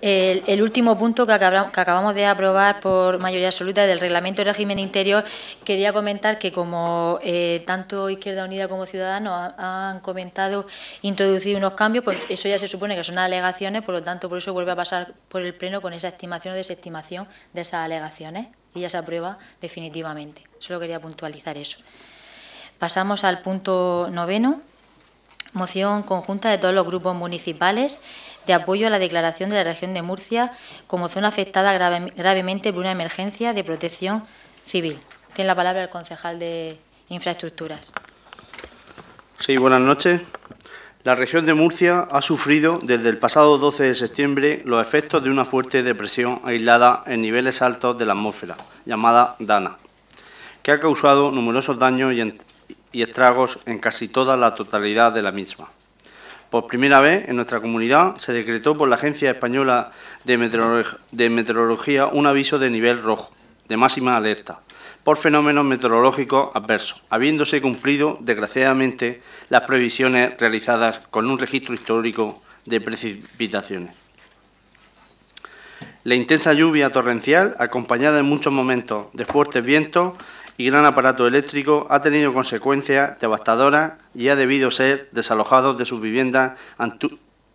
El último punto que acabamos de aprobar por mayoría absoluta del Reglamento de Régimen Interior, quería comentar que como tanto Izquierda Unida como Ciudadanos han comentado introducir unos cambios, pues eso ya se supone que son alegaciones, por lo tanto, por eso vuelve a pasar por el Pleno con esa estimación o desestimación de esas alegaciones y ya se aprueba definitivamente. Solo quería puntualizar eso. Pasamos al punto 9. Moción conjunta de todos los grupos municipales de apoyo a la declaración de la región de Murcia como zona afectada gravemente por una emergencia de protección civil. Tiene la palabra el concejal de Infraestructuras. Sí, buenas noches. La región de Murcia ha sufrido desde el pasado 12 de septiembre los efectos de una fuerte depresión aislada en niveles altos de la atmósfera, llamada DANA, que ha causado numerosos daños y estragos en casi toda la totalidad de la misma. Por primera vez en nuestra comunidad se decretó por la Agencia Española de Meteorología un aviso de nivel rojo, de máxima alerta, por fenómenos meteorológicos adversos, habiéndose cumplido, desgraciadamente, las previsiones realizadas con un registro histórico de precipitaciones. La intensa lluvia torrencial, acompañada en muchos momentos de fuertes vientos y gran aparato eléctrico, ha tenido consecuencias devastadoras y ha debido ser desalojados de sus viviendas ante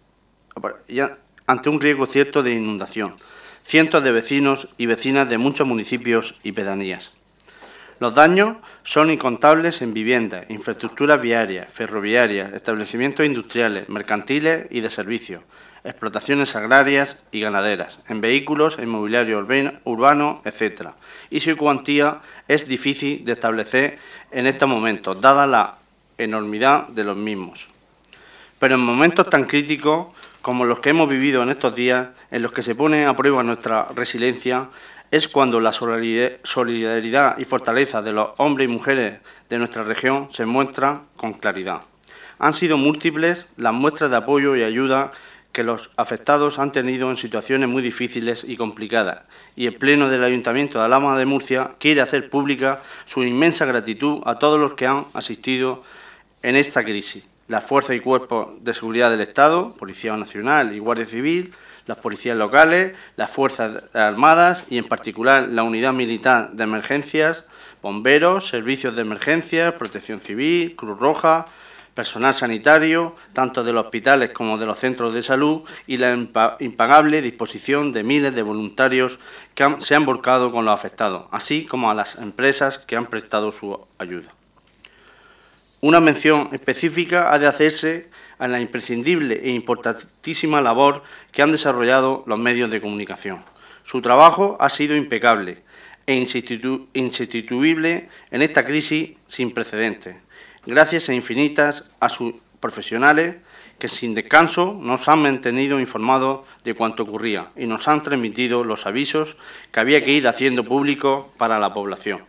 un riesgo cierto de inundación. Cientos de vecinos y vecinas de muchos municipios y pedanías. Los daños son incontables en viviendas, infraestructuras viarias, ferroviarias, establecimientos industriales, mercantiles y de servicios, explotaciones agrarias y ganaderas, en vehículos, en mobiliario urbano, etc. Y su cuantía es difícil de establecer en estos momentos, dada la enormidad de los mismos. Pero en momentos tan críticos como los que hemos vivido en estos días, en los que se pone a prueba nuestra resiliencia, es cuando la solidaridad y fortaleza de los hombres y mujeres de nuestra región se muestra con claridad. Han sido múltiples las muestras de apoyo y ayuda que los afectados han tenido en situaciones muy difíciles y complicadas, y el Pleno del Ayuntamiento de Alhama de Murcia quiere hacer pública su inmensa gratitud a todos los que han asistido en esta crisis, las fuerzas y cuerpos de seguridad del Estado, Policía Nacional y Guardia Civil, las policías locales, las Fuerzas Armadas y, en particular, la Unidad Militar de Emergencias, bomberos, servicios de emergencia, protección civil, Cruz Roja, personal sanitario, tanto de los hospitales como de los centros de salud, y la impagable disposición de miles de voluntarios que se han volcado con los afectados, así como a las empresas que han prestado su ayuda. Una mención específica ha de hacerse a la imprescindible e importantísima labor que han desarrollado los medios de comunicación. Su trabajo ha sido impecable e insustituible en esta crisis sin precedentes, gracias a infinitas a sus profesionales que sin descanso nos han mantenido informados de cuanto ocurría y nos han transmitido los avisos que había que ir haciendo públicos para la población.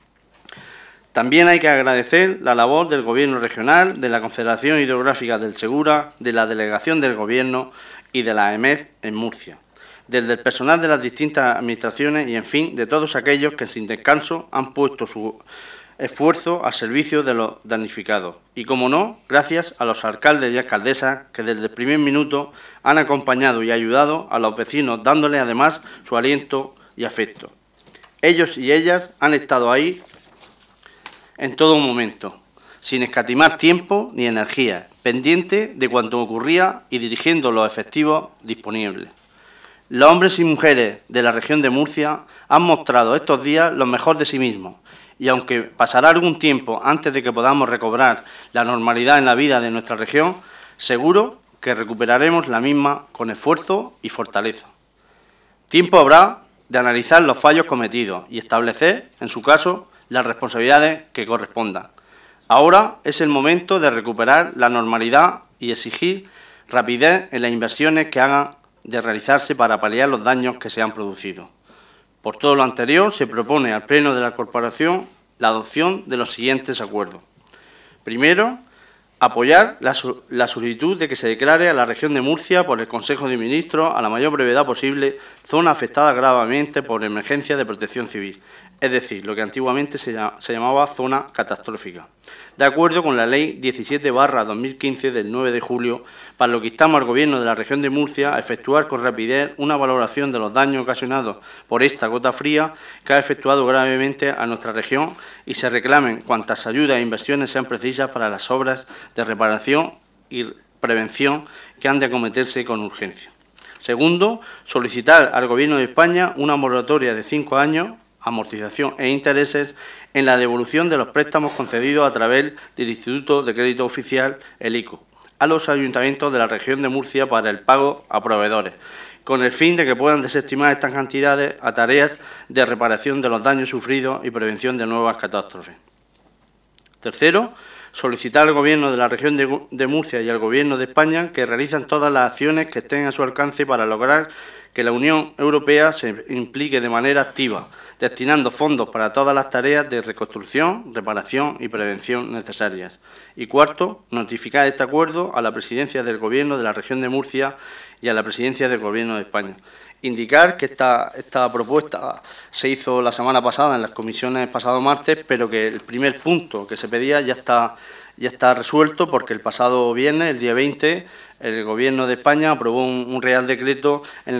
También hay que agradecer la labor del Gobierno regional, de la Confederación Hidrográfica del Segura, de la Delegación del Gobierno y de la AEMET en Murcia, desde el personal de las distintas administraciones y, en fin, de todos aquellos que sin descanso han puesto su esfuerzo al servicio de los damnificados. Y, como no, gracias a los alcaldes y alcaldesas que desde el primer minuto han acompañado y ayudado a los vecinos, dándoles además su aliento y afecto. Ellos y ellas han estado ahí en todo momento, sin escatimar tiempo ni energía, pendiente de cuanto ocurría y dirigiendo los efectivos disponibles. Los hombres y mujeres de la región de Murcia han mostrado estos días lo mejor de sí mismos, y aunque pasará algún tiempo antes de que podamos recobrar la normalidad en la vida de nuestra región, seguro que recuperaremos la misma con esfuerzo y fortaleza. Tiempo habrá de analizar los fallos cometidos y establecer, en su caso, las responsabilidades que correspondan. Ahora es el momento de recuperar la normalidad y exigir rapidez en las inversiones que hagan de realizarse para paliar los daños que se han producido. Por todo lo anterior, se propone al Pleno de la Corporación la adopción de los siguientes acuerdos. Primero, apoyar la solicitud de que se declare a la región de Murcia por el Consejo de Ministros a la mayor brevedad posible zona afectada gravemente por emergencia de protección civil. es decir, lo que antiguamente se llamaba zona catastrófica, de acuerdo con la Ley 17/2015 del 9 de julio, para lo que instamos al Gobierno de la región de Murcia a efectuar con rapidez una valoración de los daños ocasionados por esta gota fría que ha efectuado gravemente a nuestra región y se reclamen cuantas ayudas e inversiones sean precisas para las obras de reparación y prevención que han de acometerse con urgencia. Segundo, solicitar al Gobierno de España una moratoria de 5 años, amortización e intereses en la devolución de los préstamos concedidos a través del Instituto de Crédito Oficial, el ICO, a los ayuntamientos de la región de Murcia para el pago a proveedores, con el fin de que puedan desestimar estas cantidades a tareas de reparación de los daños sufridos y prevención de nuevas catástrofes. Tercero, solicitar al Gobierno de la región de Murcia y al Gobierno de España que realicen todas las acciones que estén a su alcance para lograr que la Unión Europea se implique de manera activa, destinando fondos para todas las tareas de reconstrucción, reparación y prevención necesarias. Y cuarto, notificar este acuerdo a la Presidencia del Gobierno de la región de Murcia y a la Presidencia del Gobierno de España. Indicar que esta propuesta se hizo la semana pasada en las comisiones pasado martes, pero que el primer punto que se pedía ya está resuelto, porque el pasado viernes, el día 20, el Gobierno de España aprobó un Real Decreto en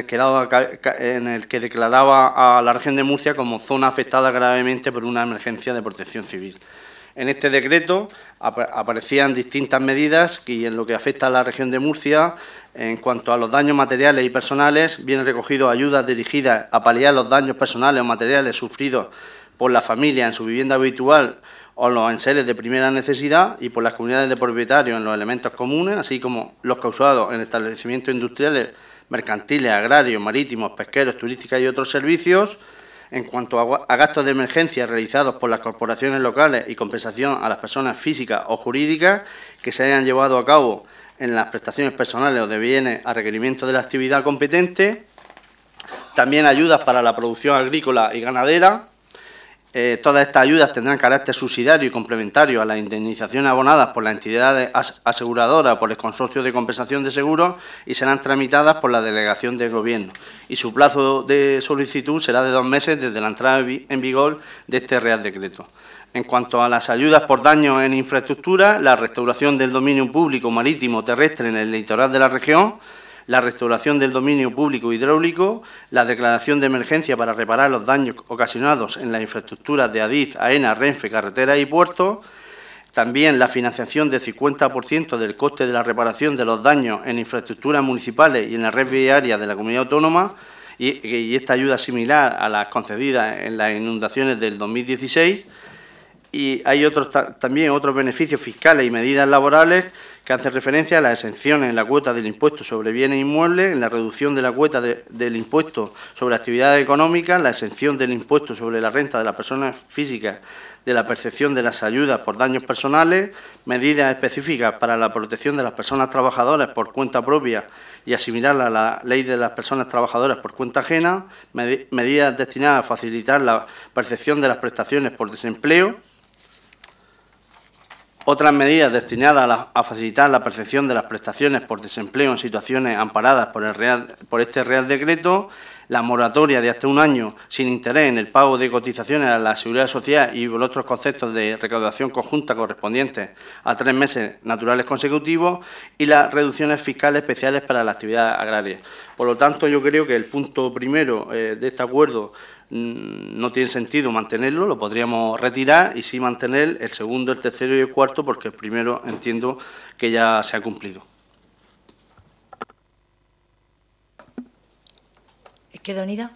el que declaraba a la región de Murcia como zona afectada gravemente por una emergencia de protección civil. En este decreto aparecían distintas medidas y en lo que afecta a la región de Murcia, en cuanto a los daños materiales y personales, vienen recogidos ayudas dirigidas a paliar los daños personales o materiales sufridos por la familia en su vivienda habitual o los enseres de primera necesidad y por las comunidades de propietarios en los elementos comunes, así como los causados en establecimientos industriales, mercantiles, agrarios, marítimos, pesqueros, turísticos y otros servicios. En cuanto a gastos de emergencia realizados por las corporaciones locales y compensación a las personas físicas o jurídicas que se hayan llevado a cabo en las prestaciones personales o de bienes a requerimiento de la actividad competente. También ayudas para la producción agrícola y ganadera. Todas estas ayudas tendrán carácter subsidiario y complementario a las indemnizaciones abonadas por las entidades aseguradoras o por el consorcio de compensación de seguros y serán tramitadas por la delegación del Gobierno. Y su plazo de solicitud será de 2 meses desde la entrada en vigor de este Real Decreto. En cuanto a las ayudas por daños en infraestructura, la restauración del dominio público marítimo terrestre en el litoral de la región, la restauración del dominio público hidráulico, la declaración de emergencia para reparar los daños ocasionados en las infraestructuras de Adif, AENA, Renfe, carreteras y puertos, también la financiación del 50% del coste de la reparación de los daños en infraestructuras municipales y en la red viaria de la comunidad autónoma, y esta ayuda similar a las concedidas en las inundaciones del 2016. Y hay también otros beneficios fiscales y medidas laborales que hacen referencia a las exenciones en la cuota del impuesto sobre bienes inmuebles, en la reducción de la cuota del impuesto sobre actividades económicas, la exención del impuesto sobre la renta de las personas físicas de la percepción de las ayudas por daños personales, medidas específicas para la protección de las personas trabajadoras por cuenta propia y asimilarla a la ley de las personas trabajadoras por cuenta ajena, medidas destinadas a facilitar la percepción de las prestaciones por desempleo. Otras medidas destinadas a facilitar la percepción de las prestaciones por desempleo en situaciones amparadas por este Real Decreto, la moratoria de hasta 1 año sin interés en el pago de cotizaciones a la Seguridad Social y por otros conceptos de recaudación conjunta correspondientes a 3 meses naturales consecutivos y las reducciones fiscales especiales para la actividad agraria. Por lo tanto, yo creo que el punto primero de este acuerdo no tiene sentido mantenerlo, lo podríamos retirar y sí mantener el segundo, el tercero y el cuarto, porque el primero entiendo que ya se ha cumplido. Izquierda Unida.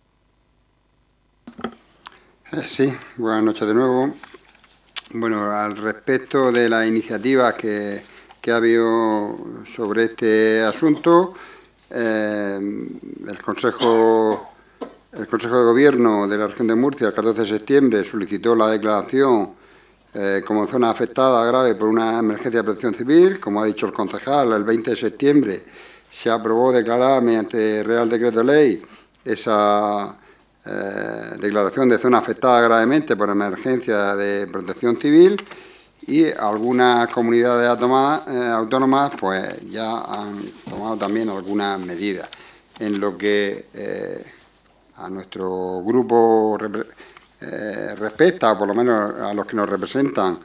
Sí, buenas noches de nuevo. Bueno, al respecto de las iniciativas que ha habido sobre este asunto, el Consejo de Gobierno de la región de Murcia, el 14 de septiembre, solicitó la declaración como zona afectada grave por una emergencia de protección civil. Como ha dicho el concejal, el 20 de septiembre se aprobó declarar mediante Real Decreto Ley esa declaración de zona afectada gravemente por emergencia de protección civil, y algunas comunidades autónomas pues ya han tomado también algunas medidas. En lo que a nuestro grupo respecta, o por lo menos a los que nos representan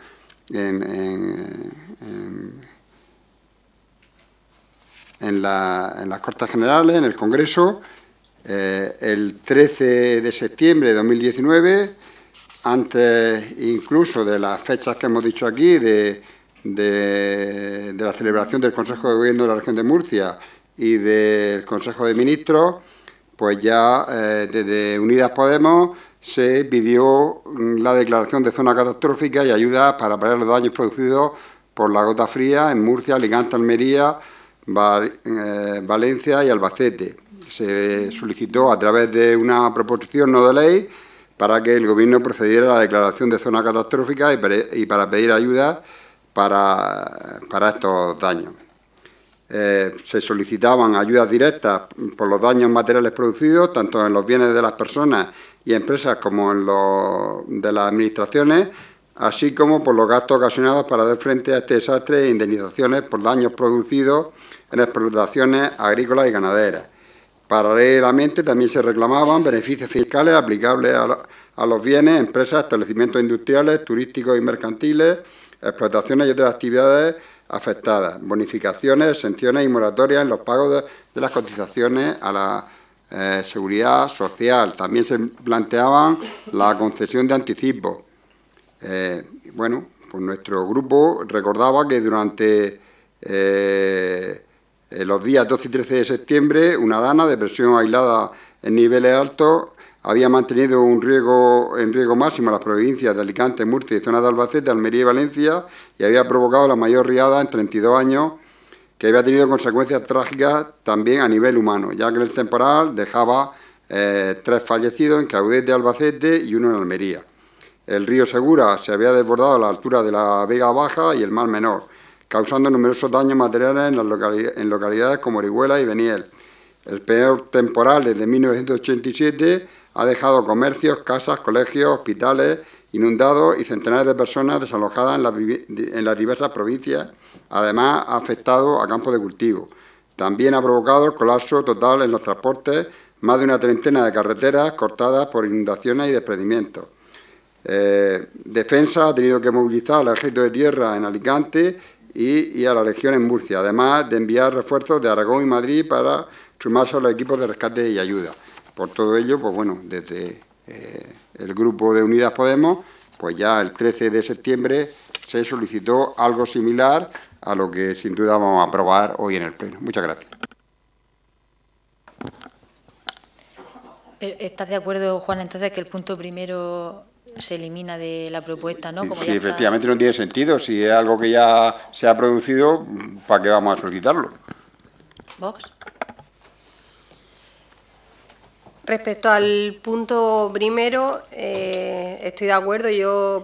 en las Cortes Generales, en el Congreso, el 13 de septiembre de 2019, antes incluso de las fechas que hemos dicho aquí, de la celebración del Consejo de Gobierno de la Región de Murcia y del Consejo de Ministros, pues ya desde Unidas Podemos se pidió la declaración de zona catastrófica y ayuda para paliar los daños producidos por la gota fría en Murcia, Alicante, Almería, Valencia y Albacete. Se solicitó a través de una proposición no de ley para que el Gobierno procediera a la declaración de zona catastrófica y para pedir ayuda para estos daños. Se solicitaban ayudas directas por los daños materiales producidos, tanto en los bienes de las personas y empresas como en los de las administraciones, así como por los gastos ocasionados para dar frente a este desastre e indemnizaciones por daños producidos en explotaciones agrícolas y ganaderas. Paralelamente también se reclamaban beneficios fiscales aplicables a los bienes, empresas, establecimientos industriales, turísticos y mercantiles, explotaciones y otras actividades afectadas, bonificaciones, exenciones y moratorias en los pagos de las cotizaciones a la seguridad social. También se planteaban la concesión de anticipos. Bueno, pues nuestro grupo recordaba que durante los días 12 y 13 de septiembre, una dana de presión aislada en niveles altos había mantenido en riesgo máximo a las provincias de Alicante, Murcia y zonas de Albacete, Almería y Valencia, y había provocado la mayor riada en 32 años, que había tenido consecuencias trágicas también a nivel humano, ya que el temporal dejaba 3 fallecidos en Caudete, Albacete y 1 en Almería. El río Segura se había desbordado a la altura de la Vega Baja y el Mar Menor, causando numerosos daños materiales en localidades como Orihuela y Beniel. El peor temporal desde 1987 ha dejado comercios, casas, colegios, hospitales inundados y centenares de personas desalojadas en las diversas provincias. Además, ha afectado a campos de cultivo. También ha provocado el colapso total en los transportes, más de una treintena de carreteras cortadas por inundaciones y desprendimientos. Defensa ha tenido que movilizar al Ejército de Tierra en Alicante y a la Legión en Murcia, además de enviar refuerzos de Aragón y Madrid para sumarse a los equipos de rescate y ayuda. Por todo ello, pues bueno, desde el grupo de Unidas Podemos, pues ya el 13 de septiembre se solicitó algo similar a lo que sin duda vamos a aprobar hoy en el Pleno. Muchas gracias. ¿Estás de acuerdo, Juan, entonces que el punto primero se elimina de la propuesta, ¿no? Como sí, efectivamente no tiene sentido. Si es algo que ya se ha producido, ¿para qué vamos a solicitarlo? ¿Vox? Respecto al punto primero, estoy de acuerdo. Yo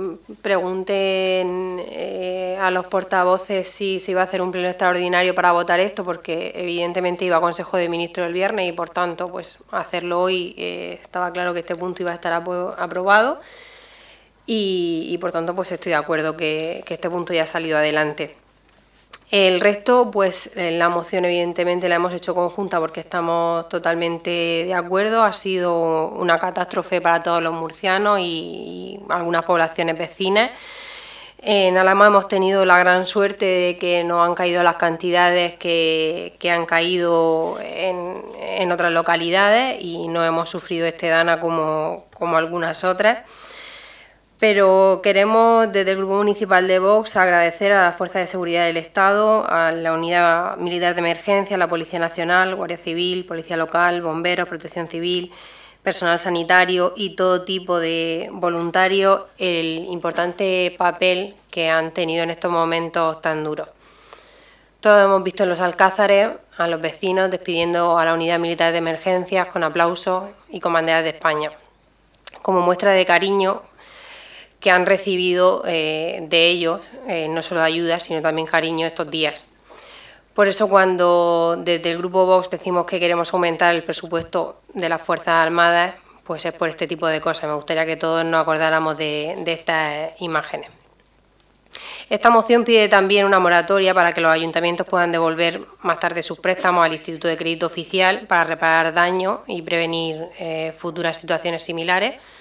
pregunté a los portavoces si se iba a hacer un pleno extraordinario para votar esto, porque evidentemente iba a Consejo de Ministros el viernes y por tanto pues hacerlo hoy estaba claro que este punto iba a estar aprobado y por tanto pues estoy de acuerdo que este punto ya ha salido adelante. El resto, pues la moción evidentemente la hemos hecho conjunta porque estamos totalmente de acuerdo. Ha sido una catástrofe para todos los murcianos y algunas poblaciones vecinas. En Alhama hemos tenido la gran suerte de que no han caído las cantidades que han caído en otras localidades y no hemos sufrido este dana como algunas otras. Pero queremos, desde el Grupo Municipal de Vox, agradecer a las Fuerzas de Seguridad del Estado, a la Unidad Militar de Emergencia, a la Policía Nacional, Guardia Civil, Policía Local, Bomberos, Protección Civil, personal sanitario y todo tipo de voluntarios, el importante papel que han tenido en estos momentos tan duros. Todos hemos visto en los alcázares a los vecinos despidiendo a la Unidad Militar de Emergencias con aplausos y con banderas de España, como muestra de cariño que han recibido de ellos, no solo ayuda, sino también cariño estos días. Por eso cuando desde el Grupo Vox decimos que queremos aumentar el presupuesto de las Fuerzas Armadas, pues es por este tipo de cosas. Me gustaría que todos nos acordáramos de estas imágenes. Esta moción pide también una moratoria para que los ayuntamientos puedan devolver más tarde sus préstamos al Instituto de Crédito Oficial para reparar daños y prevenir futuras situaciones similares.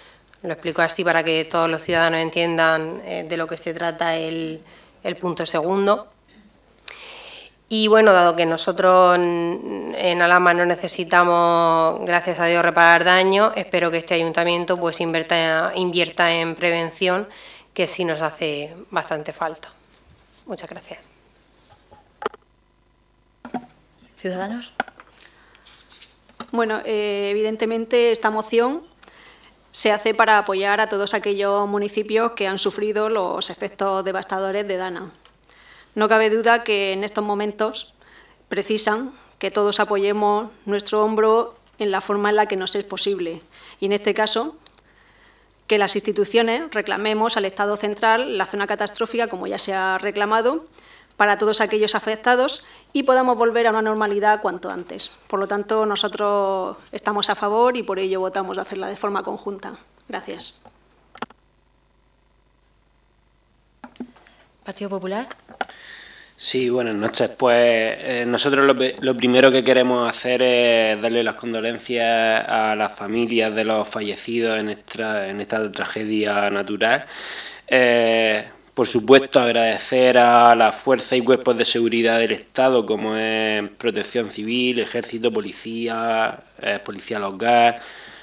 Lo explico así para que todos los ciudadanos entiendan de lo que se trata el punto segundo. Y bueno, dado que nosotros en Alhama no necesitamos, gracias a Dios, reparar daños, espero que este ayuntamiento pues invierta en prevención, que sí nos hace bastante falta. Muchas gracias. ¿Ciudadanos? Bueno, evidentemente esta moción se hace para apoyar a todos aquellos municipios que han sufrido los efectos devastadores de Dana. No cabe duda que en estos momentos precisan que todos apoyemos nuestro hombro en la forma en la que nos es posible. Y en este caso, que las instituciones reclamemos al Estado central la zona catastrófica, como ya se ha reclamado, para todos aquellos afectados y podamos volver a una normalidad cuanto antes. Por lo tanto, nosotros estamos a favor y por ello votamos de hacerla de forma conjunta. Gracias. ¿Partido Popular? Sí, buenas noches. Pues nosotros lo primero que queremos hacer es darle las condolencias a las familias de los fallecidos en esta tragedia natural. Por supuesto, agradecer a las fuerzas y cuerpos de seguridad del Estado, como es Protección Civil, Ejército, Policía, Policía Local,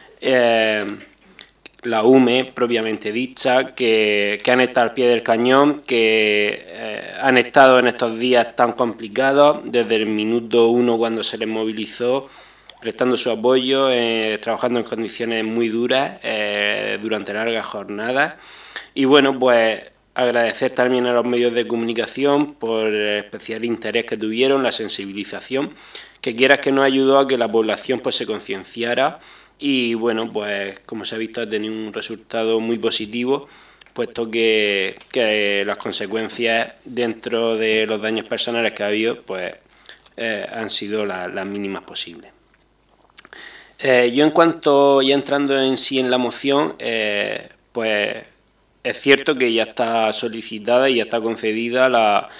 la UME, propiamente dicha, que han estado al pie del cañón, que han estado en estos días tan complicados, desde el minuto 1 cuando se les movilizó, prestando su apoyo, trabajando en condiciones muy duras durante largas jornadas. Y bueno, pues agradecer también a los medios de comunicación por el especial interés que tuvieron, la sensibilización, que quieras que nos ayudó a que la población pues se concienciara y bueno, pues como se ha visto ha tenido un resultado muy positivo, puesto que las consecuencias dentro de los daños personales que ha habido pues han sido las mínimas posibles. Yo en cuanto, ya entrando en sí en la moción, pues es cierto que ya está solicitada y ya está concedida lo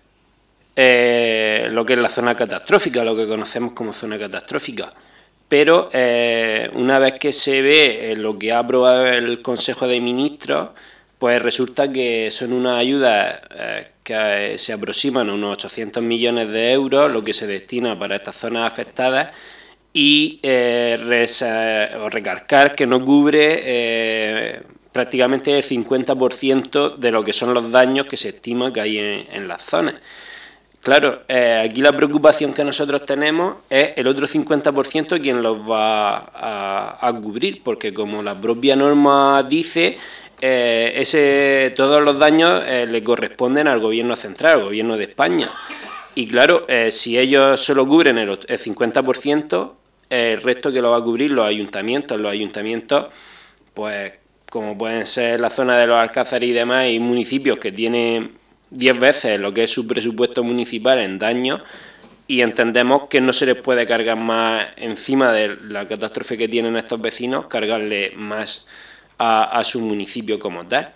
que es la zona catastrófica, lo que conocemos como zona catastrófica. Pero una vez que se ve lo que ha aprobado el Consejo de Ministros, pues resulta que son unas ayudas que se aproximan a unos 800 millones de euros, lo que se destina para estas zonas afectadas, y recalcar que no cubre prácticamente el 50% de lo que son los daños que se estima que hay en las zonas. Claro, aquí la preocupación que nosotros tenemos es el otro 50% quien los va a cubrir, porque como la propia norma dice, todos los daños le corresponden al Gobierno central, al Gobierno de España. Y claro, si ellos solo cubren el 50%, el resto que lo va a cubrir los ayuntamientos, pues como pueden ser la zona de los Alcázares y demás, hay municipios que tienen 10 veces lo que es su presupuesto municipal en daños y entendemos que no se les puede cargar más encima de la catástrofe que tienen estos vecinos, cargarle más a su municipio como tal.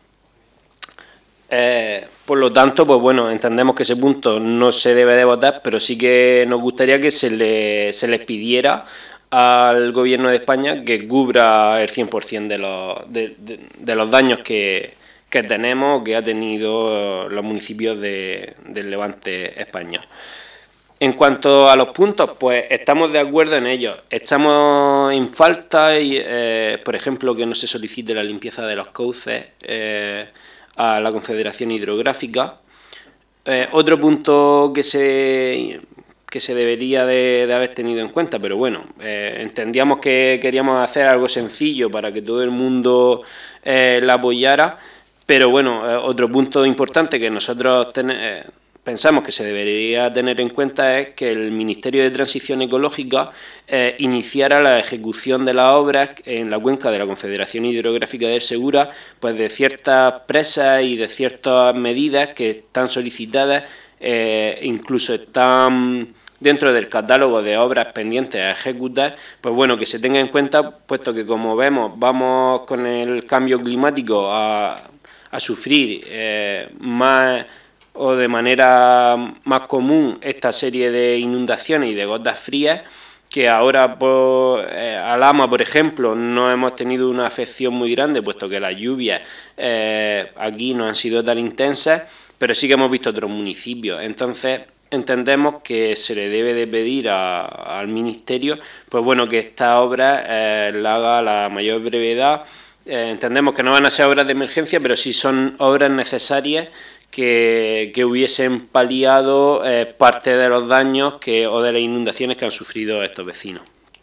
Por lo tanto, pues bueno, entendemos que ese punto no se debe de votar, pero sí que nos gustaría que se les pidiera al Gobierno de España que cubra el 100% de los daños que tenemos, que ha tenido los municipios del Levante español. En cuanto a los puntos, pues estamos de acuerdo en ellos. Echamos en falta, por ejemplo, que no se solicite la limpieza de los cauces a la Confederación Hidrográfica. Otro punto que se debería de haber tenido en cuenta, pero bueno, entendíamos que queríamos hacer algo sencillo para que todo el mundo la apoyara, pero bueno, otro punto importante que nosotros pensamos que se debería tener en cuenta es que el Ministerio de Transición Ecológica iniciara la ejecución de las obras en la cuenca de la Confederación Hidrográfica del Segura, pues de ciertas presas y de ciertas medidas que están solicitadas, incluso están dentro del catálogo de obras pendientes a ejecutar, pues bueno, que se tenga en cuenta, puesto que como vemos, vamos con el cambio climático a sufrir más o de manera más común esta serie de inundaciones y de gotas frías, que ahora al AMA, por ejemplo, no hemos tenido una afección muy grande, puesto que las lluvias aquí no han sido tan intensas, pero sí que hemos visto otros municipios. Entonces entendemos que se le debe de pedir al Ministerio, pues bueno, que esta obra la haga a la mayor brevedad. Entendemos que no van a ser obras de emergencia, pero sí son obras necesarias que hubiesen paliado parte de los daños o de las inundaciones que han sufrido estos vecinos.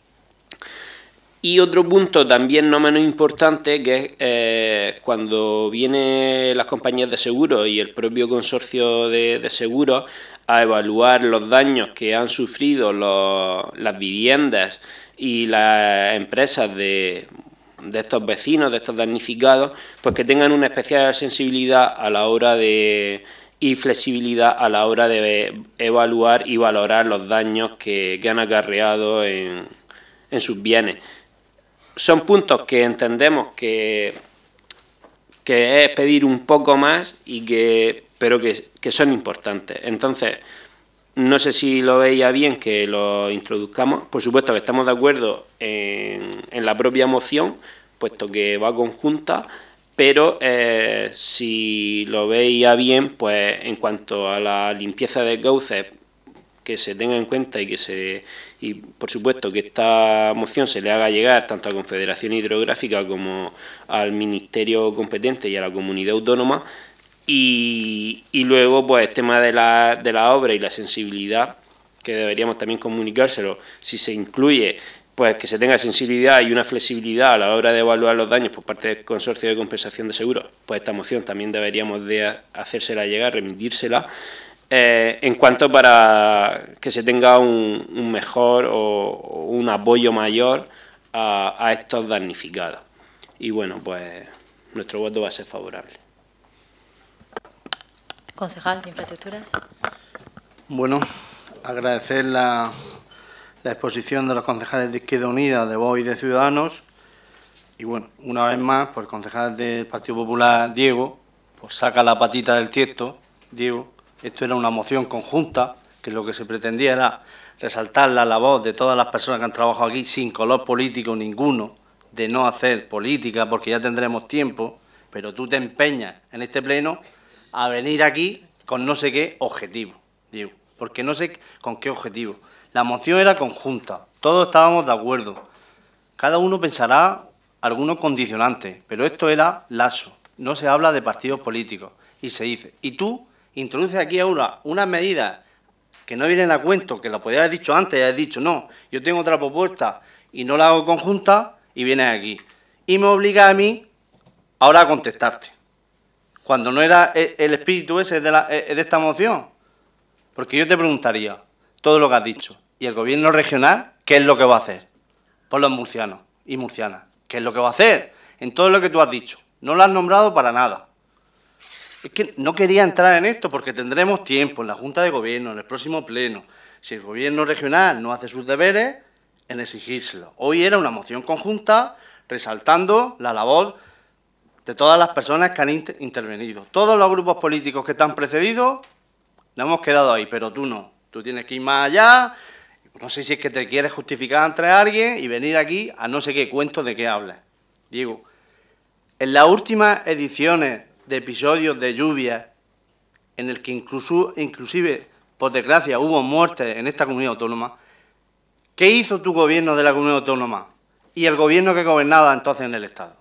Y otro punto también no menos importante, que es cuando vienen las compañías de seguros y el propio consorcio de seguros a evaluar los daños que han sufrido las viviendas y las empresas de estos vecinos, de estos damnificados, pues que tengan una especial sensibilidad a la hora y flexibilidad a la hora de evaluar y valorar los daños que han acarreado en sus bienes. Son puntos que entendemos que es pedir un poco más, pero que son importantes. Entonces, no sé si lo veía bien que lo introduzcamos. Por supuesto que estamos de acuerdo en la propia moción, puesto que va conjunta, pero si lo veía bien, pues en cuanto a la limpieza de cauces, que se tenga en cuenta y por supuesto que esta moción se le haga llegar tanto a Confederación Hidrográfica como al Ministerio competente y a la comunidad autónoma. Y luego, pues el tema de la obra y la sensibilidad, que deberíamos también comunicárselo, si se incluye, pues que se tenga sensibilidad y una flexibilidad a la hora de evaluar los daños por parte del Consorcio de Compensación de Seguros, pues esta moción también deberíamos de hacérsela llegar, remitírsela, en cuanto para que se tenga un mejor o un apoyo mayor a estos damnificados. Y bueno, pues nuestro voto va a ser favorable. Concejal de Infraestructuras. Bueno, agradecer la exposición de los concejales de Izquierda Unida, de Vox y de Ciudadanos. Y bueno, una vez más, pues el concejal del Partido Popular, Diego, pues saca la patita del tiesto. Diego, esto era una moción conjunta, que lo que se pretendía era resaltar la labor de todas las personas que han trabajado aquí sin color político ninguno, de no hacer política porque ya tendremos tiempo, pero tú te empeñas en este pleno a venir aquí con no sé qué objetivo, Diego, porque no sé con qué objetivo. La moción era conjunta, todos estábamos de acuerdo, cada uno pensará algunos condicionantes, pero esto era laxo, no se habla de partidos políticos, y se dice, y tú introduces aquí ahora unas medidas que no vienen a cuento, que lo podías haber dicho antes, y has dicho, no, yo tengo otra propuesta y no la hago conjunta, y vienes aquí. Y me obliga a mí ahora a contestarte, cuando no era el espíritu ese de esta moción. Porque yo te preguntaría todo lo que has dicho, ¿y el gobierno regional qué es lo que va a hacer por los murcianos y murcianas? ¿Qué es lo que va a hacer en todo lo que tú has dicho? No lo has nombrado para nada. Es que no quería entrar en esto porque tendremos tiempo en la Junta de Gobierno, en el próximo pleno, si el gobierno regional no hace sus deberes, en exigírselo. Hoy era una moción conjunta resaltando la labor de todas las personas que han intervenido. Todos los grupos políticos que te han precedido, nos hemos quedado ahí, pero tú no. Tú tienes que ir más allá, no sé si es que te quieres justificar ante alguien y venir aquí a no sé qué cuento de qué hablas. Diego, en las últimas ediciones de episodios de lluvia, en el que inclusive, por desgracia, hubo muertes en esta comunidad autónoma, ¿qué hizo tu gobierno de la comunidad autónoma y el gobierno que gobernaba entonces en el Estado?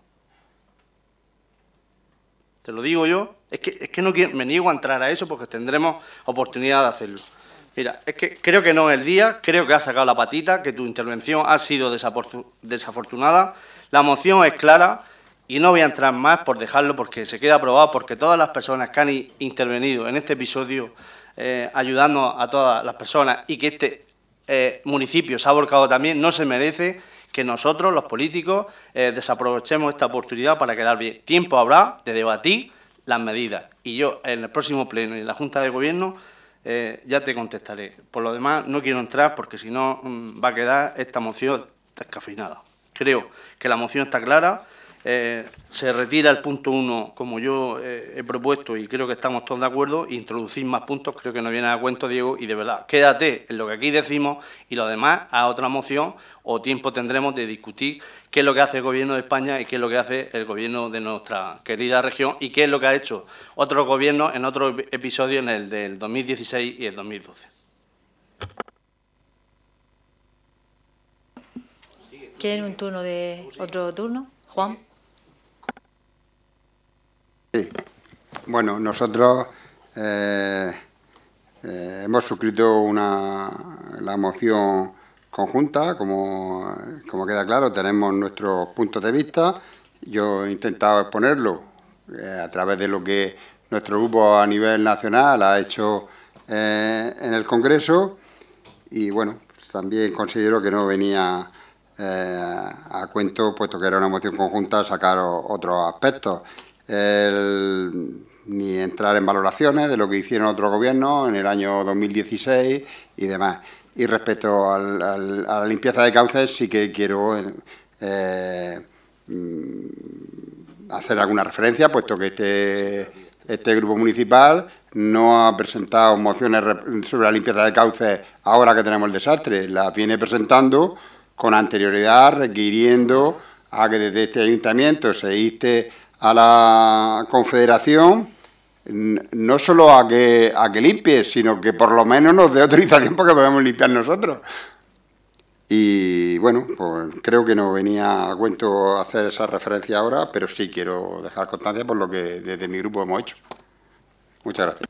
Te lo digo yo, es que no quiero, me niego a entrar a eso porque tendremos oportunidad de hacerlo. Mira, es que creo que no es el día, creo que has sacado la patita, que tu intervención ha sido desafortunada, la moción es clara y no voy a entrar más por dejarlo porque se queda aprobado, porque todas las personas que han intervenido en este episodio ayudando a todas las personas y que este municipio se ha volcado también, no se merece que nosotros, los políticos, desaprovechemos esta oportunidad para quedar bien. Tiempo habrá de debatir las medidas. Y yo, en el próximo pleno y en la Junta de Gobierno, ya te contestaré. Por lo demás, no quiero entrar porque si no va a quedar esta moción descafeinada. Creo que la moción está clara se retira el punto 1, como yo he propuesto, y creo que estamos todos de acuerdo, introducir más puntos, creo que no viene a cuento, Diego, y de verdad, quédate en lo que aquí decimos y lo demás a otra moción, o tiempo tendremos de discutir qué es lo que hace el Gobierno de España y qué es lo que hace el Gobierno de nuestra querida región y qué es lo que ha hecho otros gobiernos en otros episodios, en el del 2016 y el 2012. ¿Quieren un turno de otro turno? Juan. Sí. Bueno, nosotros hemos suscrito la moción conjunta, como queda claro, tenemos nuestros puntos de vista. Yo he intentado exponerlo a través de lo que nuestro grupo a nivel nacional ha hecho en el Congreso y, bueno, pues también considero que no venía a cuento, puesto que era una moción conjunta, sacar otros aspectos. Ni entrar en valoraciones de lo que hicieron otros gobiernos en el año 2016 y demás. Y respecto a la limpieza de cauces, sí que quiero hacer alguna referencia, puesto que este grupo municipal no ha presentado mociones sobre la limpieza de cauces ahora que tenemos el desastre, las viene presentando con anterioridad, requiriendo a que desde este ayuntamiento se inste a la Confederación no solo a que limpie, sino que por lo menos nos dé autorización para que podamos limpiar nosotros. Y bueno, pues creo que no venía a cuento hacer esa referencia ahora, pero sí quiero dejar constancia por lo que desde mi grupo hemos hecho. Muchas gracias.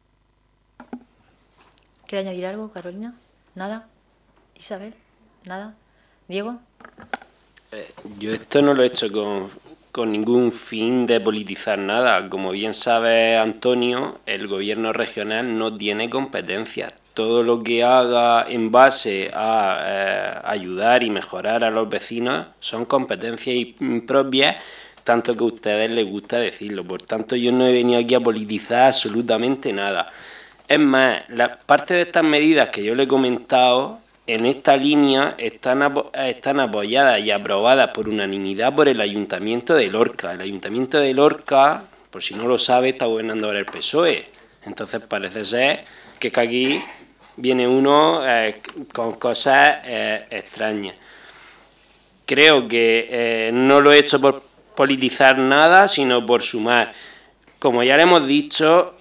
¿Quiere añadir algo, Carolina? ¿Nada? ¿Isabel? ¿Nada? ¿Diego? Yo esto no lo he hecho con ningún fin de politizar nada. Como bien sabe Antonio, el gobierno regional no tiene competencias. Todo lo que haga en base a ayudar y mejorar a los vecinos son competencias impropias, tanto que a ustedes les gusta decirlo. Por tanto, yo no he venido aquí a politizar absolutamente nada. Es más, la parte de estas medidas que yo le he comentado en esta línea están apoyadas y aprobadas por unanimidad por el Ayuntamiento de Lorca. El Ayuntamiento de Lorca, por si no lo sabe, está gobernando ahora el PSOE. Entonces parece ser que aquí viene uno con cosas extrañas. Creo que no lo he hecho por politizar nada, sino por sumar. Como ya le hemos dicho...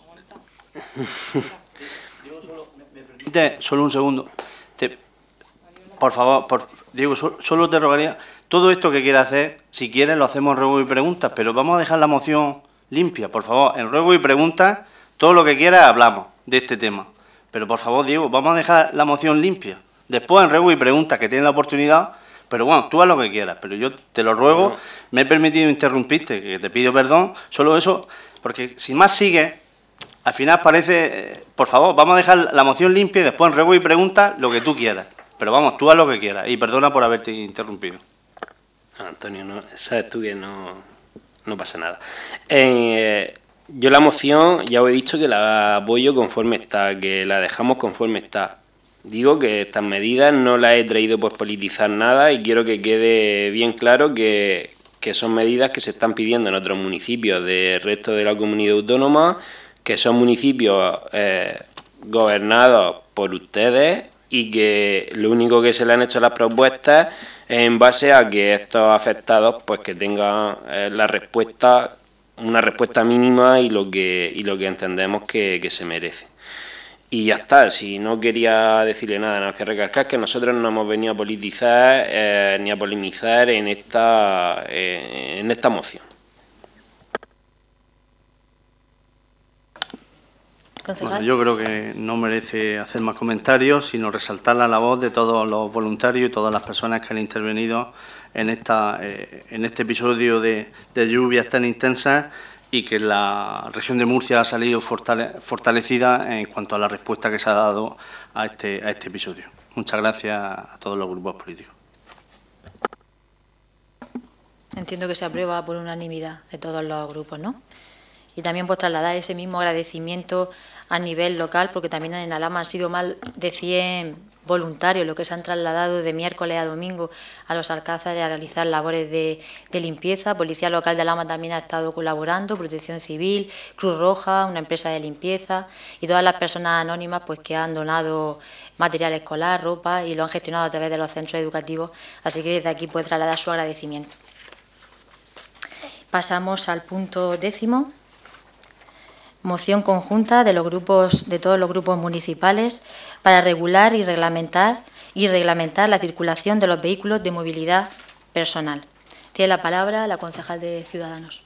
Solo un segundo. Por favor, Diego, solo te rogaría, todo esto que quieras hacer, si quieres lo hacemos en ruego y preguntas, pero vamos a dejar la moción limpia, por favor, en ruego y preguntas, todo lo que quieras hablamos de este tema. Pero por favor, Diego, vamos a dejar la moción limpia. Después en ruego y preguntas, que tienes la oportunidad, pero bueno, tú haz lo que quieras, pero yo te lo ruego, me he permitido interrumpirte, que te pido perdón, solo eso, porque si más sigues, al final parece, por favor, vamos a dejar la moción limpia y después en ruego y preguntas lo que tú quieras. Pero vamos, tú haz lo que quieras y perdona por haberte interrumpido. Antonio, no, sabes tú que no pasa nada. Yo la moción ya os he dicho que la apoyo conforme está, que la dejamos conforme está. Digo que estas medidas no las he traído por politizar nada y quiero que quede bien claro que son medidas que se están pidiendo en otros municipios del resto de la comunidad autónoma, que son municipios gobernados por ustedes y que lo único que se le han hecho las propuestas es en base a que estos afectados pues que tengan una respuesta mínima y lo que entendemos que se merece. Y ya está, si no quería decirle nada más que recalcar que nosotros no hemos venido a politizar ni a polemizar en esta moción. Bueno, yo creo que no merece hacer más comentarios, sino resaltar la labor de todos los voluntarios y todas las personas que han intervenido en este episodio de lluvias tan intensas y que la región de Murcia ha salido fortalecida en cuanto a la respuesta que se ha dado a este episodio. Muchas gracias a todos los grupos políticos. Entiendo que se aprueba por unanimidad de todos los grupos, ¿no? Y también pues trasladar ese mismo agradecimiento a nivel local, porque también en Alhama han sido más de 100 voluntarios los que se han trasladado de miércoles a domingo a los Alcázares a realizar labores de limpieza. Policía Local de Alhama también ha estado colaborando, Protección Civil, Cruz Roja, una empresa de limpieza y todas las personas anónimas pues que han donado material escolar, ropa y lo han gestionado a través de los centros educativos. Así que desde aquí pues trasladar su agradecimiento. Pasamos al punto 10º. Moción conjunta de todos los grupos municipales para regular y reglamentar la circulación de los vehículos de movilidad personal. Tiene la palabra la concejal de Ciudadanos.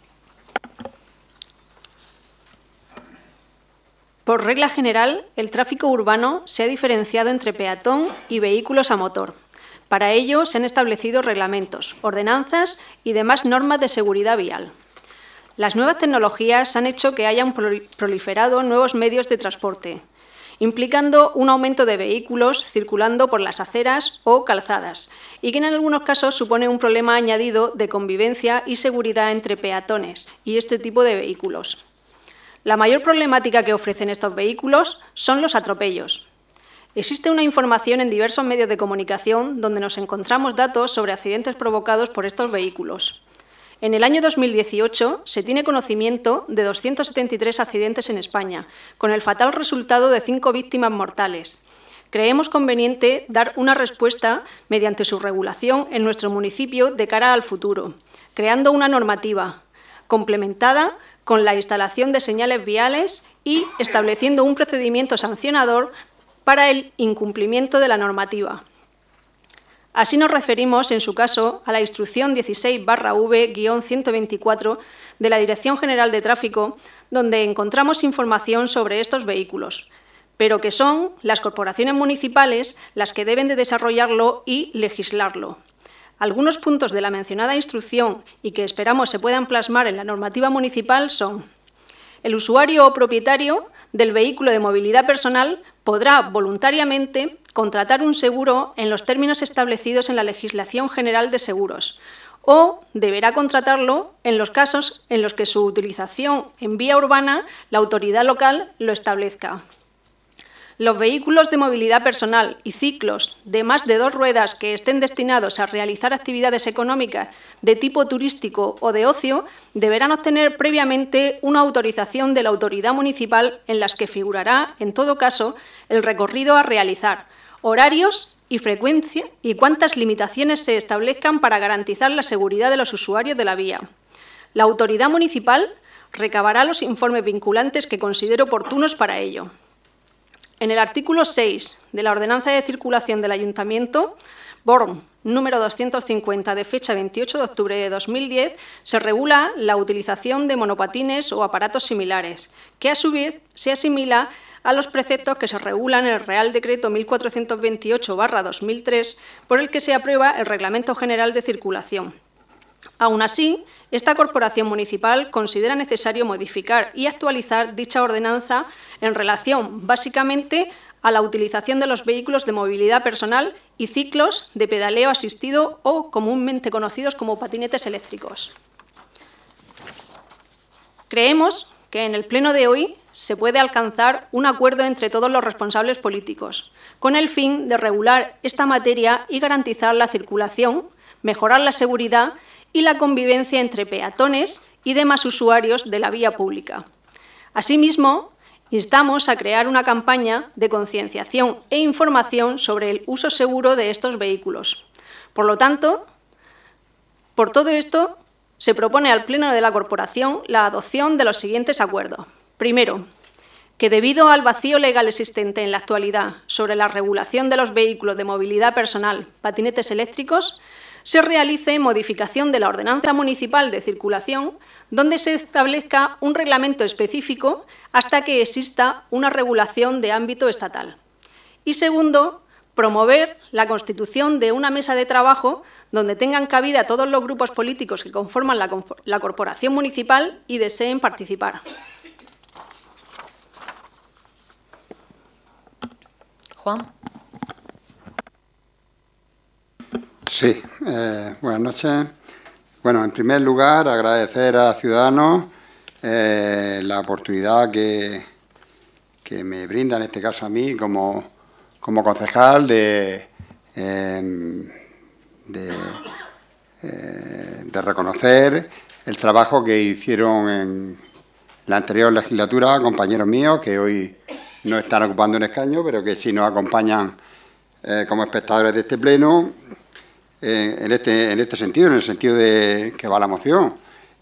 Por regla general, el tráfico urbano se ha diferenciado entre peatón y vehículos a motor. Para ello se han establecido reglamentos, ordenanzas y demás normas de seguridad vial. Las nuevas tecnologías han hecho que hayan proliferado nuevos medios de transporte, implicando un aumento de vehículos circulando por las aceras o calzadas, y que en algunos casos supone un problema añadido de convivencia y seguridad entre peatones y este tipo de vehículos. La mayor problemática que ofrecen estos vehículos son los atropellos. Existe una información en diversos medios de comunicación donde nos encontramos datos sobre accidentes provocados por estos vehículos. En el año 2018 se tiene conocimiento de 273 accidentes en España, con el fatal resultado de 5 víctimas mortales. Creemos conveniente dar una respuesta mediante su regulación en nuestro municipio de cara al futuro, creando una normativa complementada con la instalación de señales viales y estableciendo un procedimiento sancionador para el incumplimiento de la normativa. Así nos referimos, en su caso, a la Instrucción 16/V-124 de la Dirección General de Tráfico, donde encontramos información sobre estos vehículos, pero que son las corporaciones municipales las que deben de desarrollarlo y legislarlo. Algunos puntos de la mencionada instrucción y que esperamos se puedan plasmar en la normativa municipal son: el usuario o propietario del vehículo de movilidad personal podrá voluntariamente contratar un seguro en los términos establecidos en la legislación general de seguros o deberá contratarlo en los casos en los que su utilización en vía urbana la autoridad local lo establezca. Los vehículos de movilidad personal y ciclos de más de 2 ruedas que estén destinados a realizar actividades económicas de tipo turístico o de ocio deberán obtener previamente una autorización de la autoridad municipal en las que figurará, en todo caso, el recorrido a realizar, horarios y frecuencia y cuántas limitaciones se establezcan para garantizar la seguridad de los usuarios de la vía. La autoridad municipal recabará los informes vinculantes que considere oportunos para ello. En el artículo 6 de la Ordenanza de Circulación del Ayuntamiento, BORN número 250 de fecha 28 de octubre de 2010, se regula la utilización de monopatines o aparatos similares, que a su vez se asimila a los preceptos que se regulan en el Real Decreto 1428/2003, por el que se aprueba el Reglamento General de Circulación. Aún así, esta corporación municipal considera necesario modificar y actualizar dicha ordenanza en relación, básicamente, a la utilización de los vehículos de movilidad personal y ciclos de pedaleo asistido o comúnmente conocidos como patinetes eléctricos. Creemos que en el pleno de hoy se puede alcanzar un acuerdo entre todos los responsables políticos, con el fin de regular esta materia y garantizar la circulación, mejorar la seguridad y la convivencia entre peatones y demás usuarios de la vía pública. Asimismo, instamos a crear una campaña de concienciación e información sobre el uso seguro de estos vehículos. Por lo tanto, por todo esto, se propone al Pleno de la Corporación la adopción de los siguientes acuerdos. Primero, que debido al vacío legal existente en la actualidad sobre la regulación de los vehículos de movilidad personal, patinetes eléctricos, se realice modificación de la Ordenanza Municipal de Circulación, donde se establezca un reglamento específico hasta que exista una regulación de ámbito estatal. Y segundo, promover la constitución de una mesa de trabajo donde tengan cabida todos los grupos políticos que conforman la corporación municipal y deseen participar. Juan. Sí, buenas noches. Bueno, en primer lugar, agradecer a Ciudadanos la oportunidad que me brinda, en este caso a mí, como concejal, de reconocer el trabajo que hicieron en la anterior legislatura compañeros míos que hoy no están ocupando un escaño, pero que sí nos acompañan como espectadores de este pleno en este sentido, en el sentido de que va la moción.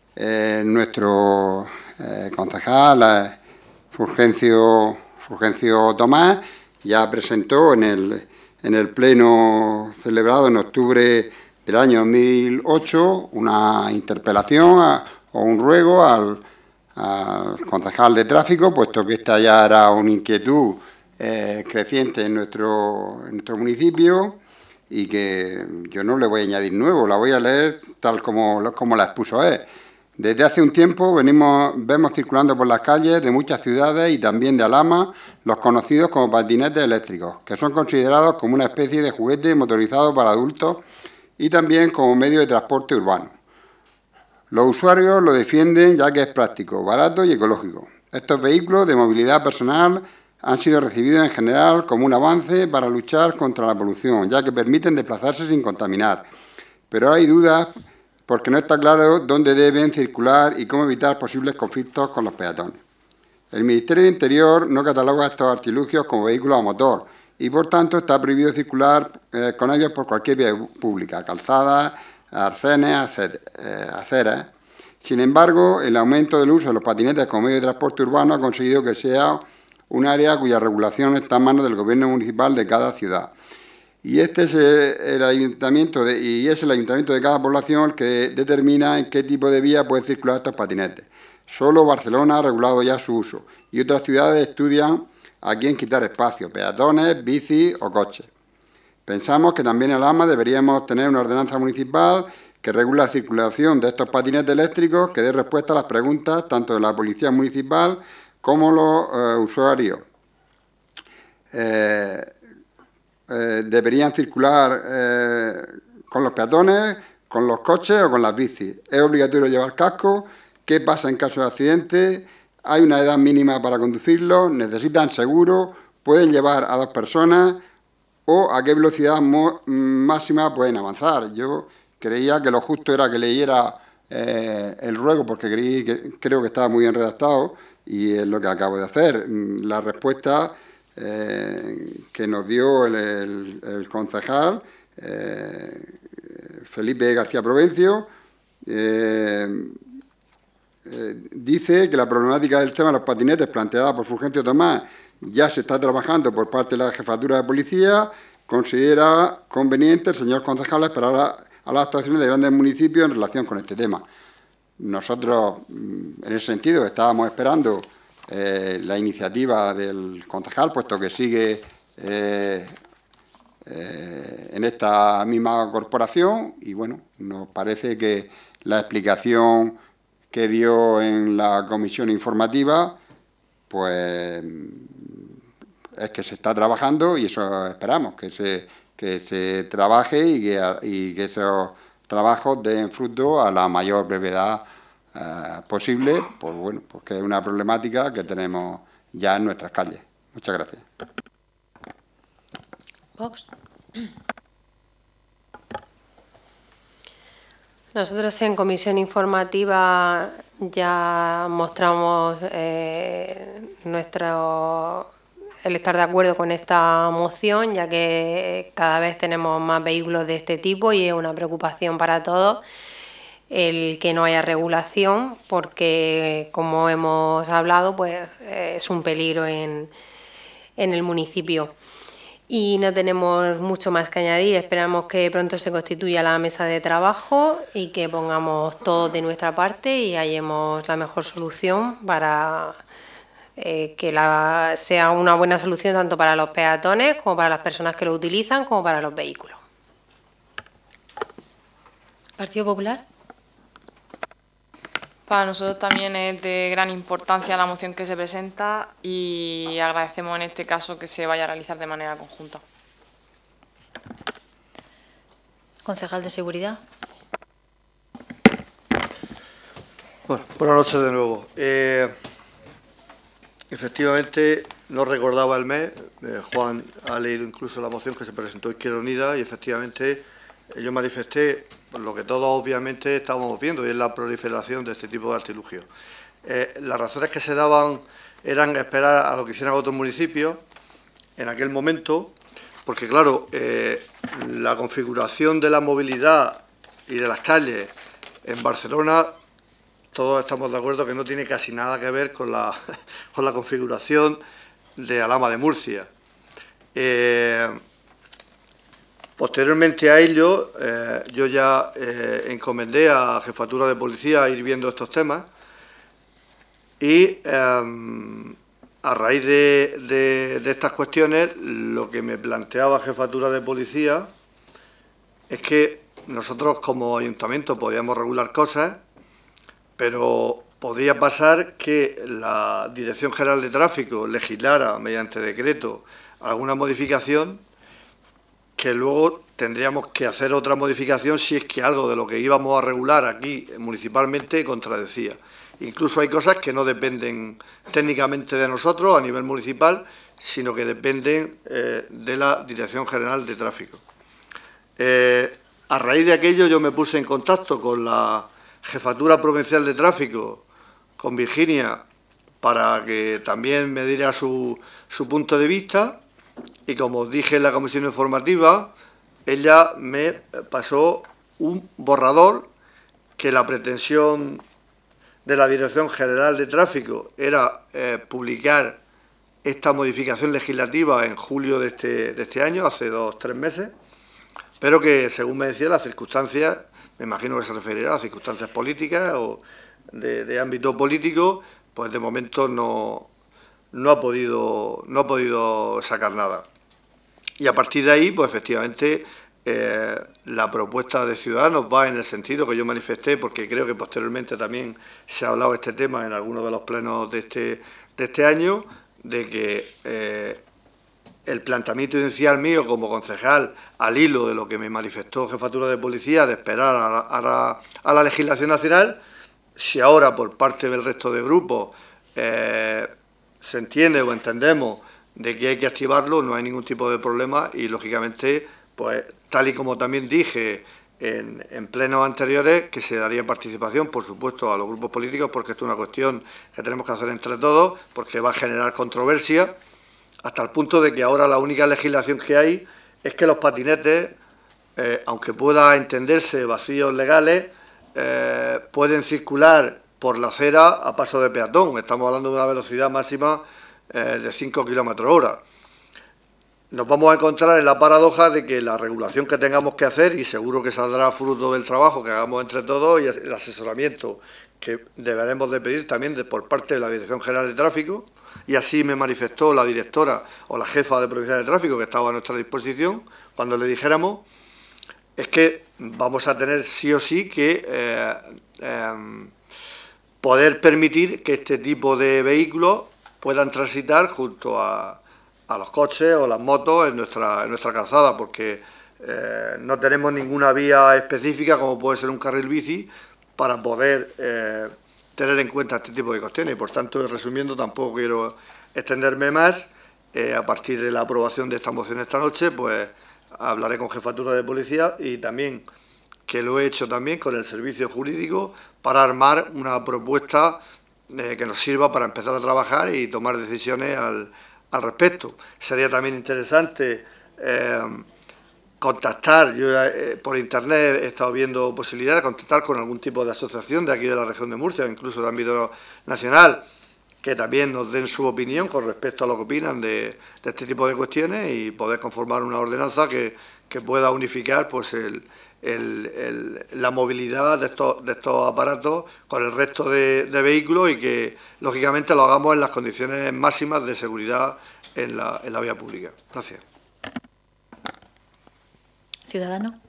Nuestro concejal Fulgencio Tomás ya presentó en el pleno celebrado en octubre del año 2008 una interpelación o un ruego al concejal de tráfico, puesto que esta ya era una inquietud creciente en nuestro municipio y que yo no le voy a añadir nuevo, la voy a leer tal como la expuso él. Desde hace un tiempo vemos circulando por las calles de muchas ciudades y también de Alhama los conocidos como patinetes eléctricos, que son considerados como una especie de juguete motorizado para adultos y también como medio de transporte urbano. Los usuarios lo defienden ya que es práctico, barato y ecológico. Estos vehículos de movilidad personal han sido recibidos en general como un avance para luchar contra la polución, ya que permiten desplazarse sin contaminar. Pero hay dudas porque no está claro dónde deben circular y cómo evitar posibles conflictos con los peatones. El Ministerio de Interior no cataloga estos artilugios como vehículos a motor y, por tanto, está prohibido circular con ellos por cualquier vía pública, calzadas, arcenes, aceras. Sin embargo, el aumento del uso de los patinetes como medio de transporte urbano ha conseguido que sea un área cuya regulación está en manos del gobierno municipal de cada ciudad. Y es el ayuntamiento de cada población el que determina en qué tipo de vía pueden circular estos patinetes. Solo Barcelona ha regulado ya su uso y otras ciudades estudian a quién quitar espacio, peatones, bicis o coches. Pensamos que también en Alhama deberíamos tener una ordenanza municipal que regule la circulación de estos patinetes eléctricos, que dé respuesta a las preguntas tanto de la policía municipal como los usuarios. Deberían circular con los peatones, con los coches o con las bicis. Es obligatorio llevar casco. ¿Qué pasa en caso de accidente? Hay una edad mínima para conducirlo, necesitan seguro, pueden llevar a 2 personas o a qué velocidad máxima pueden avanzar. Yo creía que lo justo era que leyera el ruego porque creo que estaba muy bien redactado y es lo que acabo de hacer. La respuesta que nos dio el concejal Felipe García Provencio dice que la problemática del tema de los patinetes planteada por Fulgencio Tomás ya se está trabajando por parte de la Jefatura de Policía. Considera conveniente el señor concejal esperar a las actuaciones de grandes municipios en relación con este tema. Nosotros, en ese sentido, estábamos esperando la iniciativa del concejal, puesto que sigue en esta misma corporación y, bueno, nos parece que la explicación que dio en la comisión informativa, pues es que se está trabajando y eso esperamos, que se trabaje y que esos trabajos den fruto a la mayor brevedad posible, pues bueno, porque es una problemática que tenemos ya en nuestras calles. Muchas gracias. Vox. Nosotros en comisión informativa ya mostramos el estar de acuerdo con esta moción, ya que cada vez tenemos más vehículos de este tipo y es una preocupación para todos el que no haya regulación, porque como hemos hablado, pues es un peligro en el municipio. Y no tenemos mucho más que añadir. Esperamos que pronto se constituya la mesa de trabajo y que pongamos todo de nuestra parte y hallemos la mejor solución para que sea una buena solución tanto para los peatones como para las personas que lo utilizan como para los vehículos. Partido Popular. Para nosotros también es de gran importancia la moción que se presenta y agradecemos en este caso que se vaya a realizar de manera conjunta. Concejal de Seguridad. Bueno, buenas noches de nuevo. Efectivamente, no recordaba el mes, Juan ha leído incluso la moción que se presentó Izquierda Unida y efectivamente yo manifesté lo que todos obviamente estábamos viendo y es la proliferación de este tipo de artilugios. Las razones que se daban eran esperar a lo que hicieran otros municipios en aquel momento, porque claro, la configuración de la movilidad y de las calles en Barcelona, todos estamos de acuerdo que no tiene casi nada que ver con la configuración de Alhama de Murcia. Posteriormente a ello, yo ya encomendé a Jefatura de Policía ir viendo estos temas y a raíz de estas cuestiones, lo que me planteaba Jefatura de Policía es que nosotros como ayuntamiento podíamos regular cosas, pero podría pasar que la Dirección General de Tráfico legislara mediante decreto alguna modificación que luego tendríamos que hacer otra modificación si es que algo de lo que íbamos a regular aquí municipalmente contradecía. Incluso hay cosas que no dependen técnicamente de nosotros a nivel municipal, sino que dependen de la Dirección General de Tráfico. A raíz de aquello yo me puse en contacto con la Jefatura Provincial de Tráfico, con Virginia, para que también me diera su punto de vista. Y como os dije en la comisión informativa, ella me pasó un borrador que la pretensión de la Dirección General de Tráfico era publicar esta modificación legislativa en julio de este año, hace 2 o 3 meses, pero que, según me decía, las circunstancias, me imagino que se referirá a circunstancias políticas o de ámbito político, pues de momento no ha podido sacar nada. Y a partir de ahí, pues efectivamente, la propuesta de Ciudadanos va en el sentido que yo manifesté, porque creo que posteriormente también se ha hablado este tema en algunos de los plenos de este año, de que el planteamiento inicial mío como concejal, al hilo de lo que me manifestó Jefatura de Policía, de esperar a la legislación nacional, si ahora por parte del resto de grupos se entiende o entendemos de que hay que activarlo, no hay ningún tipo de problema y, lógicamente, pues tal y como también dije en plenos anteriores, que se daría participación, por supuesto, a los grupos políticos, porque esto es una cuestión que tenemos que hacer entre todos, porque va a generar controversia, hasta el punto de que ahora la única legislación que hay es que los patinetes, aunque pueda entenderse vacíos legales, pueden circular por la acera a paso de peatón. Estamos hablando de una velocidad máxima de 5 km/h. Nos vamos a encontrar en la paradoja de que la regulación que tengamos que hacer, y seguro que saldrá fruto del trabajo que hagamos entre todos y el asesoramiento que deberemos de pedir también por parte de la Dirección General de Tráfico, y así me manifestó la directora o la jefa de Provincial de Tráfico que estaba a nuestra disposición cuando le dijéramos, es que vamos a tener sí o sí que poder permitir que este tipo de vehículos puedan transitar junto a los coches o las motos en nuestra calzada, porque no tenemos ninguna vía específica como puede ser un carril bici para poder tener en cuenta este tipo de cuestiones. Y por tanto, resumiendo, tampoco quiero extenderme más. A partir de la aprobación de esta moción esta noche, pues hablaré con Jefatura de Policía y también, que lo he hecho también con el servicio jurídico, para armar una propuesta que nos sirva para empezar a trabajar y tomar decisiones al respecto. Sería también interesante contactar, yo por internet he estado viendo posibilidad de contactar con algún tipo de asociación de aquí de la región de Murcia, incluso de ámbito nacional, que también nos den su opinión con respecto a lo que opinan de este tipo de cuestiones y poder conformar una ordenanza que pueda unificar pues la movilidad de estos aparatos con el resto de vehículos y que lógicamente lo hagamos en las condiciones máximas de seguridad en la vía pública. Gracias. Ciudadano.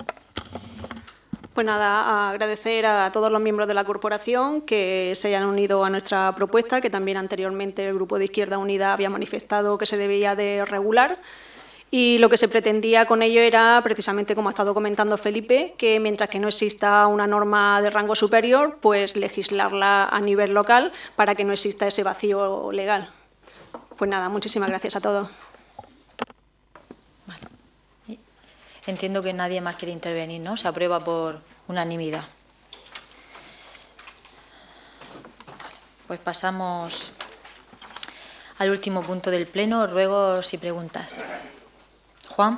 Pues nada, agradecer a todos los miembros de la corporación que se hayan unido a nuestra propuesta, que también anteriormente el Grupo de Izquierda Unida había manifestado que se debía de regular. Y lo que se pretendía con ello era, precisamente como ha estado comentando Felipe, que mientras que no exista una norma de rango superior, pues legislarla a nivel local para que no exista ese vacío legal. Pues nada, muchísimas gracias a todos. Vale. Entiendo que nadie más quiere intervenir, ¿no? Se aprueba por unanimidad. Pues pasamos al último punto del Pleno, ruegos y preguntas. Juan.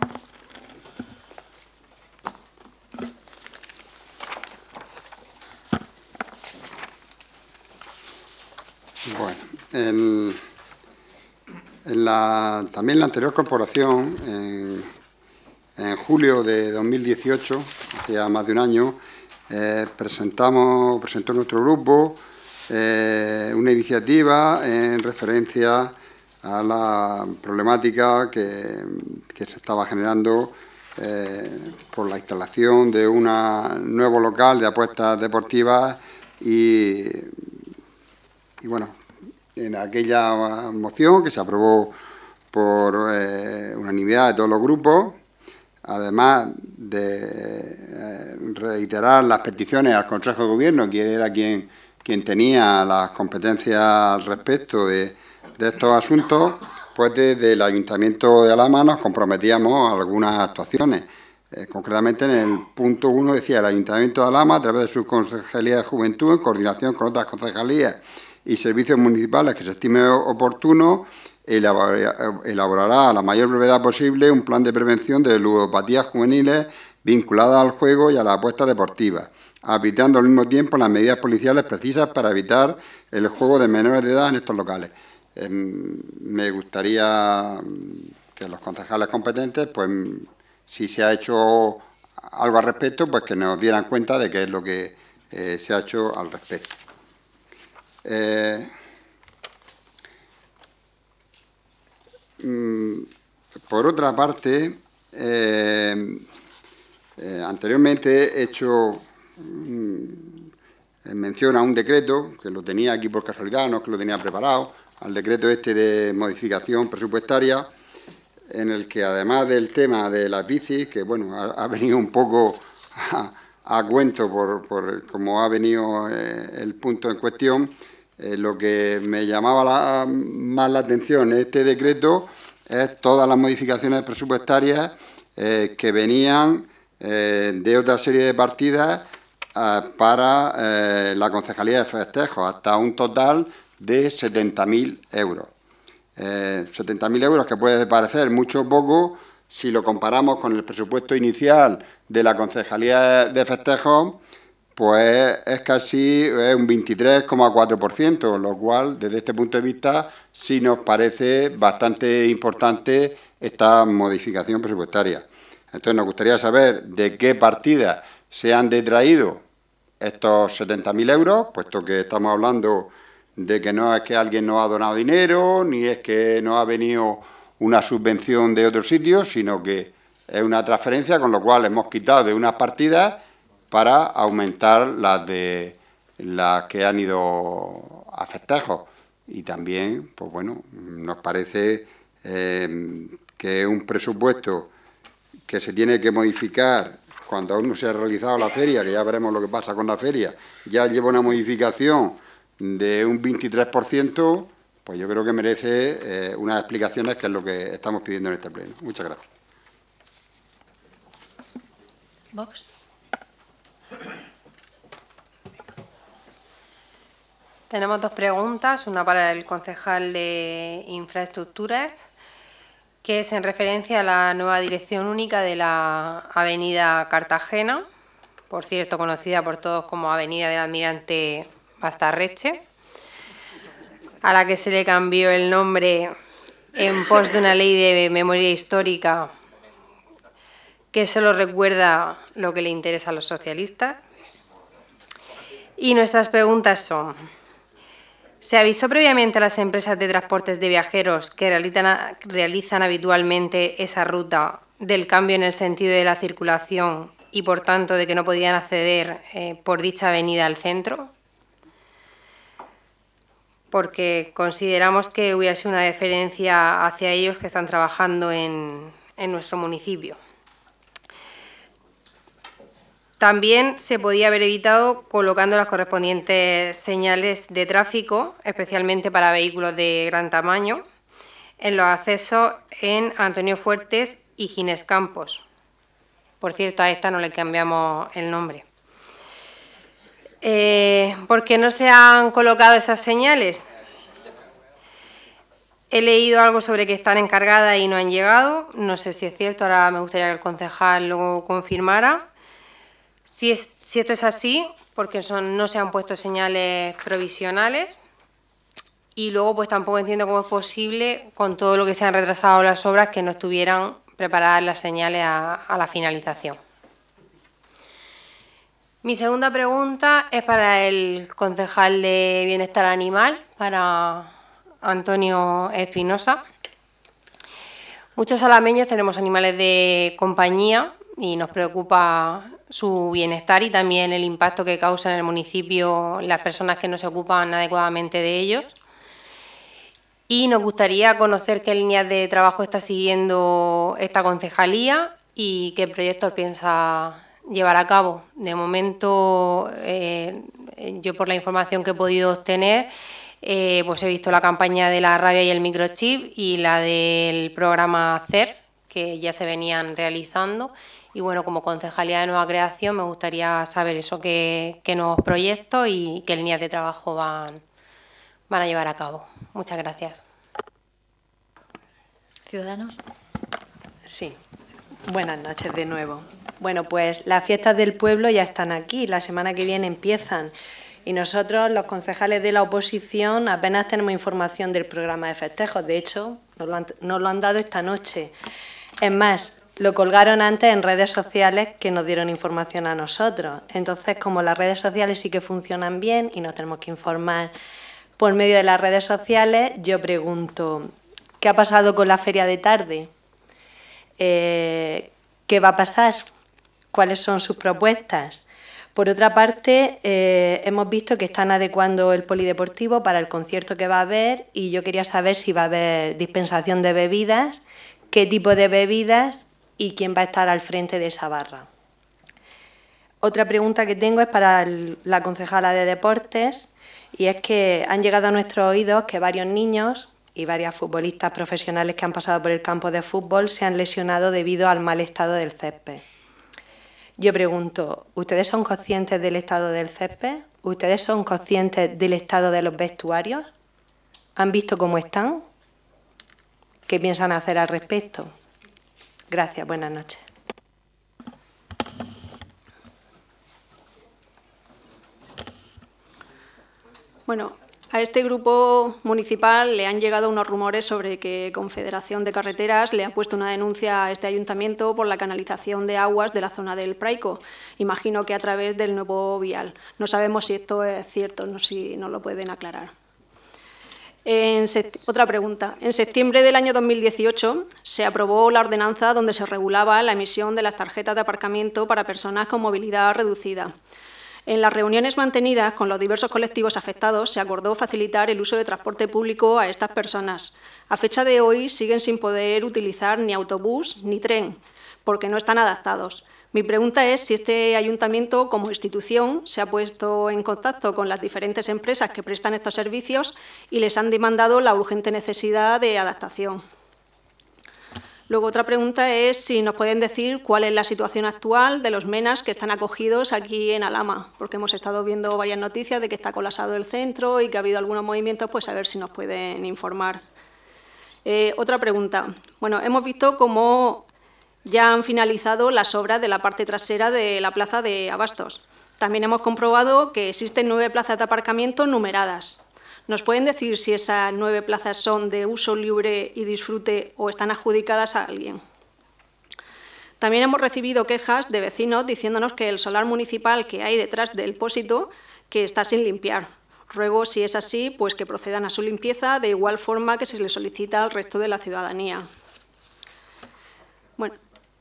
Bueno, también la anterior corporación, en julio de 2018, hace ya más de un año, presentó nuestro grupo una iniciativa en referencia a la problemática que se estaba generando por la instalación de un nuevo local de apuestas deportivas y bueno, en aquella moción que se aprobó por unanimidad de todos los grupos, además de reiterar las peticiones al Consejo de Gobierno, que era quien tenía las competencias al respecto de estos asuntos, pues desde el Ayuntamiento de Alhama nos comprometíamos a algunas actuaciones. Concretamente en el punto 1 decía: el Ayuntamiento de Alhama, a través de su Concejalía de Juventud, en coordinación con otras concejalías y servicios municipales que se estime oportuno, elaborará a la mayor brevedad posible un plan de prevención de ludopatías juveniles vinculadas al juego y a las apuestas deportivas, aplicando al mismo tiempo las medidas policiales precisas para evitar el juego de menores de edad en estos locales. Me gustaría que los concejales competentes, pues si se ha hecho algo al respecto, pues que nos dieran cuenta de qué es lo que se ha hecho al respecto. Por otra parte, anteriormente he hecho mención a un decreto, que lo tenía aquí por casualidad, no es que lo tenía preparado, al decreto este de modificación presupuestaria, en el que además del tema de las bicis, que bueno, ha venido un poco a cuento por cómo ha venido el punto en cuestión, lo que me llamaba más la atención en este decreto es todas las modificaciones presupuestarias que venían de otra serie de partidas para la Concejalía de Festejos, hasta un total de 70.000 euros. 70.000 euros, que puede parecer mucho o poco si lo comparamos con el presupuesto inicial de la Concejalía de Festejos, pues es casi un 23,4%, lo cual, desde este punto de vista, sí nos parece bastante importante esta modificación presupuestaria. Entonces, nos gustaría saber de qué partidas se han detraído estos 70.000 euros, puesto que estamos hablando de que no es que alguien nos ha donado dinero, ni es que nos ha venido una subvención de otro sitio, sino que es una transferencia, con lo cual hemos quitado de unas partidas para aumentar las que han ido a festejos. Y también, pues bueno, nos parece que es un presupuesto que se tiene que modificar cuando aún no se ha realizado la feria, que ya veremos lo que pasa con la feria, ya lleva una modificación de un 23%, pues yo creo que merece unas explicaciones, que es lo que estamos pidiendo en este pleno. Muchas gracias. Vox. Tenemos dos preguntas, una para el concejal de Infraestructuras, que es en referencia a la nueva dirección única de la Avenida Cartagena, por cierto conocida por todos como Avenida del Almirante Bastarreche, a la que se le cambió el nombre en pos de una ley de memoria histórica que solo recuerda lo que le interesa a los socialistas. Y nuestras preguntas son: ¿se avisó previamente a las empresas de transportes de viajeros que realizan habitualmente esa ruta del cambio en el sentido de la circulación y, por tanto, de que no podían acceder por dicha avenida al centro? Porque consideramos que hubiera sido una deferencia hacia ellos que están trabajando en nuestro municipio. También se podía haber evitado colocando las correspondientes señales de tráfico, especialmente para vehículos de gran tamaño, en los accesos en Antonio Fuertes y Ginés Campos. Por cierto, a esta no le cambiamos el nombre. ¿Por qué no se han colocado esas señales? He leído algo sobre que están encargadas y no han llegado. No sé si es cierto, ahora me gustaría que el concejal lo confirmara. Si esto es así, porque no se han puesto señales provisionales. Y luego, pues tampoco entiendo cómo es posible, con todo lo que se han retrasado las obras, que no estuvieran preparadas las señales a la finalización. Mi segunda pregunta es para el concejal de Bienestar Animal, para Antonio Espinosa. Muchos alameños tenemos animales de compañía y nos preocupa su bienestar y también el impacto que causa en el municipio las personas que no se ocupan adecuadamente de ellos. Y nos gustaría conocer qué líneas de trabajo está siguiendo esta concejalía y qué proyectos piensa llevar a cabo. De momento, yo por la información que he podido obtener, pues he visto la campaña de la rabia y el microchip y la del programa CER, que ya se venían realizando. Y bueno, como concejalía de nueva creación me gustaría saber eso, qué nuevos proyectos y qué líneas de trabajo van a llevar a cabo. Muchas gracias. ¿Ciudadanos? Sí. Buenas noches de nuevo. Bueno, pues las fiestas del pueblo ya están aquí, la semana que viene empiezan y nosotros, los concejales de la oposición, apenas tenemos información del programa de festejos. De hecho, nos lo han dado esta noche. Es más, lo colgaron antes en redes sociales que nos dieron información a nosotros. Entonces, como las redes sociales sí que funcionan bien y nos tenemos que informar por medio de las redes sociales, yo pregunto, ¿qué ha pasado con la feria de tarde? ¿Qué va a pasar? ¿Cuáles son sus propuestas? Por otra parte, hemos visto que están adecuando el polideportivo para el concierto que va a haber y yo quería saber si va a haber dispensación de bebidas, qué tipo de bebidas y quién va a estar al frente de esa barra. Otra pregunta que tengo es para la concejala de deportes y es que han llegado a nuestros oídos que varios niños y varias futbolistas profesionales que han pasado por el campo de fútbol se han lesionado debido al mal estado del césped. Yo pregunto, ¿ustedes son conscientes del estado del césped? ¿Ustedes son conscientes del estado de los vestuarios? ¿Han visto cómo están? ¿Qué piensan hacer al respecto? Gracias, buenas noches. Bueno, a este grupo municipal le han llegado unos rumores sobre que Confederación de Carreteras le ha puesto una denuncia a este ayuntamiento por la canalización de aguas de la zona del Praico. Imagino que a través del nuevo vial. No sabemos si esto es cierto, no sé si nos lo pueden aclarar. Otra pregunta. En septiembre del año 2018 se aprobó la ordenanza donde se regulaba la emisión de las tarjetas de aparcamiento para personas con movilidad reducida. En las reuniones mantenidas con los diversos colectivos afectados se acordó facilitar el uso de transporte público a estas personas. A fecha de hoy siguen sin poder utilizar ni autobús ni tren, porque no están adaptados. Mi pregunta es si este ayuntamiento, como institución, se ha puesto en contacto con las diferentes empresas que prestan estos servicios y les han demandado la urgente necesidad de adaptación. Luego, otra pregunta es si nos pueden decir cuál es la situación actual de los MENAs que están acogidos aquí en Alhama, porque hemos estado viendo varias noticias de que está colapsado el centro y que ha habido algunos movimientos, pues a ver si nos pueden informar. Otra pregunta. Bueno, hemos visto cómo ya han finalizado las obras de la parte trasera de la plaza de Abastos. También hemos comprobado que existen 9 plazas de aparcamiento numeradas. ¿Nos pueden decir si esas 9 plazas son de uso libre y disfrute o están adjudicadas a alguien? También hemos recibido quejas de vecinos diciéndonos que el solar municipal que hay detrás del Pósito que está sin limpiar. Ruego, si es así, pues que procedan a su limpieza de igual forma que se les solicita al resto de la ciudadanía. Bueno,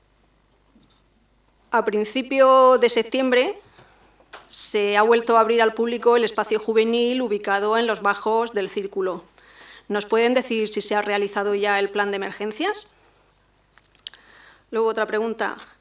a principio de septiembre se ha vuelto a abrir al público el espacio juvenil ubicado en los bajos del Círculo. ¿Nos pueden decir si se ha realizado ya el plan de emergencias? Luego otra pregunta.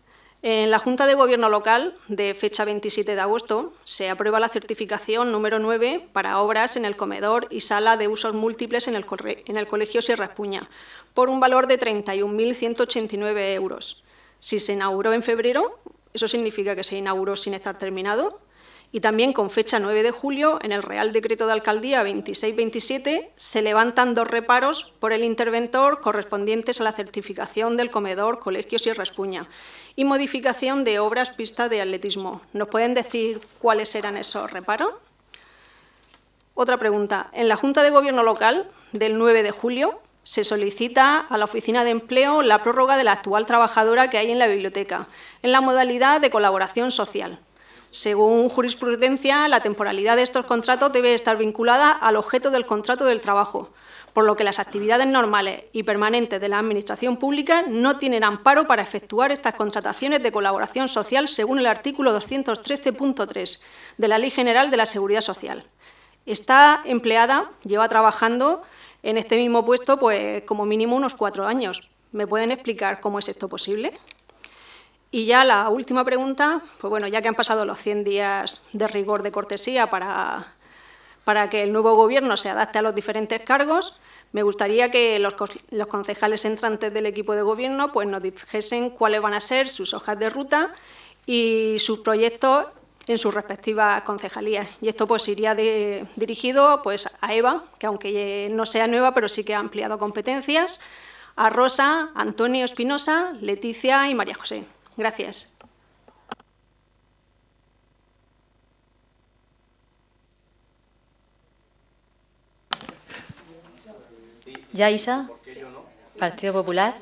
En la Junta de Gobierno Local, de fecha 27 de agosto, se aprueba la certificación número 9 para obras en el comedor y sala de usos múltiples en el Colegio Sierra Espuña, por un valor de 31.189 euros. Si se inauguró en febrero, eso significa que se inauguró sin estar terminado. Y también con fecha 9 de julio, en el Real Decreto de Alcaldía 2627, se levantan 2 reparos por el interventor correspondientes a la certificación del comedor Colegio Sierra Espuña y modificación de obras pista de atletismo. ¿Nos pueden decir cuáles eran esos reparos? Otra pregunta. En la Junta de Gobierno Local del 9 de julio se solicita a la Oficina de Empleo la prórroga de la actual trabajadora que hay en la biblioteca, en la modalidad de colaboración social. Según jurisprudencia, la temporalidad de estos contratos debe estar vinculada al objeto del contrato del trabajo, por lo que las actividades normales y permanentes de la Administración Pública no tienen amparo para efectuar estas contrataciones de colaboración social según el artículo 213.3 de la Ley General de la Seguridad Social. Esta empleada lleva trabajando en este mismo puesto pues, como mínimo unos 4 años. ¿Me pueden explicar cómo es esto posible? Y ya la última pregunta, pues bueno, ya que han pasado los 100 días de rigor de cortesía para que el nuevo Gobierno se adapte a los diferentes cargos, me gustaría que los concejales entrantes del equipo de Gobierno pues nos dijesen cuáles van a ser sus hojas de ruta y sus proyectos en sus respectivas concejalías. Y esto pues iría dirigido pues, a Eva, que aunque no sea nueva, pero sí que ha ampliado competencias, a Rosa, Antonio Espinosa, Leticia y María José. Gracias. ¿Ya, Isa? Partido Popular.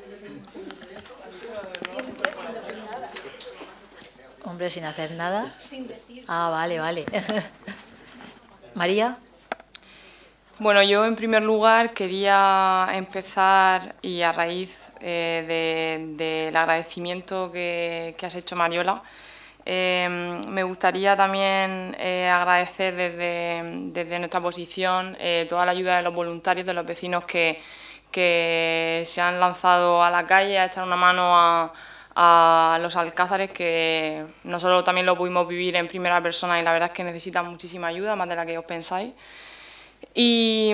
Hombre, sin hacer nada. Ah, vale, vale. María. Bueno, yo en primer lugar quería empezar y a raíz del agradecimiento que has hecho, Mariola, me gustaría también agradecer desde nuestra posición toda la ayuda de los voluntarios, de los vecinos que se han lanzado a la calle a echar una mano a los alcázares, que nosotros también lo pudimos vivir en primera persona y la verdad es que necesitan muchísima ayuda, más de la que os pensáis. Y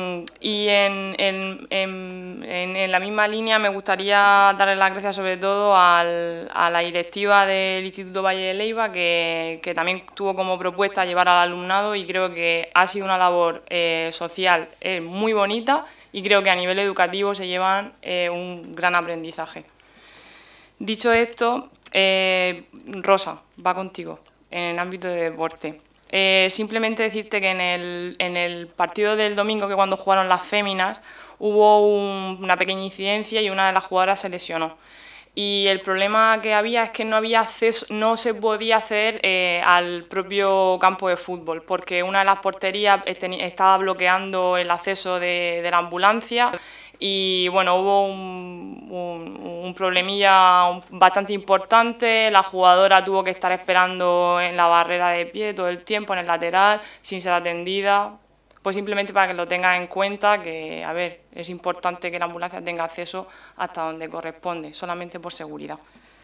en la misma línea me gustaría darle las gracias sobre todo a la directiva del Instituto Valle de Leiva, que también tuvo como propuesta llevar al alumnado, y creo que ha sido una labor social muy bonita, y creo que a nivel educativo se llevan un gran aprendizaje. Dicho esto, Rosa, va contigo en el ámbito de deporte. Simplemente decirte que en el partido del domingo, que cuando jugaron las féminas, hubo una pequeña incidencia y una de las jugadoras se lesionó. Y el problema que había es que no había acceso, no se podía acceder al propio campo de fútbol, porque una de las porterías estaba bloqueando el acceso de la ambulancia. Y bueno, hubo un problemilla bastante importante. La jugadora tuvo que estar esperando en la barrera de pie todo el tiempo, en el lateral, sin ser atendida. Pues simplemente para que lo tengan en cuenta, que a ver, es importante que la ambulancia tenga acceso hasta donde corresponde, solamente por seguridad.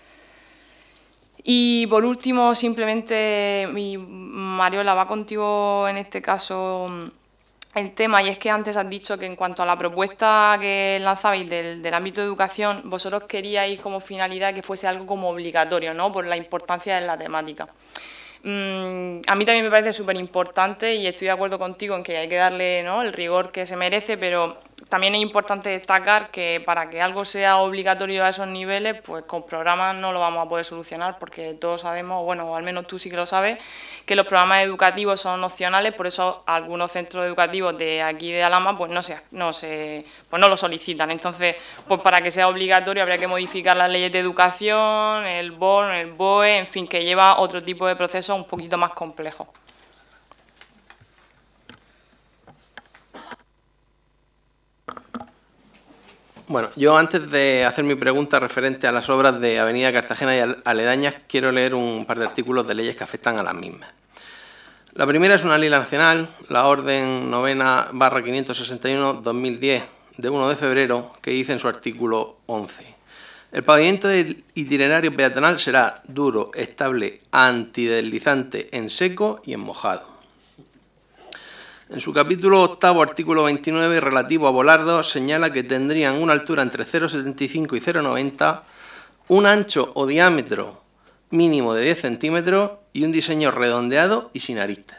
Y por último, simplemente, Mariola, va contigo en este caso el tema, y es que antes has dicho que en cuanto a la propuesta que lanzabais del ámbito de educación, vosotros queríais como finalidad que fuese algo como obligatorio, ¿no?, por la importancia de la temática. A mí también me parece súper importante y estoy de acuerdo contigo en que hay que darle, ¿no?, el rigor que se merece, pero también es importante destacar que para que algo sea obligatorio a esos niveles, pues con programas no lo vamos a poder solucionar, porque todos sabemos, bueno, o al menos tú sí que lo sabes, que los programas educativos son opcionales. Por eso algunos centros educativos de aquí de Alhama pues no lo solicitan. Entonces, pues para que sea obligatorio habría que modificar las leyes de educación, el BON, el BOE, en fin, que lleva otro tipo de procesos un poquito más complejos. Bueno, yo antes de hacer mi pregunta referente a las obras de Avenida Cartagena y aledañas, quiero leer un par de artículos de leyes que afectan a las mismas. La primera es una ley nacional, la Orden 9/561-2010, de 1 de febrero, que dice en su artículo 11: El pavimento del itinerario peatonal será duro, estable, antideslizante en seco y en mojado. En su capítulo 8, artículo 29, relativo a volardos, señala que tendrían una altura entre 0,75 y 0,90, un ancho o diámetro mínimo de 10 centímetros y un diseño redondeado y sin aristas.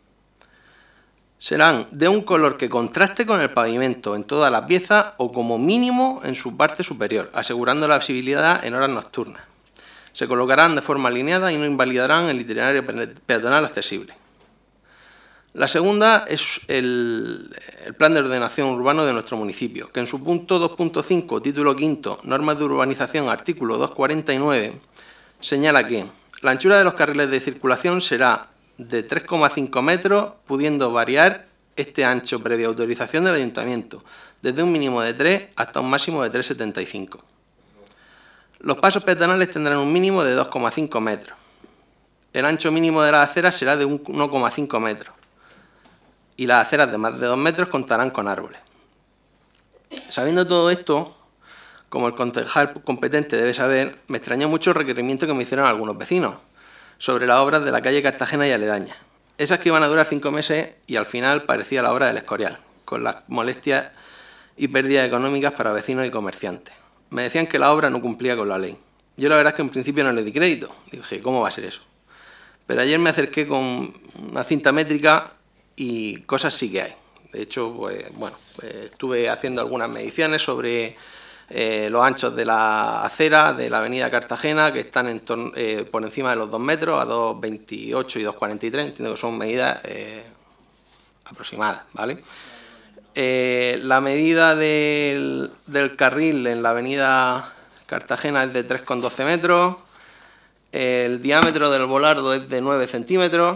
Serán de un color que contraste con el pavimento en toda la pieza o como mínimo en su parte superior, asegurando la visibilidad en horas nocturnas. Se colocarán de forma alineada y no invalidarán el itinerario peatonal accesible. La segunda es el Plan de Ordenación Urbano de nuestro municipio, que en su punto 2.5, título quinto, Normas de Urbanización, artículo 249, señala que la anchura de los carriles de circulación será de 3,5 metros, pudiendo variar este ancho previa autorización del Ayuntamiento, desde un mínimo de 3 hasta un máximo de 3,75. Los pasos peatonales tendrán un mínimo de 2,5 metros. El ancho mínimo de las aceras será de 1,5 metros. Y las aceras de más de 2 metros contarán con árboles. Sabiendo todo esto, como el concejal competente debe saber, me extrañó mucho el requerimiento que me hicieron algunos vecinos sobre las obras de la calle Cartagena y aledañas. Esas que iban a durar 5 meses y al final parecía la obra del Escorial, con las molestias y pérdidas económicas para vecinos y comerciantes. Me decían que la obra no cumplía con la ley. Yo la verdad es que en principio no le di crédito. Dije, ¿cómo va a ser eso? Pero ayer me acerqué con una cinta métrica y cosas sí que hay. De hecho, pues, bueno, estuve haciendo algunas mediciones sobre los anchos de la acera de la avenida Cartagena, que están por encima de los 2 metros, a 2,28 y 2,43, entiendo que son medidas aproximadas, ¿vale? La medida del carril en la avenida Cartagena es de 3,12 metros, el diámetro del volardo es de 9 centímetros.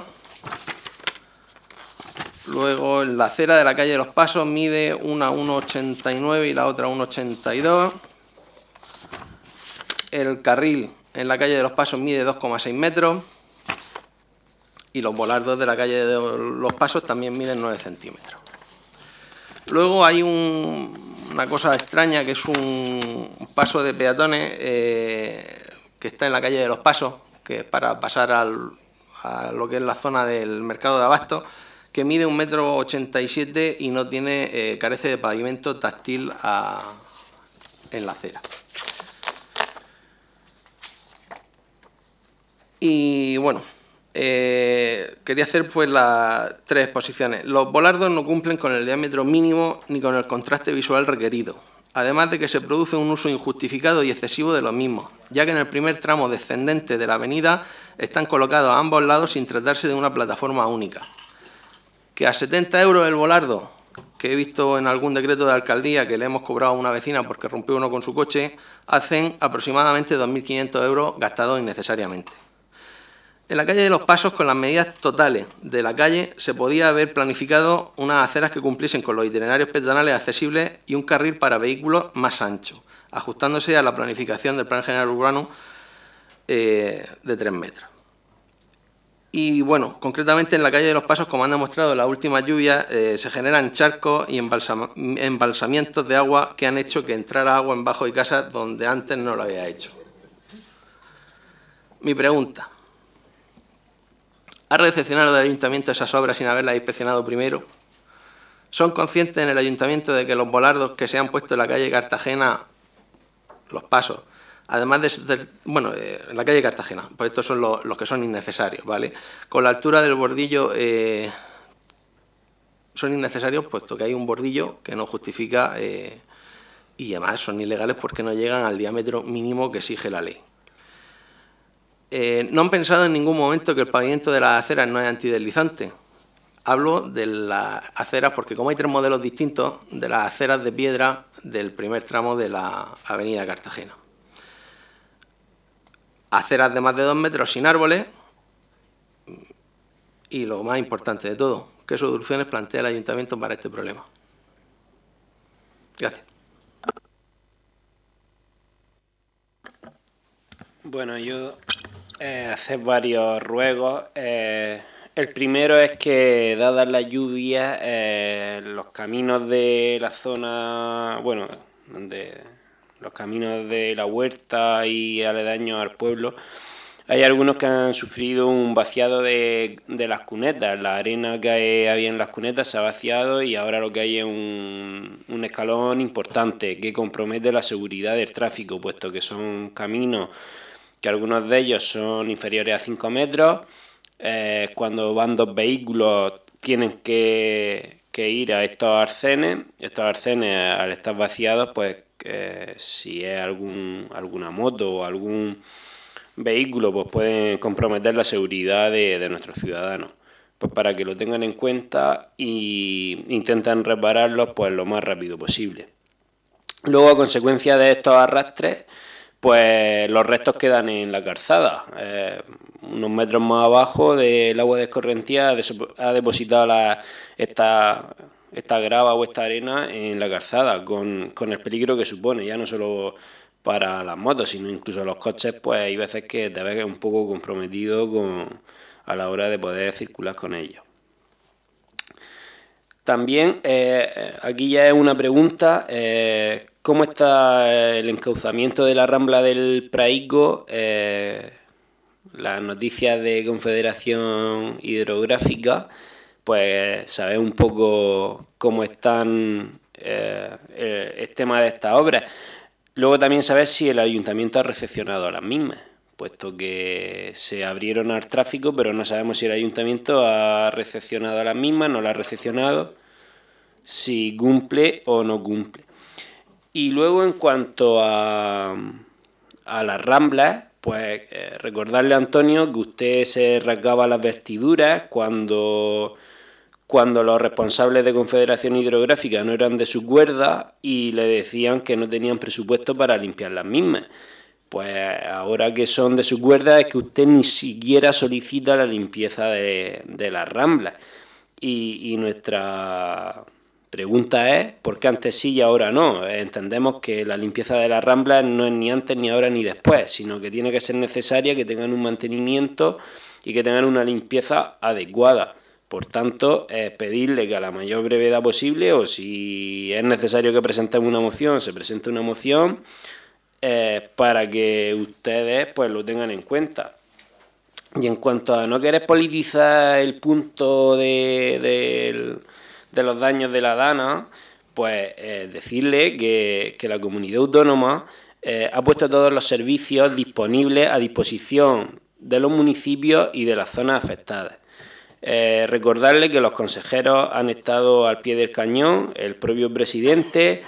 Luego la acera de la calle de los Pasos mide una 1,89 y la otra 1,82. El carril en la calle de los Pasos mide 2,6 metros. Y los volardos de la calle de los Pasos también miden 9 centímetros. Luego hay una cosa extraña que es un paso de peatones que está en la calle de los Pasos, que es para pasar a lo que es la zona del mercado de Abasto, que mide 1,87 m y no tiene, carece de pavimento táctil en la acera. Y bueno, quería hacer pues las 3 exposiciones. Los volardos no cumplen con el diámetro mínimo ni con el contraste visual requerido, además de que se produce un uso injustificado y excesivo de los mismos, ya que en el primer tramo descendente de la avenida están colocados a ambos lados sin tratarse de una plataforma única. Que a 70 euros el volardo, que he visto en algún decreto de alcaldía que le hemos cobrado a una vecina porque rompió uno con su coche, hacen aproximadamente 2.500 euros gastados innecesariamente. En la calle de los Pasos, con las medidas totales de la calle, se podía haber planificado unas aceras que cumpliesen con los itinerarios peatonales accesibles y un carril para vehículos más ancho, ajustándose a la planificación del Plan General Urbano de 3 metros. Y bueno, concretamente en la calle de los Pasos, como han demostrado las últimas lluvias, se generan charcos y embalsamientos de agua que han hecho que entrara agua en bajo de casa donde antes no lo había hecho. Mi pregunta: ¿ha recepcionado el Ayuntamiento esas obras sin haberlas inspeccionado primero? ¿Son conscientes en el Ayuntamiento de que los volardos que se han puesto en la calle Cartagena, los Pasos, además de ser, bueno, en la calle Cartagena, pues estos son los que son innecesarios, ¿vale? Con la altura del bordillo son innecesarios puesto que hay un bordillo que no justifica y además son ilegales porque no llegan al diámetro mínimo que exige la ley. No han pensado en ningún momento que el pavimento de las aceras no es antideslizante. Hablo de las aceras porque como hay 3 modelos distintos, de las aceras de piedra del primer tramo de la avenida Cartagena. Aceras de más de 2 metros sin árboles y lo más importante de todo, ¿qué soluciones plantea el Ayuntamiento para este problema? Gracias. Bueno, yo hacer varios ruegos. El primero es que, dadas las lluvias, los caminos de la zona, bueno, donde los caminos de la huerta y aledaños al pueblo, hay algunos que han sufrido un vaciado de las cunetas. La arena que había en las cunetas se ha vaciado y ahora lo que hay es un escalón importante que compromete la seguridad del tráfico, puesto que son caminos que algunos de ellos son inferiores a 5 metros. Cuando van 2 vehículos tienen que ir a estos arcenes. Estos arcenes, al estar vaciados, pues si es alguna moto o algún vehículo, pues pueden comprometer la seguridad de nuestros ciudadanos. Pues para que lo tengan en cuenta e intenten repararlos pues lo más rápido posible. Luego, a consecuencia de estos arrastres, pues los restos quedan en la calzada. Unos metros más abajo del agua de escorrentía ha depositado esta grava o esta arena en la calzada, con el peligro que supone, ya no solo para las motos, sino incluso los coches, pues hay veces que te ves un poco comprometido a la hora de poder circular con ellos. También, aquí ya es una pregunta, ¿cómo está el encauzamiento de la Rambla del Praico? Las noticias de Confederación Hidrográfica, pues saber un poco cómo están el tema de estas obras. Luego también saber si el ayuntamiento ha recepcionado a las mismas, puesto que se abrieron al tráfico, pero no sabemos si el ayuntamiento ha recepcionado a las mismas, no las ha recepcionado, si cumple o no cumple. Y luego, en cuanto a las ramblas, pues recordarle a Antonio que usted se rasgaba las vestiduras cuando los responsables de Confederación Hidrográfica no eran de su cuerda y le decían que no tenían presupuesto para limpiar las mismas. Pues ahora que son de su cuerda es que usted ni siquiera solicita la limpieza de las ramblas. Y nuestra pregunta es, ¿por qué antes sí y ahora no? Entendemos que la limpieza de las ramblas no es ni antes, ni ahora, ni después, sino que tiene que ser necesaria, que tengan un mantenimiento y que tengan una limpieza adecuada. Por tanto, pedirle que a la mayor brevedad posible, o si es necesario que presentemos una moción, se presente una moción para que ustedes pues lo tengan en cuenta. Y en cuanto a no querer politizar el punto de los daños de la Dana, pues decirle que la comunidad autónoma ha puesto todos los servicios disponibles a disposición de los municipios y de las zonas afectadas. Recordarle que los consejeros han estado al pie del cañón, el propio presidente,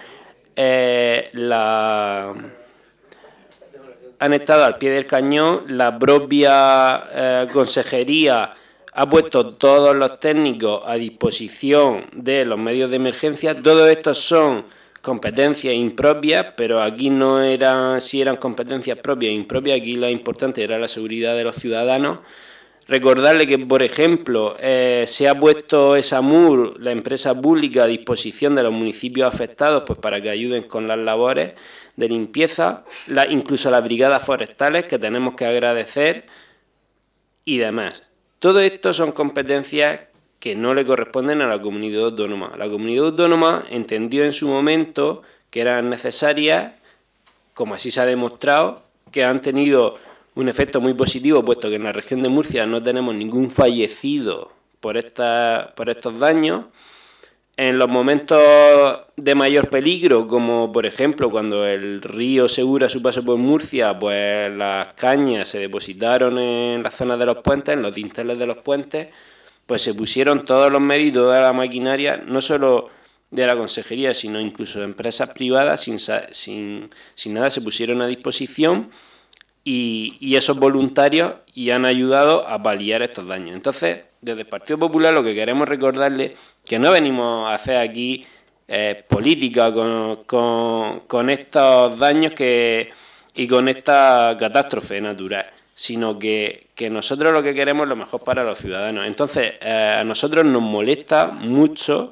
han estado al pie del cañón, la propia consejería ha puesto todos los técnicos a disposición de los medios de emergencia. Todo esto son competencias impropias, pero aquí no eran, si eran competencias propias e impropias, aquí lo importante era la seguridad de los ciudadanos. Recordarle que, por ejemplo, se ha puesto ESAMUR, la empresa pública, a disposición de los municipios afectados, pues para que ayuden con las labores de limpieza, incluso las brigadas forestales, que tenemos que agradecer, y demás. Todo esto son competencias que no le corresponden a la comunidad autónoma. La comunidad autónoma entendió en su momento que eran necesarias, como así se ha demostrado, que han tenido un efecto muy positivo, puesto que en la región de Murcia no tenemos ningún fallecido por estos daños. En los momentos de mayor peligro, como por ejemplo cuando el río Segura a su paso por Murcia, pues las cañas se depositaron en las zonas de los puentes, en los dinteles de los puentes, pues se pusieron todos los medios y toda la maquinaria, no solo de la consejería, sino incluso de empresas privadas, sin nada, se pusieron a disposición. Y esos voluntarios y han ayudado a paliar estos daños. Entonces, desde el Partido Popular lo que queremos recordarle que no venimos a hacer aquí política con estos daños y con esta catástrofe natural, sino que nosotros lo que queremos es lo mejor para los ciudadanos. Entonces, a nosotros nos molesta mucho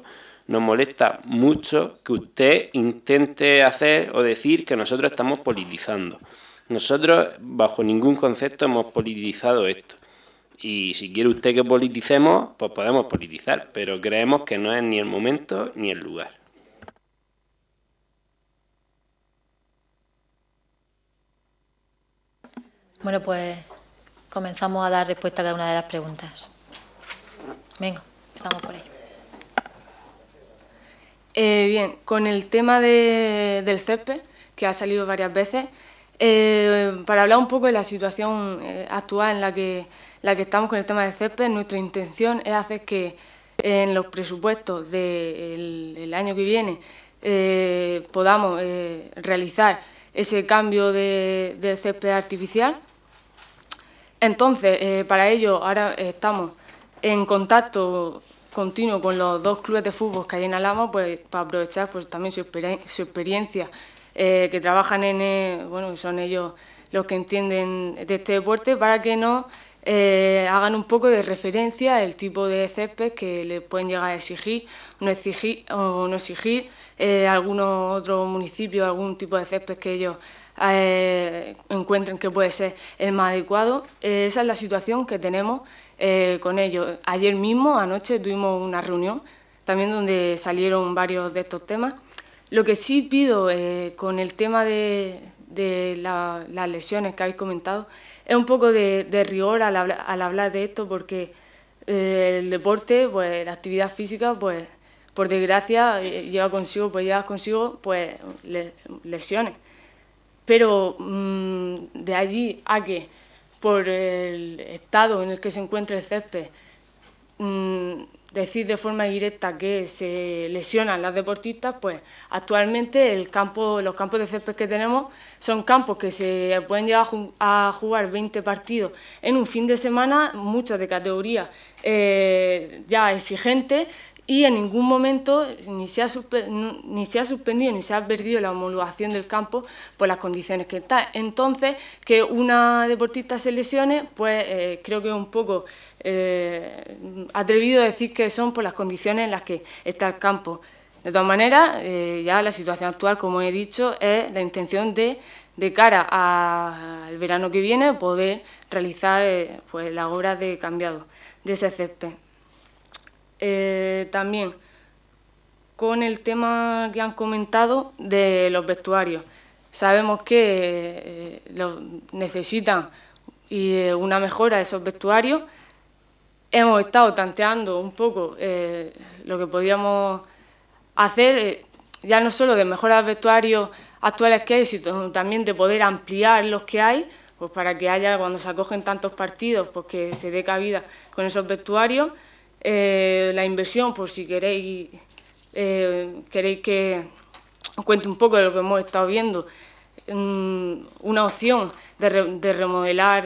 que usted intente hacer o decir que nosotros estamos politizando. Nosotros, bajo ningún concepto, hemos politizado esto. Y si quiere usted que politicemos, pues podemos politizar, pero creemos que no es ni el momento ni el lugar. Bueno, pues comenzamos a dar respuesta a cada una de las preguntas. Venga, empezamos por ahí. Bien, con el tema del césped, que ha salido varias veces, para hablar un poco de la situación actual en la que estamos con el tema del césped, nuestra intención es hacer que en los presupuestos del año que viene podamos realizar ese cambio del césped artificial. Entonces, para ello ahora estamos en contacto continuo con los 2 clubes de fútbol que hay en Alhama, pues para aprovechar pues también su experiencia, que trabajan bueno, son ellos los que entienden de este deporte, para que nos hagan un poco de referencia el tipo de césped que le pueden llegar a exigir o no exigir algunos otros municipios, algún tipo de césped que ellos encuentren que puede ser el más adecuado. Esa es la situación que tenemos con ellos. Ayer mismo, anoche, tuvimos una reunión también donde salieron varios de estos temas. Lo que sí pido con el tema de las lesiones que habéis comentado es un poco de rigor al hablar de esto, porque el deporte, pues la actividad física, pues por desgracia lleva consigo lesiones. Pero de allí a que por el estado en el que se encuentra el césped decir de forma directa que se lesionan las deportistas, pues actualmente los campos de césped que tenemos son campos que se pueden llegar a jugar 20 partidos en un fin de semana, muchos de categoría ya exigente, y en ningún momento ni se ha suspendido ni se ha perdido la homologación del campo por las condiciones que está. Entonces, que una deportista se lesione, pues creo que es un poco atrevido decir que son por las condiciones en las que está el campo. De todas maneras, ya la situación actual, como he dicho, es la intención de cara al verano que viene poder realizar pues las obras de cambiado de ese césped. También con el tema que han comentado de los vestuarios. Sabemos que necesitan una mejora de esos vestuarios. Hemos estado tanteando un poco lo que podíamos hacer, ya no solo de mejorar los vestuarios actuales que hay, sino también de poder ampliar los que hay, pues para que haya, cuando se acogen tantos partidos, pues que se dé cabida con esos vestuarios. La inversión, por si queréis que os cuente un poco de lo que hemos estado viendo, una opción de remodelar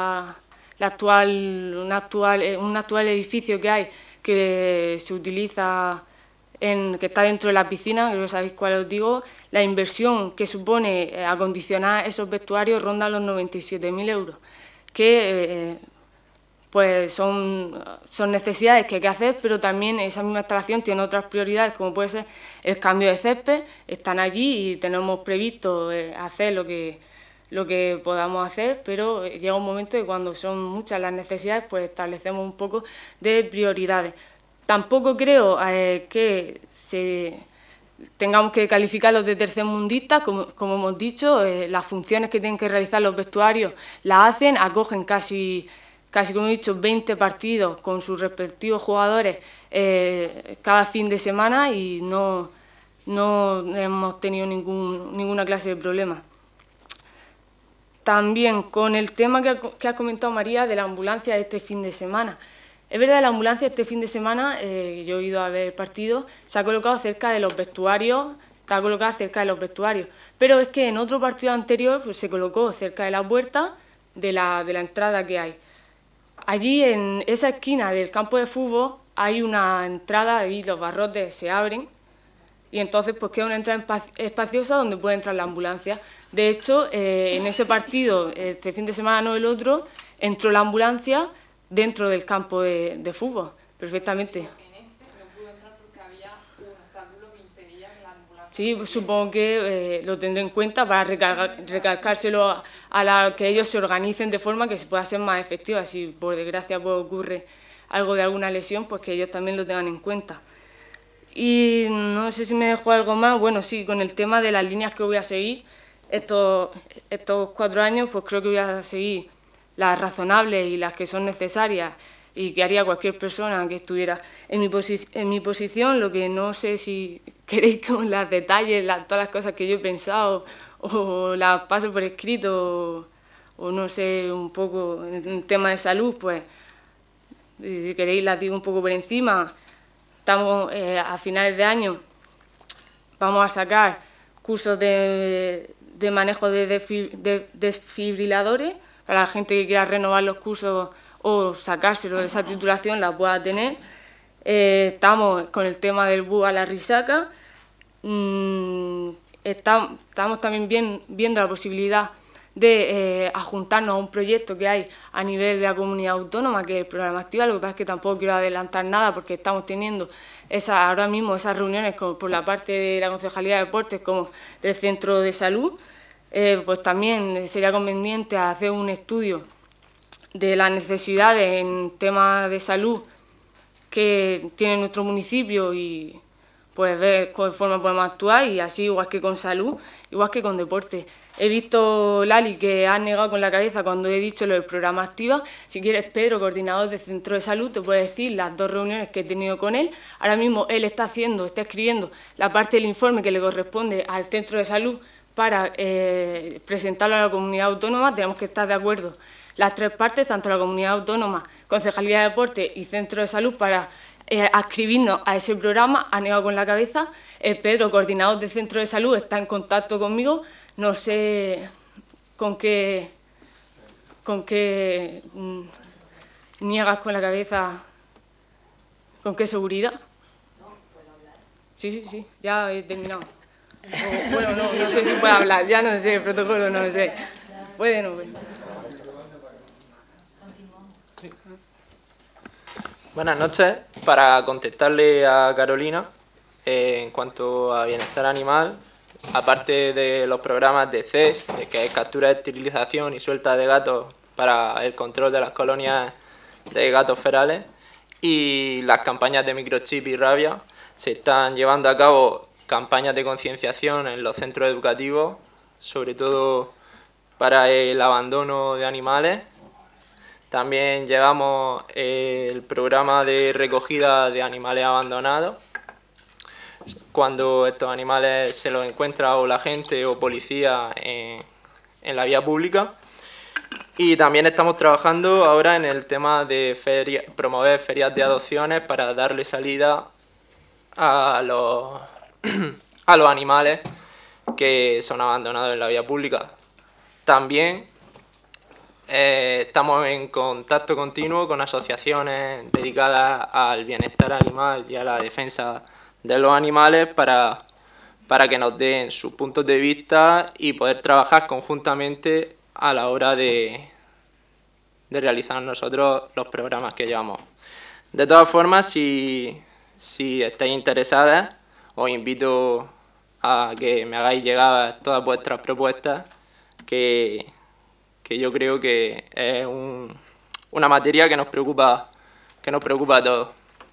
un actual edificio que hay, que se utiliza, que está dentro de la piscina, creo que sabéis cuál os digo. La inversión que supone acondicionar esos vestuarios ronda los 97.000 euros, que pues son necesidades que hay que hacer, pero también esa misma instalación tiene otras prioridades, como puede ser el cambio de césped. Están allí y tenemos previsto hacer lo que podamos hacer, pero llega un momento que cuando son muchas las necesidades, pues establecemos un poco de prioridades. Tampoco creo que tengamos que calificarlos de tercermundistas, como hemos dicho. Las funciones que tienen que realizar los vestuarios las hacen, acogen casi como he dicho, 20 partidos con sus respectivos jugadores cada fin de semana, y no hemos tenido ninguna clase de problema. También con el tema que ha comentado María de la ambulancia de este fin de semana. Es verdad, la ambulancia este fin de semana, yo he ido a ver el partido, se ha colocado cerca de los vestuarios, pero es que en otro partido anterior pues, se colocó cerca de la puerta de la entrada que hay. Allí, en esa esquina del campo de fútbol, hay una entrada, y los barrotes se abren, y entonces pues queda una entrada espaciosa donde puede entrar la ambulancia. De hecho, en ese partido, este fin de semana, no el otro, entró la ambulancia dentro del campo de fútbol, perfectamente. En este no pudo entrar porque había un obstáculo que impedía que la ambulancia... Sí, supongo que lo tendré en cuenta para recalcárselo a que ellos se organicen de forma que se pueda ser más efectiva. Si por desgracia pues, ocurre algo de alguna lesión, pues que ellos también lo tengan en cuenta. Y no sé si me dejo algo más. Bueno, sí, con el tema de las líneas que voy a seguir, estos 4 años, pues creo que voy a seguir las razonables y las que son necesarias y que haría cualquier persona que estuviera en mi posición. Lo que no sé si queréis con los detalles, todas las cosas que yo he pensado o las paso por escrito o no sé, un poco en el tema de salud, pues si queréis las digo un poco por encima. Estamos a finales de año, vamos a sacar cursos de manejo de desfibriladores para la gente que quiera renovar los cursos o sacárselo de esa titulación, la pueda tener. Estamos con el tema del bus a la risaca. Estamos también viendo la posibilidad de adjuntarnos a un proyecto que hay a nivel de la comunidad autónoma, que es el programa Activa. Lo que pasa es que tampoco quiero adelantar nada porque estamos teniendo ahora mismo esas reuniones por la parte de la Concejalía de Deportes como del Centro de Salud. Pues también sería conveniente hacer un estudio de las necesidades en temas de salud que tiene nuestro municipio y pues ver de qué forma podemos actuar, y así igual que con salud, igual que con deporte. He visto, Lali, que has negado con la cabeza cuando he dicho lo del programa Activa. Si quieres, Pedro, coordinador del Centro de Salud, te puede decir las 2 reuniones que he tenido con él. Ahora mismo él está escribiendo la parte del informe que le corresponde al Centro de Salud para presentarlo a la comunidad autónoma. Tenemos que estar de acuerdo las 3 partes, tanto la comunidad autónoma, Concejalía de Deportes y Centro de Salud, para adscribirnos a ese programa. Ha negado con la cabeza. Pedro, coordinador del Centro de Salud, está en contacto conmigo. No sé con qué niegas con la cabeza, con qué seguridad. Sí, ya he terminado. Bueno, no sé si puede hablar, ya no sé, el protocolo no sé. Puede, no puede. Buenas noches. Para contestarle a Carolina, en cuanto a bienestar animal, aparte de los programas de CES, de que es captura, esterilización y suelta de gatos para el control de las colonias de gatos ferales, y las campañas de microchip y rabia, se están llevando a cabo campañas de concienciación en los centros educativos, sobre todo para el abandono de animales. También llevamos el programa de recogida de animales abandonados, cuando estos animales se los encuentra o la gente o policía en la vía pública. Y también estamos trabajando ahora en el tema de promover ferias de adopciones para darle salida a los animales que son abandonados en la vía pública. También estamos en contacto continuo con asociaciones dedicadas al bienestar animal y a la defensa de los animales para que nos den sus puntos de vista y poder trabajar conjuntamente a la hora de realizar nosotros los programas que llevamos. De todas formas, si estáis interesadas, os invito a que me hagáis llegar todas vuestras propuestas, que yo creo que es una materia que nos preocupa a todos.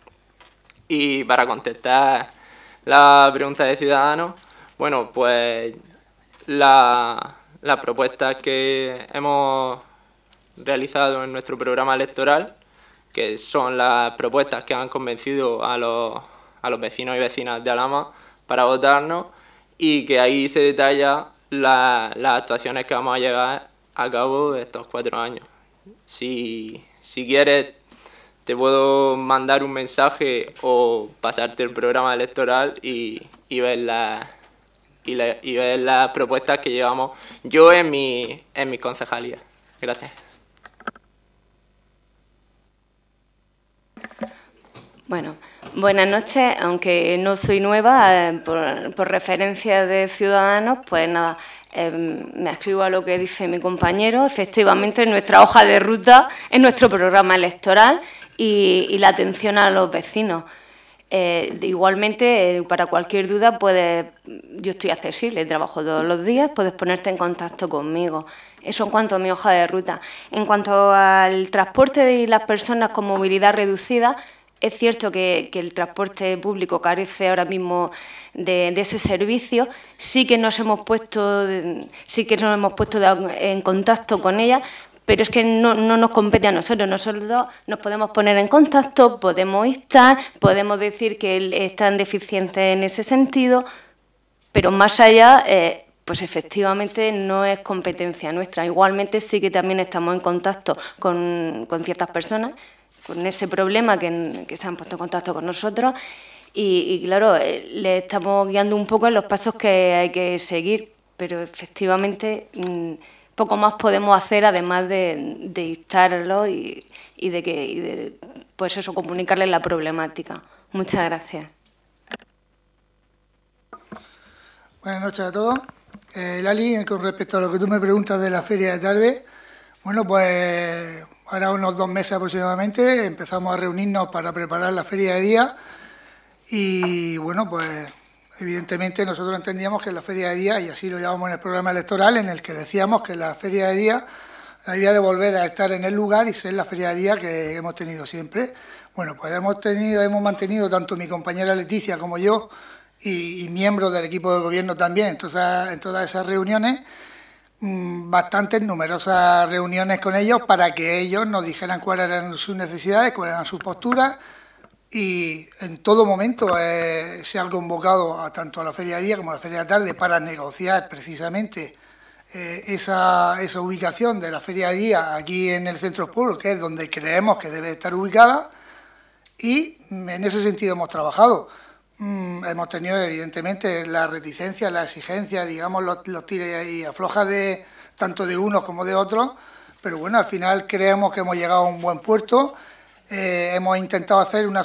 Y para contestar la pregunta de Ciudadanos, bueno, pues las propuestas que hemos realizado en nuestro programa electoral, que son las propuestas que han convencido a los vecinos y vecinas de Alhama para votarnos, y que ahí se detalla las actuaciones que vamos a llevar a cabo de estos 4 años. Si quieres, te puedo mandar un mensaje o pasarte el programa electoral y ver las propuestas que llevamos yo en mis concejalías. Gracias. Bueno, buenas noches. Aunque no soy nueva, por referencia de Ciudadanos, pues nada, me adscribo a lo que dice mi compañero. Efectivamente, nuestra hoja de ruta es nuestro programa electoral y la atención a los vecinos. Igualmente, para cualquier duda, yo estoy accesible, trabajo todos los días, puedes ponerte en contacto conmigo. Eso en cuanto a mi hoja de ruta. En cuanto al transporte de las personas con movilidad reducida, Es cierto que el transporte público carece ahora mismo de ese servicio. Sí que nos hemos puesto en contacto con ella, pero es que no nos compete a nosotros. Nosotros nos podemos poner en contacto, podemos instar, podemos decir que están deficientes en ese sentido, pero más allá, pues efectivamente no es competencia nuestra. Igualmente sí que también estamos en contacto con ciertas personas con ese problema que se han puesto en contacto con nosotros y claro, le estamos guiando un poco en los pasos que hay que seguir, pero efectivamente poco más podemos hacer además de instarlo y de pues eso, comunicarles la problemática. Muchas gracias. Buenas noches a todos. Lali, con respecto a lo que tú me preguntas de la feria de tarde, bueno, pues ahora unos 2 meses aproximadamente empezamos a reunirnos para preparar la feria de día y bueno, pues evidentemente nosotros entendíamos que la feria de día, y así lo llamamos en el programa electoral, en el que decíamos que la feria de día había de volver a estar en el lugar y ser la feria de día que hemos tenido siempre. Bueno, pues hemos mantenido tanto mi compañera Leticia como yo y miembros del equipo de gobierno también en todas esas reuniones, bastantes numerosas reuniones con ellos para que ellos nos dijeran cuáles eran sus necesidades, cuáles eran sus posturas, y en todo momento se han convocado tanto a la feria de día como a la feria de tarde para negociar precisamente esa ubicación de la feria de día aquí en el centro del pueblo, que es donde creemos que debe estar ubicada, y en ese sentido hemos trabajado. Hemos tenido evidentemente la reticencia, la exigencia, digamos los tires y aflojas tanto de unos como de otros, pero bueno, al final creemos que hemos llegado a un buen puerto. Hemos intentado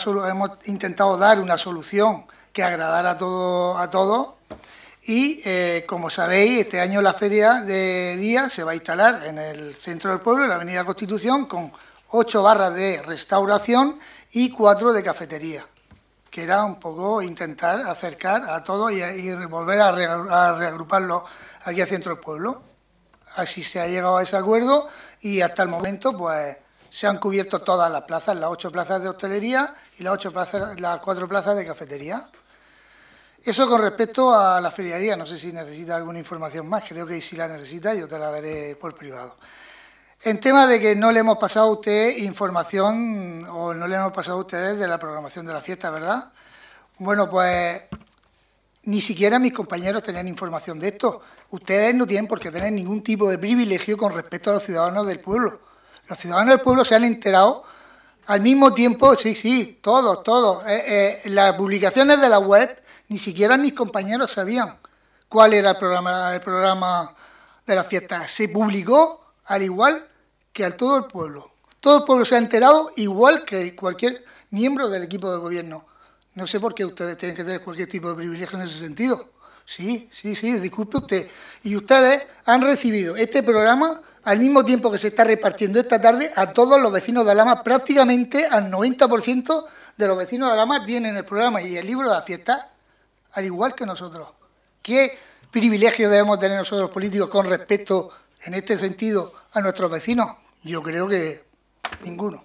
dar una solución que agradara a todos y como sabéis, este año la feria de día se va a instalar en el centro del pueblo, en la avenida Constitución, con 8 barras de restauración y 4 de cafetería, que era un poco intentar acercar a todos y volver a reagruparlo aquí al centro del pueblo. Así se ha llegado a ese acuerdo y hasta el momento pues se han cubierto todas las plazas, las 8 plazas de hostelería y las 4 plazas de cafetería. Eso con respecto a la feria de día. No sé si necesita alguna información más, creo que si la necesita yo te la daré por privado. En tema de que no le hemos pasado a usted información o no le hemos pasado a ustedes de la programación de la fiesta, ¿verdad? Bueno, pues ni siquiera mis compañeros tenían información de esto. Ustedes no tienen por qué tener ningún tipo de privilegio con respecto a los ciudadanos del pueblo. Los ciudadanos del pueblo se han enterado al mismo tiempo, sí, todos. Las publicaciones de la web, ni siquiera mis compañeros sabían cuál era el programa de la fiesta. Se publicó al igual que a todo el pueblo. Todo el pueblo se ha enterado igual que cualquier miembro del equipo de gobierno. No sé por qué ustedes tienen que tener cualquier tipo de privilegio en ese sentido. Sí, disculpe usted. Y ustedes han recibido este programa al mismo tiempo que se está repartiendo esta tarde a todos los vecinos de Alhama. Prácticamente al 90% de los vecinos de Alhama tienen el programa y el libro de la fiesta, al igual que nosotros. ¿Qué privilegio debemos tener nosotros los políticos con respecto, en este sentido, a nuestros vecinos? Yo creo que ninguno.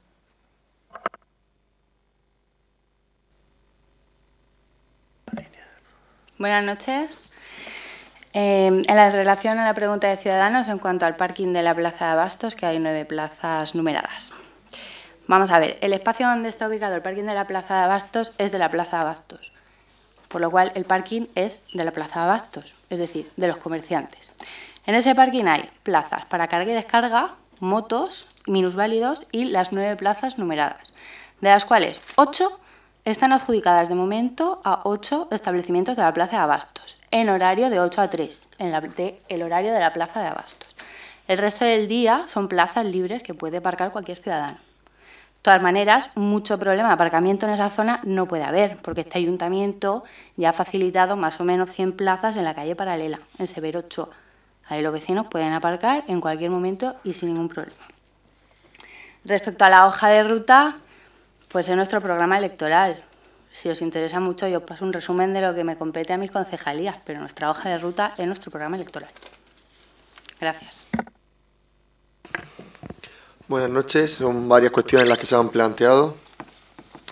Buenas noches. En relación a la pregunta de Ciudadanos en cuanto al parking de la Plaza de Abastos, que hay 9 plazas numeradas. Vamos a ver, el espacio donde está ubicado el parking de la Plaza de Abastos es de la Plaza de Abastos, por lo cual el parking es de la Plaza de Abastos, es decir, de los comerciantes. En ese parking hay plazas para carga y descarga, motos, minusválidos y las 9 plazas numeradas, de las cuales 8 están adjudicadas de momento a 8 establecimientos de la Plaza de Abastos, en horario de 8 a 3, el horario de la Plaza de Abastos. El resto del día son plazas libres que puede aparcar cualquier ciudadano. De todas maneras, mucho problema de aparcamiento en esa zona no puede haber, porque este ayuntamiento ya ha facilitado más o menos 100 plazas en la calle paralela, en Severo Ochoa. Ahí los vecinos pueden aparcar en cualquier momento y sin ningún problema. Respecto a la hoja de ruta, pues es nuestro programa electoral. Si os interesa mucho, yo os paso un resumen de lo que me compete a mis concejalías, pero nuestra hoja de ruta es nuestro programa electoral. Gracias. Buenas noches. Son varias cuestiones las que se han planteado.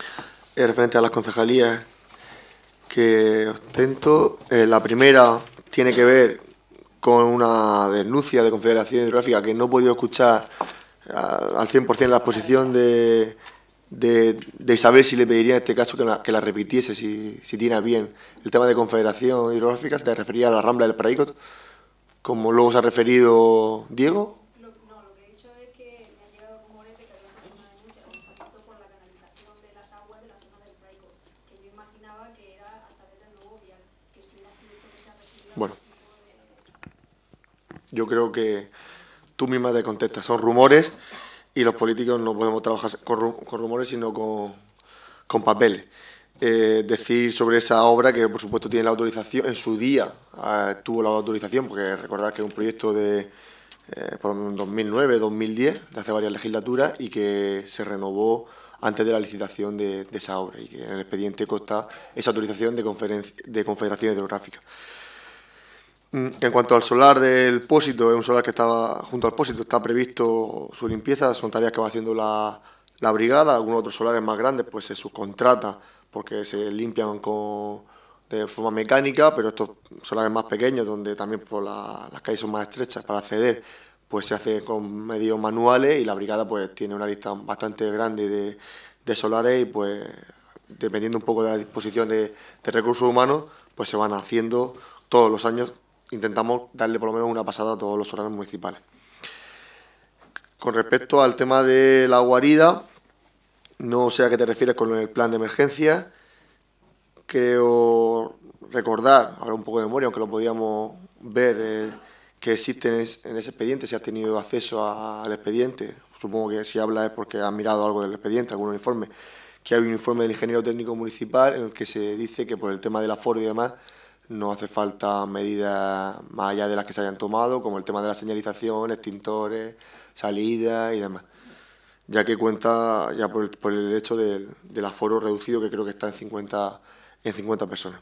referente a las concejalías que ostento. La primera tiene que ver con una denuncia de Confederación Hidrográfica que no he podido escuchar al 100% la exposición de Isabel, si le pediría en este caso que la repitiese, si tiene bien el tema de Confederación Hidrográfica. ¿Se refería a la Rambla del Paraíso, como luego se ha referido Diego? No, lo que he dicho es que me han llegado rumores de que había una denuncia de un conflicto por la canalización de las aguas de la zona del Paraíso, que yo imaginaba que era a través del nuevo vial, que si era cierto que se ha recibido... Bueno, yo creo que tú misma te contestas, son rumores y los políticos no podemos trabajar con rumores, sino con papeles. Decir sobre esa obra, que por supuesto tiene la autorización, en su día tuvo la autorización, porque recordar que es un proyecto de por 2009, 2010, de hace varias legislaturas, y que se renovó antes de la licitación de esa obra, y que en el expediente consta esa autorización de Confederación Hidrográfica. En cuanto al solar del Pósito, es un solar que estaba junto al Pósito, está previsto su limpieza, son tareas que va haciendo la brigada. Algunos otros solares más grandes pues se subcontrata porque se limpian de forma mecánica, pero estos solares más pequeños, donde también por las calles son más estrechas para acceder, pues se hace con medios manuales, y la brigada pues tiene una lista bastante grande de solares, y pues dependiendo un poco de la disposición de recursos humanos, pues se van haciendo todos los años. Intentamos darle por lo menos una pasada a todos los solares municipales. Con respecto al tema de la guarida, no sé a qué te refieres con el plan de emergencia. Creo recordar, ahora un poco de memoria, aunque lo podíamos ver, que existe en ese expediente, si has tenido acceso al expediente. Supongo que si habla es porque has mirado algo del expediente, algún informe, que hay un informe del ingeniero técnico municipal en el que se dice que por el tema del aforo y demás no hace falta medidas más allá de las que se hayan tomado, como el tema de la señalización, extintores, salidas y demás, ya que cuenta ya por el hecho del aforo reducido, que creo que está en 50 personas.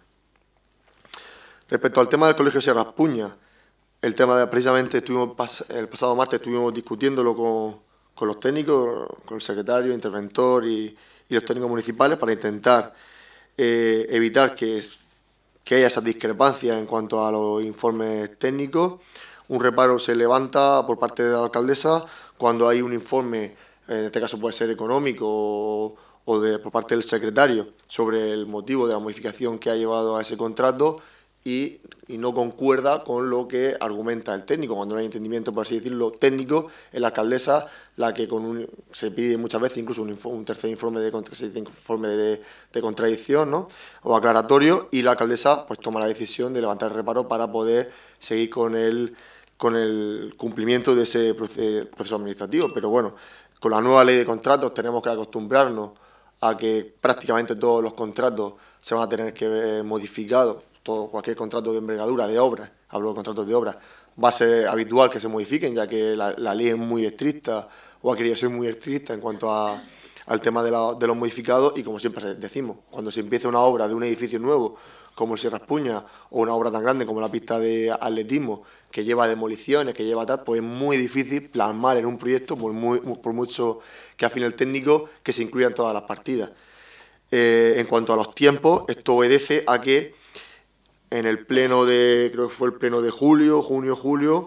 Respecto al tema del Colegio Sierra Puña, el tema precisamente el pasado martes estuvimos discutiéndolo con los técnicos, con el secretario, interventor y los técnicos municipales, para intentar evitar que haya esas discrepancias en cuanto a los informes técnicos. Un reparo se levanta por parte de la alcaldesa cuando hay un informe, en este caso puede ser económico o por parte del secretario, sobre el motivo de la modificación que ha llevado a ese contrato, y no concuerda con lo que argumenta el técnico. Cuando no hay entendimiento, por así decirlo, técnico, es la alcaldesa la que se pide muchas veces incluso un tercer informe de contradicción, ¿no?, o aclaratorio, y la alcaldesa pues toma la decisión de levantar el reparo para poder seguir con el cumplimiento de ese proceso administrativo. Pero bueno, con la nueva ley de contratos tenemos que acostumbrarnos a que prácticamente todos los contratos se van a tener que ver modificados. Cualquier contrato de envergadura de obras, hablo de contratos de obras, va a ser habitual que se modifiquen, ya que la ley es muy estricta, o ha querido ser muy estricta en cuanto al tema de los modificados. Y como siempre decimos, cuando se empieza una obra de un edificio nuevo, como el Sierra Puña, o una obra tan grande como la pista de atletismo, que lleva demoliciones, que lleva tal, pues es muy difícil plasmar en un proyecto, por mucho que afine el técnico, que se incluyan todas las partidas. En cuanto a los tiempos, esto obedece a que en el pleno creo que fue el pleno de junio,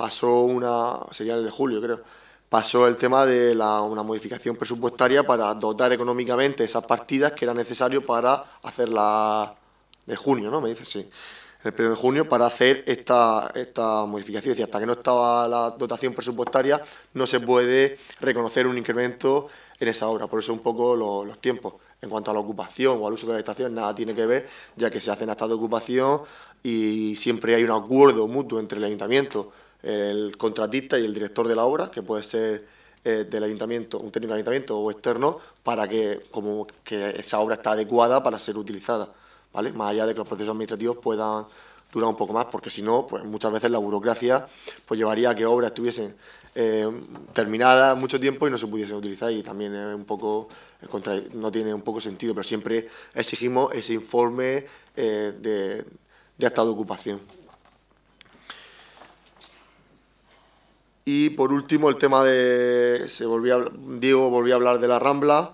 sería el de julio, creo, pasó el tema de una modificación presupuestaria para dotar económicamente esas partidas que era necesario para hacerla de junio, ¿no? Me dice, sí, el pleno de junio, para hacer esta modificación. Es decir, hasta que no estaba la dotación presupuestaria no se puede reconocer un incremento en esa obra. Por eso un poco los tiempos. En cuanto a la ocupación o al uso de la estación, nada tiene que ver, ya que se hacen actas de ocupación y siempre hay un acuerdo mutuo entre el ayuntamiento, el contratista y el director de la obra, que puede ser del ayuntamiento, un técnico del ayuntamiento o externo, para que esa obra está adecuada para ser utilizada, ¿vale? Más allá de que los procesos administrativos puedan durar un poco más, porque si no, pues muchas veces la burocracia pues llevaría a que obras estuviesen terminadas mucho tiempo y no se pudiesen utilizar, y también es un poco no tiene un poco sentido, pero siempre exigimos ese informe de acta de ocupación. Y por último, el tema Diego volvió a hablar de la Rambla.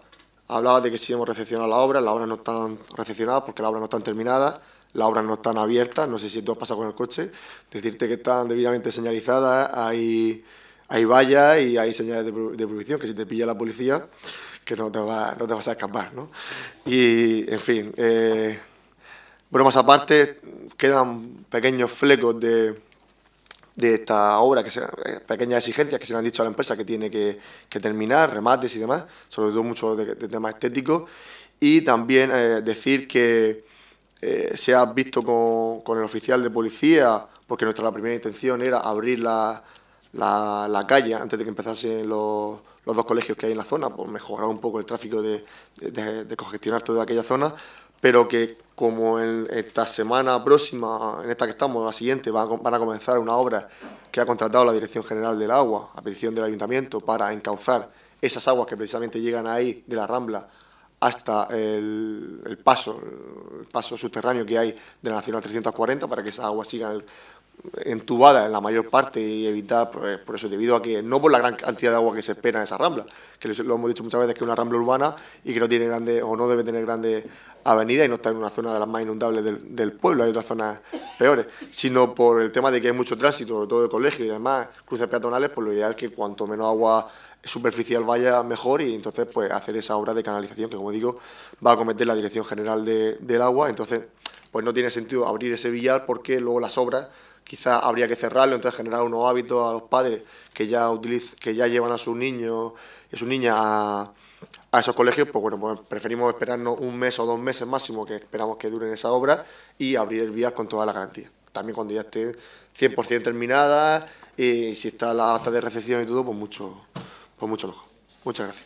hablaba de que si hemos recepcionado las obras no están recepcionadas porque las obras no están terminadas, las obras no están abiertas, no sé si tú has pasado con el coche, decirte que están debidamente señalizadas, hay vallas y hay señales de prohibición, que si te pilla la policía, que no te vas a escapar, ¿no? Y, en fin, bromas aparte, quedan pequeños flecos de esta obra, pequeñas exigencias que se le han dicho a la empresa que tiene que terminar, remates y demás, sobre todo mucho de temas estéticos, y también decir que se ha visto con el oficial de policía, porque la primera intención era abrir la calle antes de que empezasen los dos colegios que hay en la zona, por mejorar un poco el tráfico de congestionar toda aquella zona, pero que como en esta semana próxima, en esta que estamos, la siguiente, van a comenzar una obra que ha contratado la Dirección General del Agua, a petición del Ayuntamiento, para encauzar esas aguas que precisamente llegan ahí de la Rambla hasta el paso subterráneo que hay de la Nacional 340, para que esas aguas sigan entubadas en la mayor parte y evitar, pues, por eso, debido a que, no por la gran cantidad de agua que se espera en esa rambla, que lo hemos dicho muchas veces, que es una rambla urbana y que no tiene grandes, o no debe tener grandes avenidas y no está en una zona de las más inundables del pueblo, hay otras zonas peores, sino por el tema de que hay mucho tránsito, sobre todo de colegio y demás, cruces peatonales, pues lo ideal es que cuanto menos agua superficial vaya, mejor, y entonces pues hacer esa obra de canalización que, como digo, va a acometer la Dirección General del Agua. Entonces pues no tiene sentido abrir ese billar, porque luego las obras quizás habría que cerrarlo, entonces generar unos hábitos a los padres que ya llevan a sus niños y a sus niñas a esos colegios. Pues bueno, pues preferimos esperarnos un mes o 2 meses máximo, que esperamos que duren esas obras, y abrir el billar con toda la garantía. También cuando ya esté 100% terminada, y si está la acta de recepción y todo, pues mucho mejor. Muchas gracias.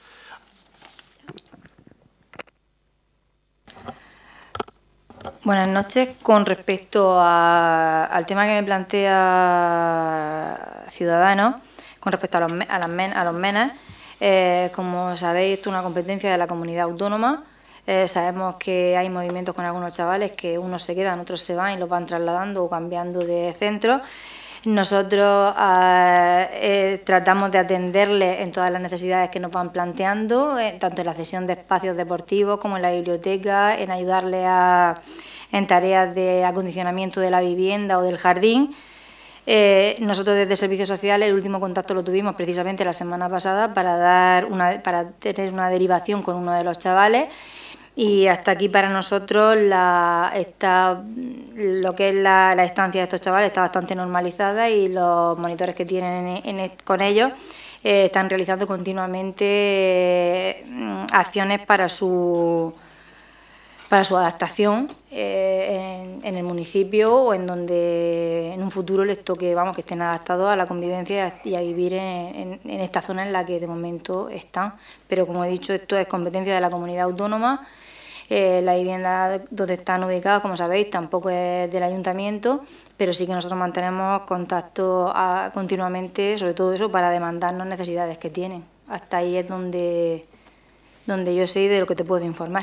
Buenas noches. Con respecto al tema que me plantea Ciudadanos, con respecto a los MENAs, como sabéis, esto es una competencia de la comunidad autónoma. Sabemos que hay movimientos con algunos chavales que unos se quedan, otros se van y los van trasladando o cambiando de centro. Nosotros tratamos de atenderles en todas las necesidades que nos van planteando, tanto en la cesión de espacios deportivos como en la biblioteca, en ayudarles en tareas de acondicionamiento de la vivienda o del jardín. Nosotros desde Servicios Sociales el último contacto lo tuvimos precisamente la semana pasada para tener una derivación con uno de los chavales. Y hasta aquí para nosotros lo que es la estancia de estos chavales está bastante normalizada, y los monitores que tienen con ellos están realizando continuamente acciones para su adaptación en el municipio, o en donde en un futuro les toque, que estén adaptados a la convivencia y a vivir en esta zona en la que de momento están. Pero, como he dicho, esto es competencia de la comunidad autónoma. La vivienda donde están ubicadas, como sabéis, tampoco es del ayuntamiento, pero sí que nosotros mantenemos contacto continuamente, sobre todo eso, para demandarnos necesidades que tienen. Hasta ahí es donde yo sé de lo que te puedo informar.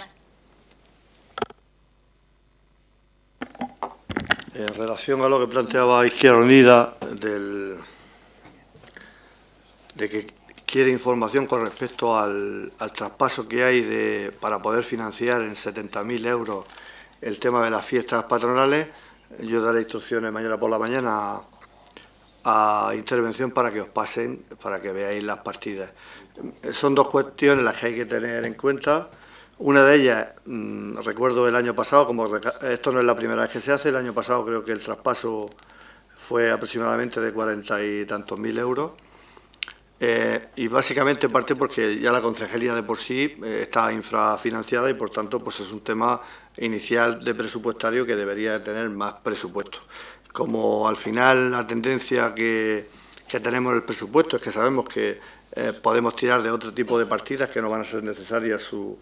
En relación a lo que planteaba Izquierda Unida, de que quiere información con respecto al traspaso que hay para poder financiar en 70.000 euros el tema de las fiestas patronales, yo daré instrucciones mañana por la mañana a intervención para que os pasen, para que veáis las partidas. Son 2 cuestiones las que hay que tener en cuenta. Una de ellas, recuerdo el año pasado, esto no es la primera vez que se hace, el año pasado creo que el traspaso fue aproximadamente de 40 y tantos mil euros. Y básicamente parte porque ya la concejalía de por sí está infrafinanciada, y por tanto pues es un tema inicial de presupuestario que debería tener más presupuesto. Como al final la tendencia que tenemos en el presupuesto es que sabemos que podemos tirar de otro tipo de partidas que no van a ser necesarias su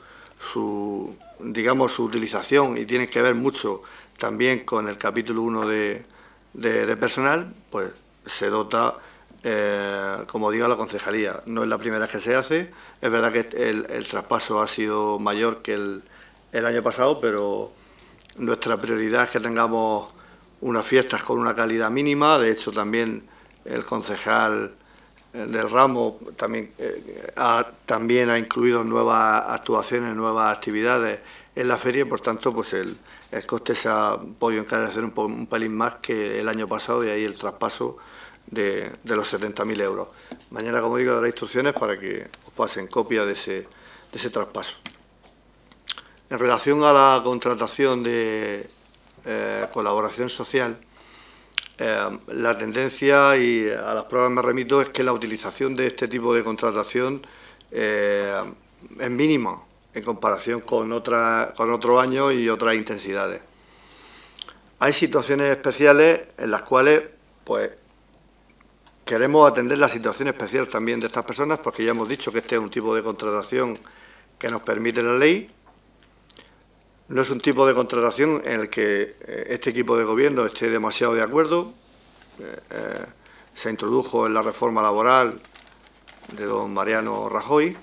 utilización, y tiene que ver mucho también con el capítulo 1 de personal, pues se dota, como digo, a la concejalía. No es la primera vez que se hace, es verdad que el traspaso ha sido mayor que el año pasado, pero nuestra prioridad es que tengamos unas fiestas con una calidad mínima. De hecho, también el concejal del ramo también ha incluido nuevas actuaciones, nuevas actividades en la feria, y por tanto pues el coste se ha podido encarecer un pelín más que el año pasado, y ahí el traspaso de los 70.000 euros. Mañana, como digo, daré instrucciones para que os pasen copia de ese traspaso. En relación a la contratación de colaboración social, la tendencia, y a las pruebas me remito, es que la utilización de este tipo de contratación es mínima en comparación con otros años y otras intensidades. Hay situaciones especiales en las cuales pues queremos atender la situación especial también de estas personas, porque ya hemos dicho que este es un tipo de contratación que nos permite la ley. No es un tipo de contratación en el que este equipo de gobierno esté demasiado de acuerdo. Se introdujo en la reforma laboral de don Mariano Rajoy,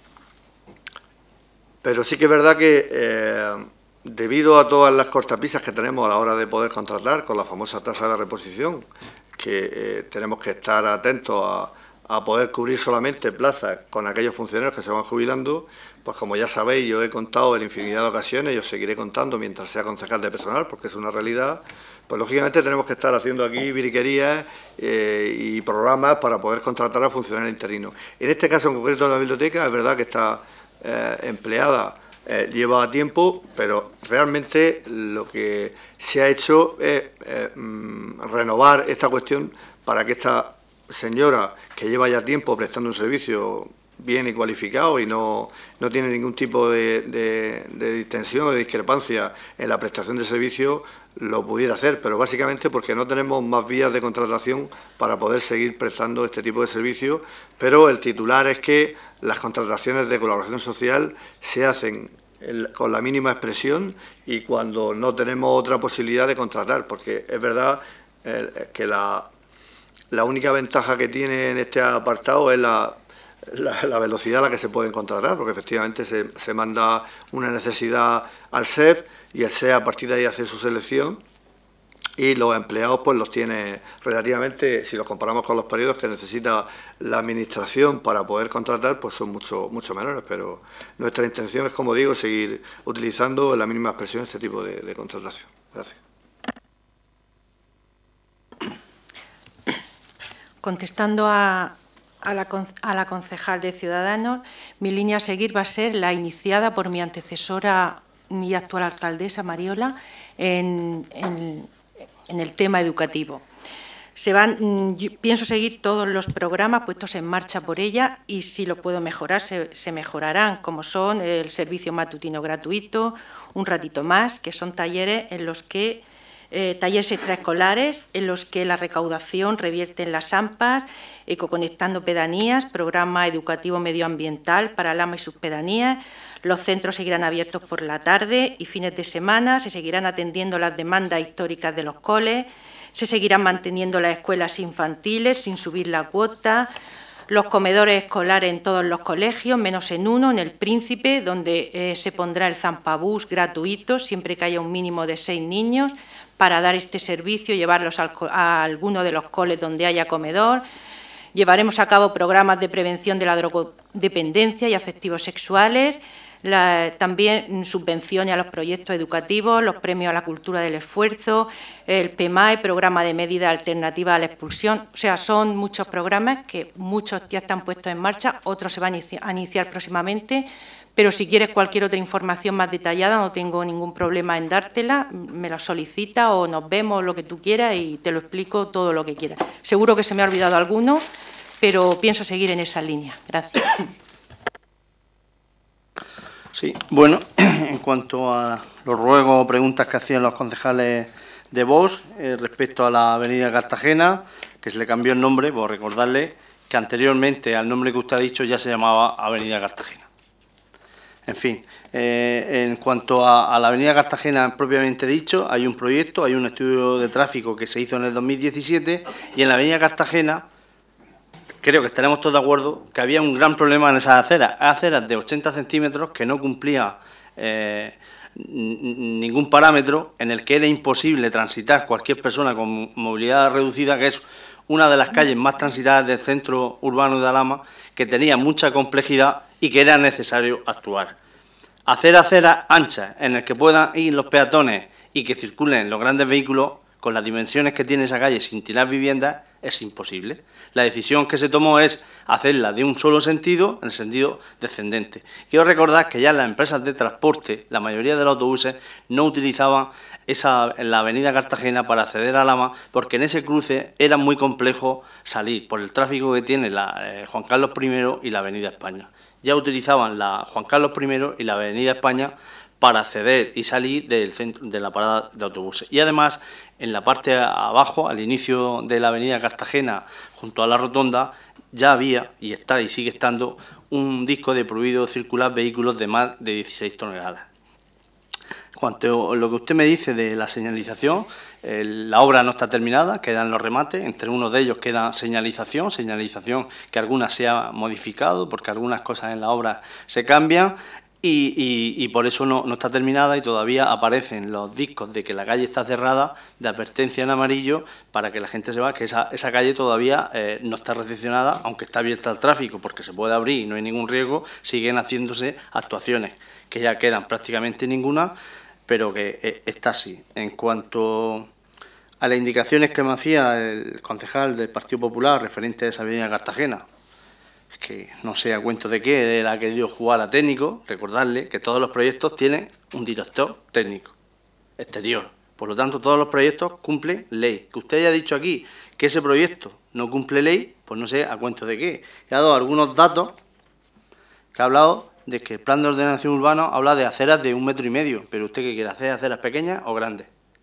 pero sí que es verdad que debido a todas las cortapisas que tenemos a la hora de poder contratar, con la famosa tasa de reposición, que tenemos que estar atentos a poder cubrir solamente plazas con aquellos funcionarios que se van jubilando, pues como ya sabéis, yo he contado en infinidad de ocasiones y os seguiré contando mientras sea concejal de personal, porque es una realidad, pues lógicamente tenemos que estar haciendo aquí viriquerías y programas para poder contratar a funcionarios interinos. En este caso en concreto de la biblioteca, es verdad que está empleada, lleva tiempo, pero realmente lo que se ha hecho es renovar esta cuestión para que esta señora, que lleva ya tiempo prestando un servicio bien y cualificado y no tiene ningún tipo de distensión o de discrepancia en la prestación de servicio, lo pudiera hacer, pero básicamente porque no tenemos más vías de contratación para poder seguir prestando este tipo de servicio, pero el titular es que las contrataciones de colaboración social se hacen con la mínima expresión y cuando no tenemos otra posibilidad de contratar, porque es verdad que la única ventaja que tiene en este apartado es la velocidad a la que se pueden contratar, porque efectivamente se manda una necesidad al SEF y el SEF a partir de ahí hace su selección y los empleados pues los tiene relativamente, si los comparamos con los periodos que necesita la administración para poder contratar, pues son mucho menores, pero nuestra intención es, como digo, seguir utilizando en la mínima expresión este tipo de contratación. Gracias. Contestando a la concejal de Ciudadanos, mi línea a seguir va a ser la iniciada por mi antecesora y actual alcaldesa, Mariola, en el tema educativo. Pienso seguir todos los programas puestos en marcha por ella y si lo puedo mejorar, se mejorarán, como son el servicio matutino gratuito, un ratito más, que son talleres en los que talleres extraescolares en los que la recaudación revierte en las AMPAs, Ecoconectando Pedanías, programa educativo medioambiental para Lama y sus pedanías. Los centros seguirán abiertos por la tarde y fines de semana, se seguirán atendiendo las demandas históricas de los coles, se seguirán manteniendo las escuelas infantiles sin subir la cuota, los comedores escolares en todos los colegios, menos en uno, en el Príncipe, donde se pondrá el zampabús gratuito siempre que haya un mínimo de 6 niños, para dar este servicio, llevarlos a alguno de los coles donde haya comedor. Llevaremos a cabo programas de prevención de la drogodependencia y afectivos sexuales, también subvenciones a los proyectos educativos, los premios a la cultura del esfuerzo, el PEMAE, programa de medida alternativa a la expulsión. O sea, son muchos programas que muchos ya están puestos en marcha, otros se van a iniciar próximamente. Pero si quieres cualquier otra información más detallada, no tengo ningún problema en dártela, me la solicita o nos vemos, lo que tú quieras, y te lo explico todo lo que quieras. Seguro que se me ha olvidado alguno, pero pienso seguir en esa línea. Gracias. Sí, bueno, en cuanto a los ruegos o preguntas que hacían los concejales de Vox respecto a la avenida Cartagena, que se le cambió el nombre, por recordarle que anteriormente al nombre que usted ha dicho ya se llamaba avenida Cartagena. En fin, en cuanto a la avenida Cartagena propiamente dicho, hay un proyecto, hay un estudio de tráfico que se hizo en el 2017 y en la avenida Cartagena creo que estaremos todos de acuerdo que había un gran problema en esas aceras de 80 centímetros que no cumplía ningún parámetro, en el que era imposible transitar cualquier persona con movilidad reducida, que es una de las calles más transitadas del centro urbano de Alhama, que tenía mucha complejidad y que era necesario actuar. Hacer aceras anchas en las que puedan ir los peatones y que circulen los grandes vehículos, con las dimensiones que tiene esa calle sin tirar viviendas, es imposible. La decisión que se tomó es hacerla de un solo sentido, en el sentido descendente. Quiero recordar que ya las empresas de transporte, la mayoría de los autobuses, no utilizaban la avenida Cartagena para acceder a Alhama, porque en ese cruce era muy complejo salir por el tráfico que tiene la Juan Carlos I y la avenida España. Ya utilizaban la Juan Carlos I y la avenida España para acceder y salir del centro, de la parada de autobuses. Y además, en la parte abajo, al inicio de la avenida Cartagena, junto a la rotonda, ya había, y está y sigue estando, un disco de prohibido circular vehículos de más de 16 toneladas. Cuanto a lo que usted me dice de la señalización, la obra no está terminada, quedan los remates, entre uno de ellos queda señalización que algunas se ha modificado, porque algunas cosas en la obra se cambian, y por eso no está terminada, y todavía aparecen los discos de que la calle está cerrada, de advertencia en amarillo, para que la gente sepa que esa calle todavía no está recepcionada, aunque está abierta al tráfico, porque se puede abrir y no hay ningún riesgo. Siguen haciéndose actuaciones, que ya quedan prácticamente ninguna, pero que está así. En cuanto a las indicaciones que me hacía el concejal del Partido Popular referente a esa avenida Cartagena, es que no sé a cuento de qué, él ha querido jugar a técnico. Recordarle que todos los proyectos tienen un director técnico exterior. Por lo tanto, todos los proyectos cumplen ley. Que usted haya dicho aquí que ese proyecto no cumple ley, pues no sé a cuento de qué. He dado algunos datos que ha hablado de que el plan de ordenación urbana habla de aceras de 1,5 metros, pero ¿usted qué quiere hacer? ¿Aceras pequeñas o grandes?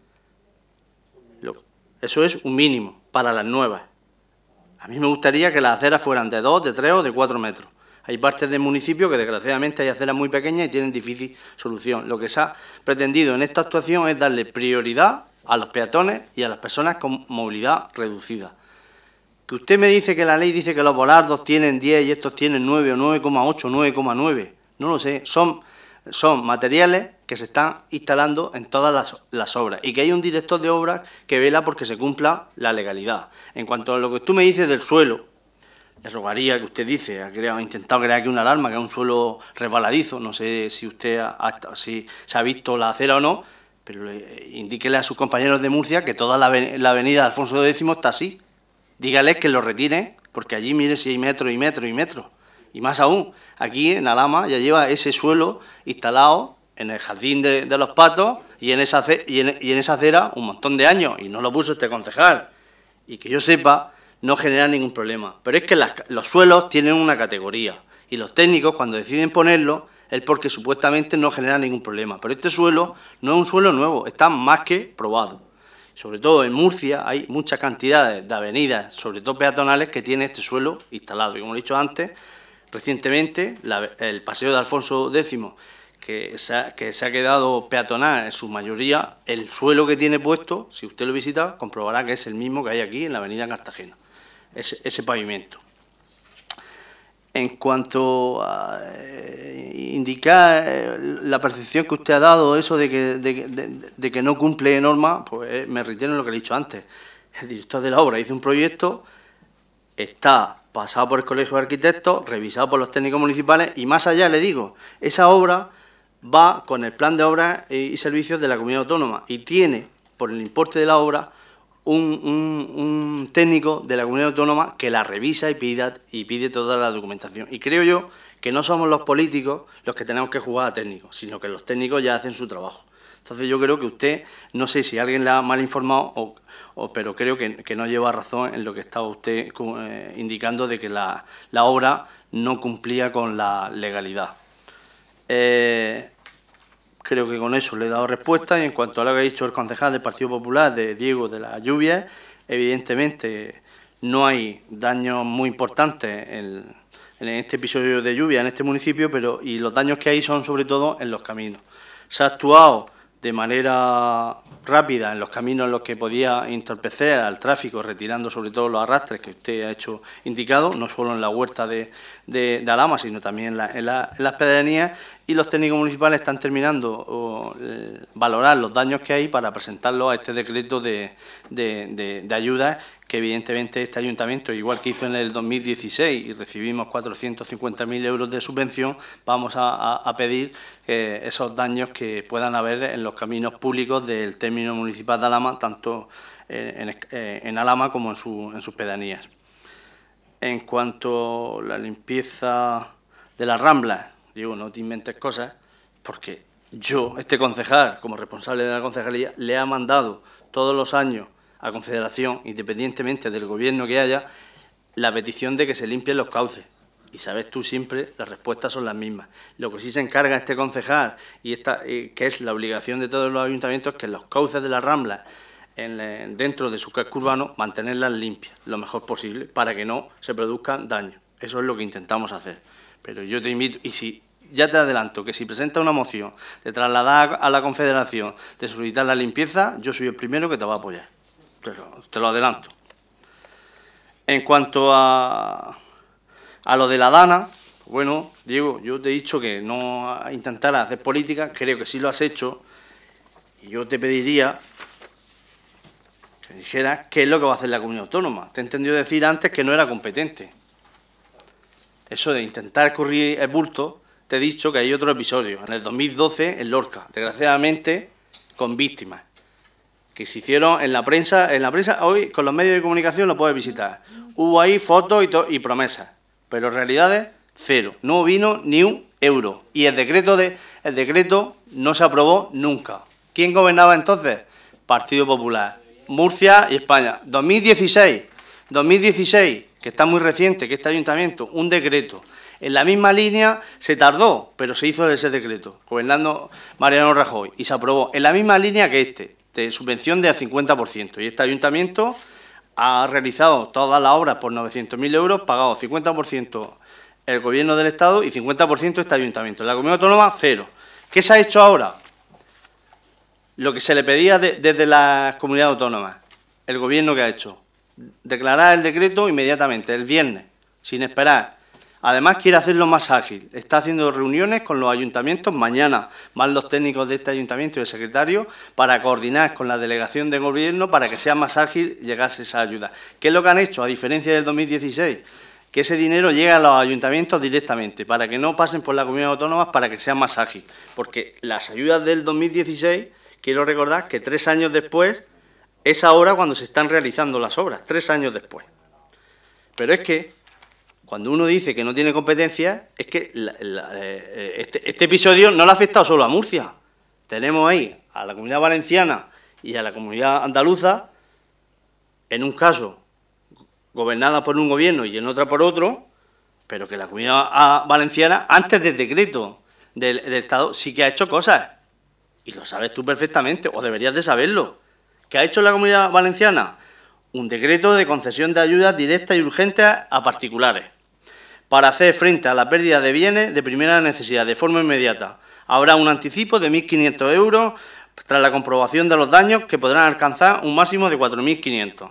Eso es un mínimo para las nuevas. A mí me gustaría que las aceras fueran de 2, de 3 o de 4 metros. Hay partes del municipio que desgraciadamente hay aceras muy pequeñas y tienen difícil solución. Lo que se ha pretendido en esta actuación es darle prioridad a los peatones y a las personas con movilidad reducida. Que usted me dice que la ley dice que los volardos tienen 10 y estos tienen 9 o 9,8, 9,9. No lo sé, son materiales que se están instalando en todas las obras, y que hay un director de obras que vela porque se cumpla la legalidad. En cuanto a lo que tú me dices del suelo, le rogaría que usted dice, ha intentado crear aquí una alarma, que es un suelo resbaladizo, no sé si usted si se ha visto la acera o no, pero indíquele a sus compañeros de Murcia que toda la avenida Alfonso X está así. Dígales que lo retiren, porque allí mire si hay metros y metros y metros. Y más aún, aquí en Alhama ya lleva ese suelo instalado en el jardín de los patos y en esa acera un montón de años, y no lo puso este concejal. Y que yo sepa, no genera ningún problema. Pero es que los suelos tienen una categoría, y los técnicos, cuando deciden ponerlo, es porque supuestamente no genera ningún problema. Pero este suelo no es un suelo nuevo, está más que probado. Sobre todo en Murcia hay muchas cantidades de avenidas, sobre todo peatonales, que tienen este suelo instalado. Y como he dicho antes, recientemente el paseo de Alfonso X, que se ha quedado peatonal en su mayoría, el suelo que tiene puesto, si usted lo visita, comprobará que es el mismo que hay aquí en la avenida Cartagena, ese pavimento. En cuanto a indicar la percepción que usted ha dado, eso de que no cumple norma, pues me reitero en lo que le he dicho antes. El director de la obra hizo un proyecto, está pasado por el Colegio de Arquitectos, revisado por los técnicos municipales, y más allá le digo, esa obra va con el plan de obras y servicios de la comunidad autónoma, y tiene, por el importe de la obra, un técnico de la comunidad autónoma que la revisa y pide toda la documentación. Y creo yo que no somos los políticos los que tenemos que jugar a técnicos, sino que los técnicos ya hacen su trabajo. Entonces yo creo que usted, no sé si alguien le ha mal informado, pero creo que no lleva razón en lo que estaba usted indicando de que la obra no cumplía con la legalidad. Creo que con eso le he dado respuesta. Y en cuanto a lo que ha dicho el concejal del Partido Popular, de Diego, de las lluvias, evidentemente no hay daños muy importantes en este episodio de lluvia en este municipio, y los daños que hay son sobre todo en los caminos. Se ha actuado de manera rápida en los caminos en los que podía entorpecer al tráfico, retirando sobre todo los arrastres que usted ha hecho indicado, no solo en la huerta de Alhama, sino también en las pedanías, y los técnicos municipales están terminando valorar los daños que hay para presentarlos a este decreto de ayudas que evidentemente este ayuntamiento, igual que hizo en el 2016 y recibimos 450.000 euros de subvención, vamos a pedir esos daños que puedan haber en los caminos públicos del término municipal de Alhama, tanto en Alhama como en sus pedanías. En cuanto a la limpieza de las Ramblas, digo, no te inventes cosas, porque yo, este concejal, como responsable de la concejalía, le ha mandado todos los años a Confederación, independientemente del gobierno que haya, la petición de que se limpien los cauces. Y sabes tú siempre, las respuestas son las mismas. Lo que sí se encarga este concejal, que es la obligación de todos los ayuntamientos, es que los cauces de las Ramblas, dentro de su casco urbano, mantenerlas limpias lo mejor posible para que no se produzcan daños. Eso es lo que intentamos hacer. Pero yo te invito, y si ya te adelanto que si presenta una moción de trasladar a la Confederación, de solicitar la limpieza, yo soy el primero que te va a apoyar. Te lo adelanto. En cuanto a lo de la Dana, bueno, Diego, yo te he dicho que no intentara hacer política, creo que sí lo has hecho, y yo te pediría que dijeras qué es lo que va a hacer la comunidad autónoma. Te he entendido decir antes que no era competente. Eso de intentar correr el bulto, te he dicho que hay otro episodio, en el 2012 en Lorca, desgraciadamente con víctimas, que se hicieron en la prensa hoy con los medios de comunicación lo puedes visitar. Hubo ahí fotos y promesas, pero realidades cero, no vino ni un euro. Y el decreto no se aprobó nunca. ¿Quién gobernaba entonces? Partido Popular. Murcia y España. 2016, que está muy reciente, que este ayuntamiento, un decreto. En la misma línea se tardó, pero se hizo ese decreto, gobernando Mariano Rajoy, y se aprobó en la misma línea que este, de subvención del 50%. Y este ayuntamiento ha realizado todas las obras por 900.000 euros, pagado 50% el gobierno del Estado y 50% este ayuntamiento. En la comunidad autónoma, cero. ¿Qué se ha hecho ahora? Lo que se le pedía desde las comunidades autónomas, el gobierno que ha hecho, declarar el decreto inmediatamente, el viernes, sin esperar. Además quiere hacerlo más ágil, está haciendo reuniones con los ayuntamientos mañana, más los técnicos de este ayuntamiento y el secretario, para coordinar con la delegación de gobierno para que sea más ágil llegarse esa ayuda. ¿Qué es lo que han hecho, a diferencia del 2016? Que ese dinero llegue a los ayuntamientos directamente, para que no pasen por las comunidades autónomas, para que sea más ágil. Porque las ayudas del 2016, quiero recordar que 3 años después, es ahora cuando se están realizando las obras, 3 años después. Pero es que, cuando uno dice que no tiene competencia, es que este episodio no le ha afectado solo a Murcia. Tenemos ahí a la Comunidad Valenciana y a la Comunidad Andaluza, en un caso gobernada por un gobierno y en otra por otro, pero que la Comunidad Valenciana, antes del decreto del Estado, sí que ha hecho cosas. Y lo sabes tú perfectamente, o deberías de saberlo. ¿Qué ha hecho la Comunidad Valenciana? Un decreto de concesión de ayudas directas y urgentes a particulares, para hacer frente a la pérdida de bienes de primera necesidad de forma inmediata. Habrá un anticipo de 1.500 euros tras la comprobación de los daños, que podrán alcanzar un máximo de 4.500.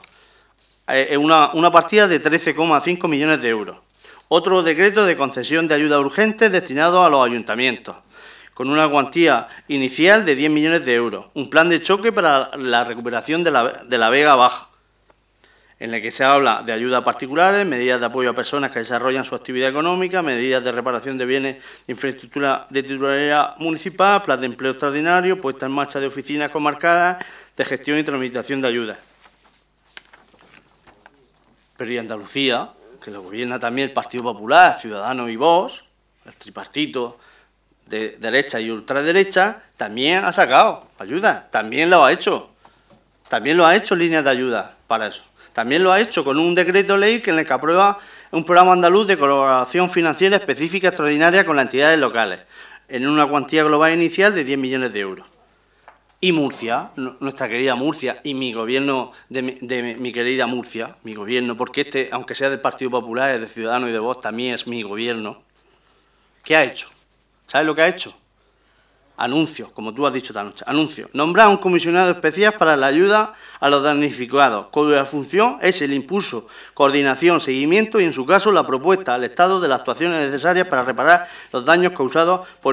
Una partida de 13,5 millones de euros. Otro decreto de concesión de ayuda urgente destinado a los ayuntamientos, con una cuantía inicial de 10 millones de euros. Un plan de choque para la recuperación de la Vega Baja, en el que se habla de ayudas particulares, medidas de apoyo a personas que desarrollan su actividad económica, medidas de reparación de bienes de infraestructura de titularidad municipal, plan de empleo extraordinario, puesta en marcha de oficinas comarcales de gestión y tramitación de ayudas. Pero y Andalucía, que lo gobierna también el Partido Popular, Ciudadanos y Vox, el tripartito de derecha y ultraderecha, también ha sacado ayudas, también lo ha hecho. También lo ha hecho líneas de ayuda para eso. También lo ha hecho con un decreto ley en el que aprueba un programa andaluz de colaboración financiera específica extraordinaria con las entidades locales, en una cuantía global inicial de 10 millones de euros. Y Murcia, nuestra querida Murcia, y mi gobierno de mi querida Murcia, mi gobierno, porque aunque sea del Partido Popular, es de Ciudadanos y de Vox, también es mi gobierno. ¿Qué ha hecho? ¿Sabes lo que ha hecho? Anuncios, como tú has dicho esta noche, anuncios. Nombrar un comisionado especial para la ayuda a los damnificados, cuya función es el impulso, coordinación, seguimiento y, en su caso, la propuesta al Estado de las actuaciones necesarias para reparar los daños causados por la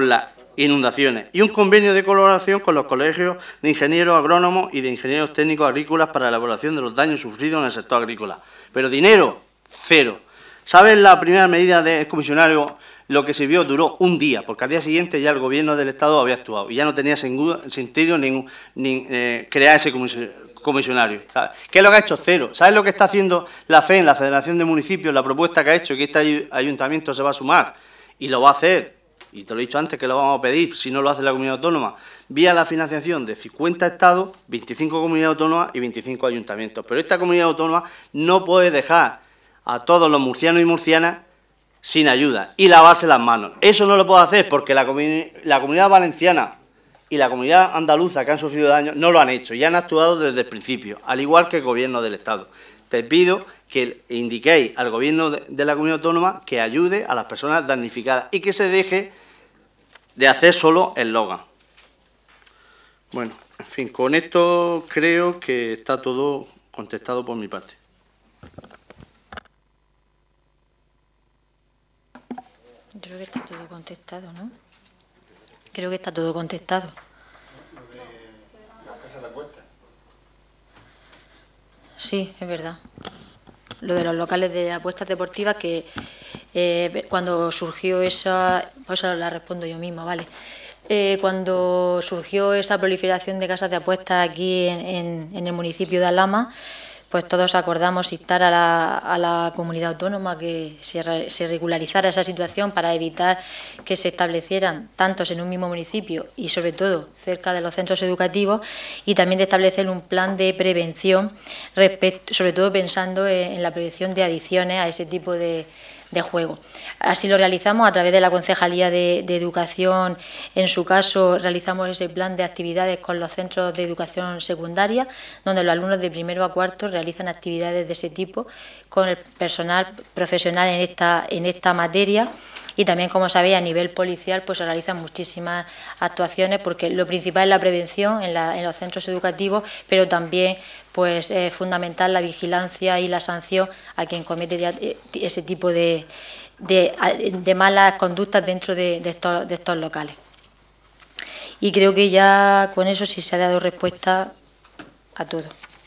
inundaciones, y un convenio de colaboración con los colegios de ingenieros agrónomos y de ingenieros técnicos agrícolas para la evaluación de los daños sufridos en el sector agrícola. Pero dinero, cero. ¿Saben la primera medida del comisionario? Lo que sirvió duró un día, porque al día siguiente ya el Gobierno del Estado había actuado y ya no tenía sentido crear ese comisionario. ¿Sabes? ¿Qué es lo que ha hecho? Cero. ¿Sabes lo que está haciendo la FEN, la Federación de Municipios, la propuesta que ha hecho, que este ayuntamiento se va a sumar y lo va a hacer? Y te lo he dicho antes que lo vamos a pedir, si no lo hace la comunidad autónoma, vía la financiación de 50 estados, 25 comunidades autónomas y 25 ayuntamientos. Pero esta comunidad autónoma no puede dejar a todos los murcianos y murcianas sin ayuda y lavarse las manos. Eso no lo puedo hacer porque la comunidad valenciana y la comunidad andaluza que han sufrido daño no lo han hecho y han actuado desde el principio, al igual que el Gobierno del Estado. Te pido que indiquéis al Gobierno de la comunidad autónoma que ayude a las personas damnificadas y que se deje de hacer solo eslogan. Bueno, en fin, con esto creo que está todo contestado por mi parte. Creo que está todo contestado, ¿no? Creo que está todo contestado. Sí, es verdad. Lo de los locales de apuestas deportivas, que cuando surgió esa... Pues ahora la respondo yo misma, ¿vale? Cuando surgió esa proliferación de casas de apuestas aquí en el municipio de Alhama, pues todos acordamos instar a la comunidad autónoma que se regularizara esa situación para evitar que se establecieran tantos en un mismo municipio y sobre todo cerca de los centros educativos, y también de establecer un plan de prevención, sobre todo pensando en la prevención de adicciones a ese tipo de juego. Así lo realizamos a través de la Concejalía de Educación. En su caso, realizamos ese plan de actividades con los centros de educación secundaria, donde los alumnos de primero a cuarto realizan actividades de ese tipo con el personal profesional en esta materia. Y también, como sabéis, a nivel policial pues se realizan muchísimas actuaciones, porque lo principal es la prevención en los centros educativos, pero también pues es fundamental la vigilancia y la sanción a quien comete ese tipo de malas conductas dentro de estos locales. Y creo que ya con eso sí se ha dado respuesta a todo.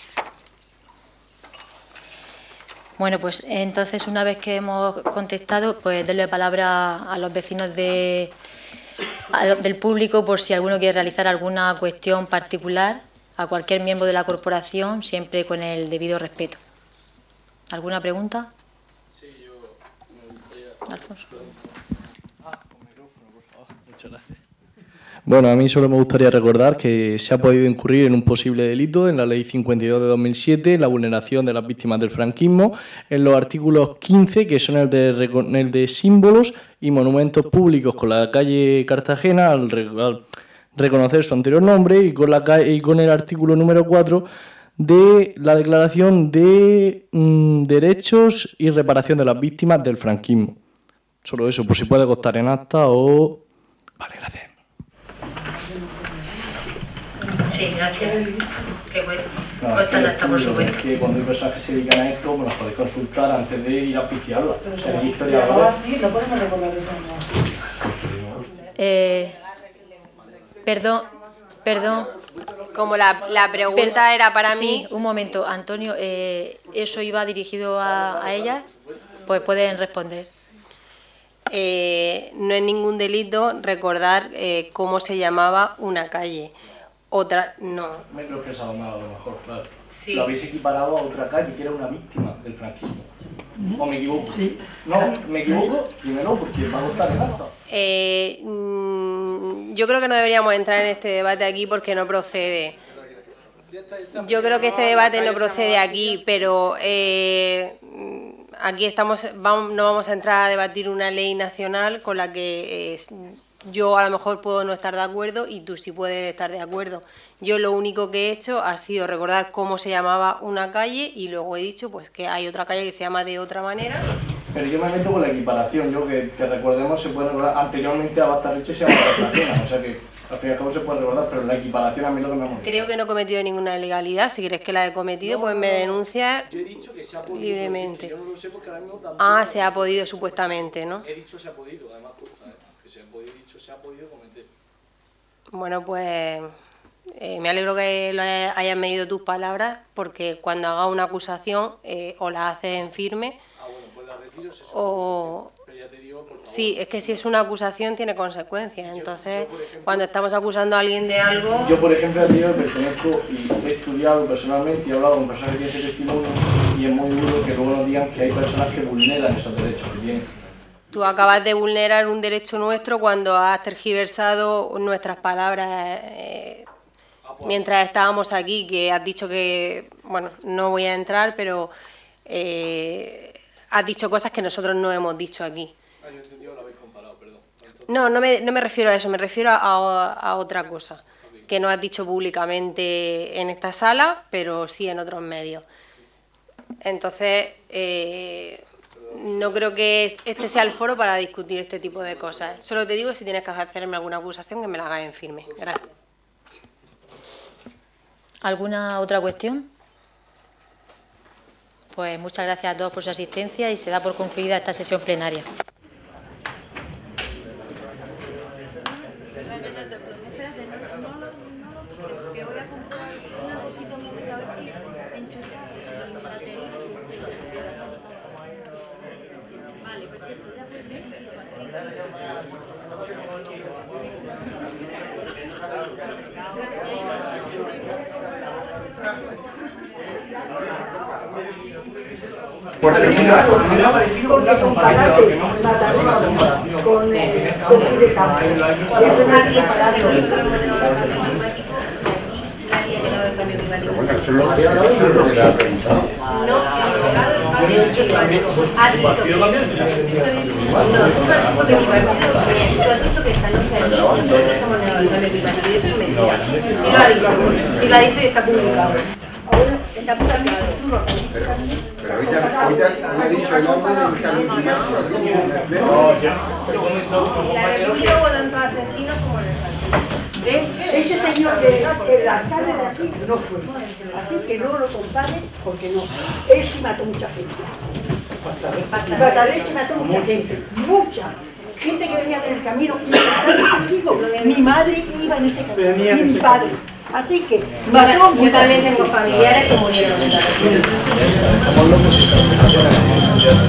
Bueno, pues entonces, una vez que hemos contestado, pues darle palabra a los vecinos del público por si alguno quiere realizar alguna cuestión particular a cualquier miembro de la corporación, siempre con el debido respeto. ¿Alguna pregunta? Sí, yo me gustaría... Alfonso. Con micrófono, por favor. Muchas gracias. Bueno, a mí solo me gustaría recordar que se ha podido incurrir en un posible delito en la Ley 52 de 2007, la vulneración de las víctimas del franquismo, en los artículos 15, que son el de símbolos y monumentos públicos con la calle Cartagena, al reconocer su anterior nombre, y con el artículo número 4 de la Declaración de Derechos y Reparación de las Víctimas del Franquismo. Solo eso, por si puede constar en acta o... Vale, gracias. Sí, gracias. Qué bueno. Consta en acta, por supuesto. Que cuando hay personas que se dedican a esto, me las podéis consultar antes de ir a auspiciarla. Pero se llamaba así, no podemos recordar que se llamaba así. Perdón. Como la pregunta era para mí... Sí, un momento, Antonio, ¿eso iba dirigido a ella? Pues pueden responder. No es ningún delito recordar cómo se llamaba una calle. Otra, no. Me he expresado mal, a lo mejor, claro. Sí. Lo habéis equiparado a otra calle que era una víctima del franquismo. ¿O me equivoco? Sí. No, me equivoco, dímelo, porque va a costar en acta. Yo creo que no deberíamos entrar en este debate aquí porque no procede. Yo creo que este debate no procede aquí, pero aquí no vamos a entrar a debatir una ley nacional con la que yo a lo mejor puedo no estar de acuerdo y tú sí puedes estar de acuerdo. Yo lo único que he hecho ha sido recordar cómo se llamaba una calle y luego he dicho pues que hay otra calle que se llama de otra manera. Pero yo me meto con la equiparación. Yo que recordemos, se puede recordar, anteriormente a Bastarriche se llama Cartagena, o sea que al fin y al cabo se puede recordar, pero la equiparación a mí es lo que me molesta. Creo que no he cometido ninguna ilegalidad. Si crees que la he cometido, pues me denuncias yo he dicho que se ha podido, libremente. Yo no lo sé porque ahora mismo se ha podido supuestamente, ¿no? He dicho se ha podido, además consta, que se ha podido, dicho se ha podido cometer. Bueno, pues me alegro que hayas medido tus palabras, porque cuando hagas una acusación o la haces en firme o... Sí, es que si es una acusación tiene consecuencias, entonces cuando estamos acusando a alguien de algo... Yo, por ejemplo, a día pertenezco y he estudiado personalmente y he hablado con personas que tienen ese testimonio y es muy duro que luego nos digan que hay personas que vulneran esos derechos que tienen. Tú acabas de vulnerar un derecho nuestro cuando has tergiversado nuestras palabras mientras estábamos aquí, que has dicho que, bueno, no voy a entrar, pero has dicho cosas que nosotros no hemos dicho aquí. Yo he entendido, lo habéis comparado, perdón. No me refiero a eso, me refiero a otra cosa, que no has dicho públicamente en esta sala, pero sí en otros medios. Entonces, no creo que este sea el foro para discutir este tipo de cosas. Solo te digo que si tienes que hacerme alguna acusación, que me la hagas en firme. Gracias. ¿Alguna otra cuestión? Pues muchas gracias a todos por su asistencia y se da por concluida esta sesión plenaria. Porque compararte con de campo. Eso es nadie para que nosotros hemos negado el cambio climático, nadie ha negado el cambio climático. Bueno, eso es lo que le ha preguntado. No hemos negado el cambio climático. Has dicho que... No, tú me has dicho que mi partido también. Tú has dicho que esta noche aquí nosotros hemos negado el cambio climático. Y eso es mentira. Sí lo ha dicho. Sí lo ha dicho y está publicado. Está publicado. Pero hoy ya ha dicho el hombre del cambio climático. La República hubo tanto asesinos como en el partido. Ese señor, el alcalde de aquí, no fue. Así que no lo comparen porque no. Él sí mató mucha gente. Bataleche mató mucha gente. Mucha. Gente que venía por el camino. Y ¿sabes qué digo? Mi madre iba en ese camino. Y mi padre. Así que yo también tengo familiares que murieron en la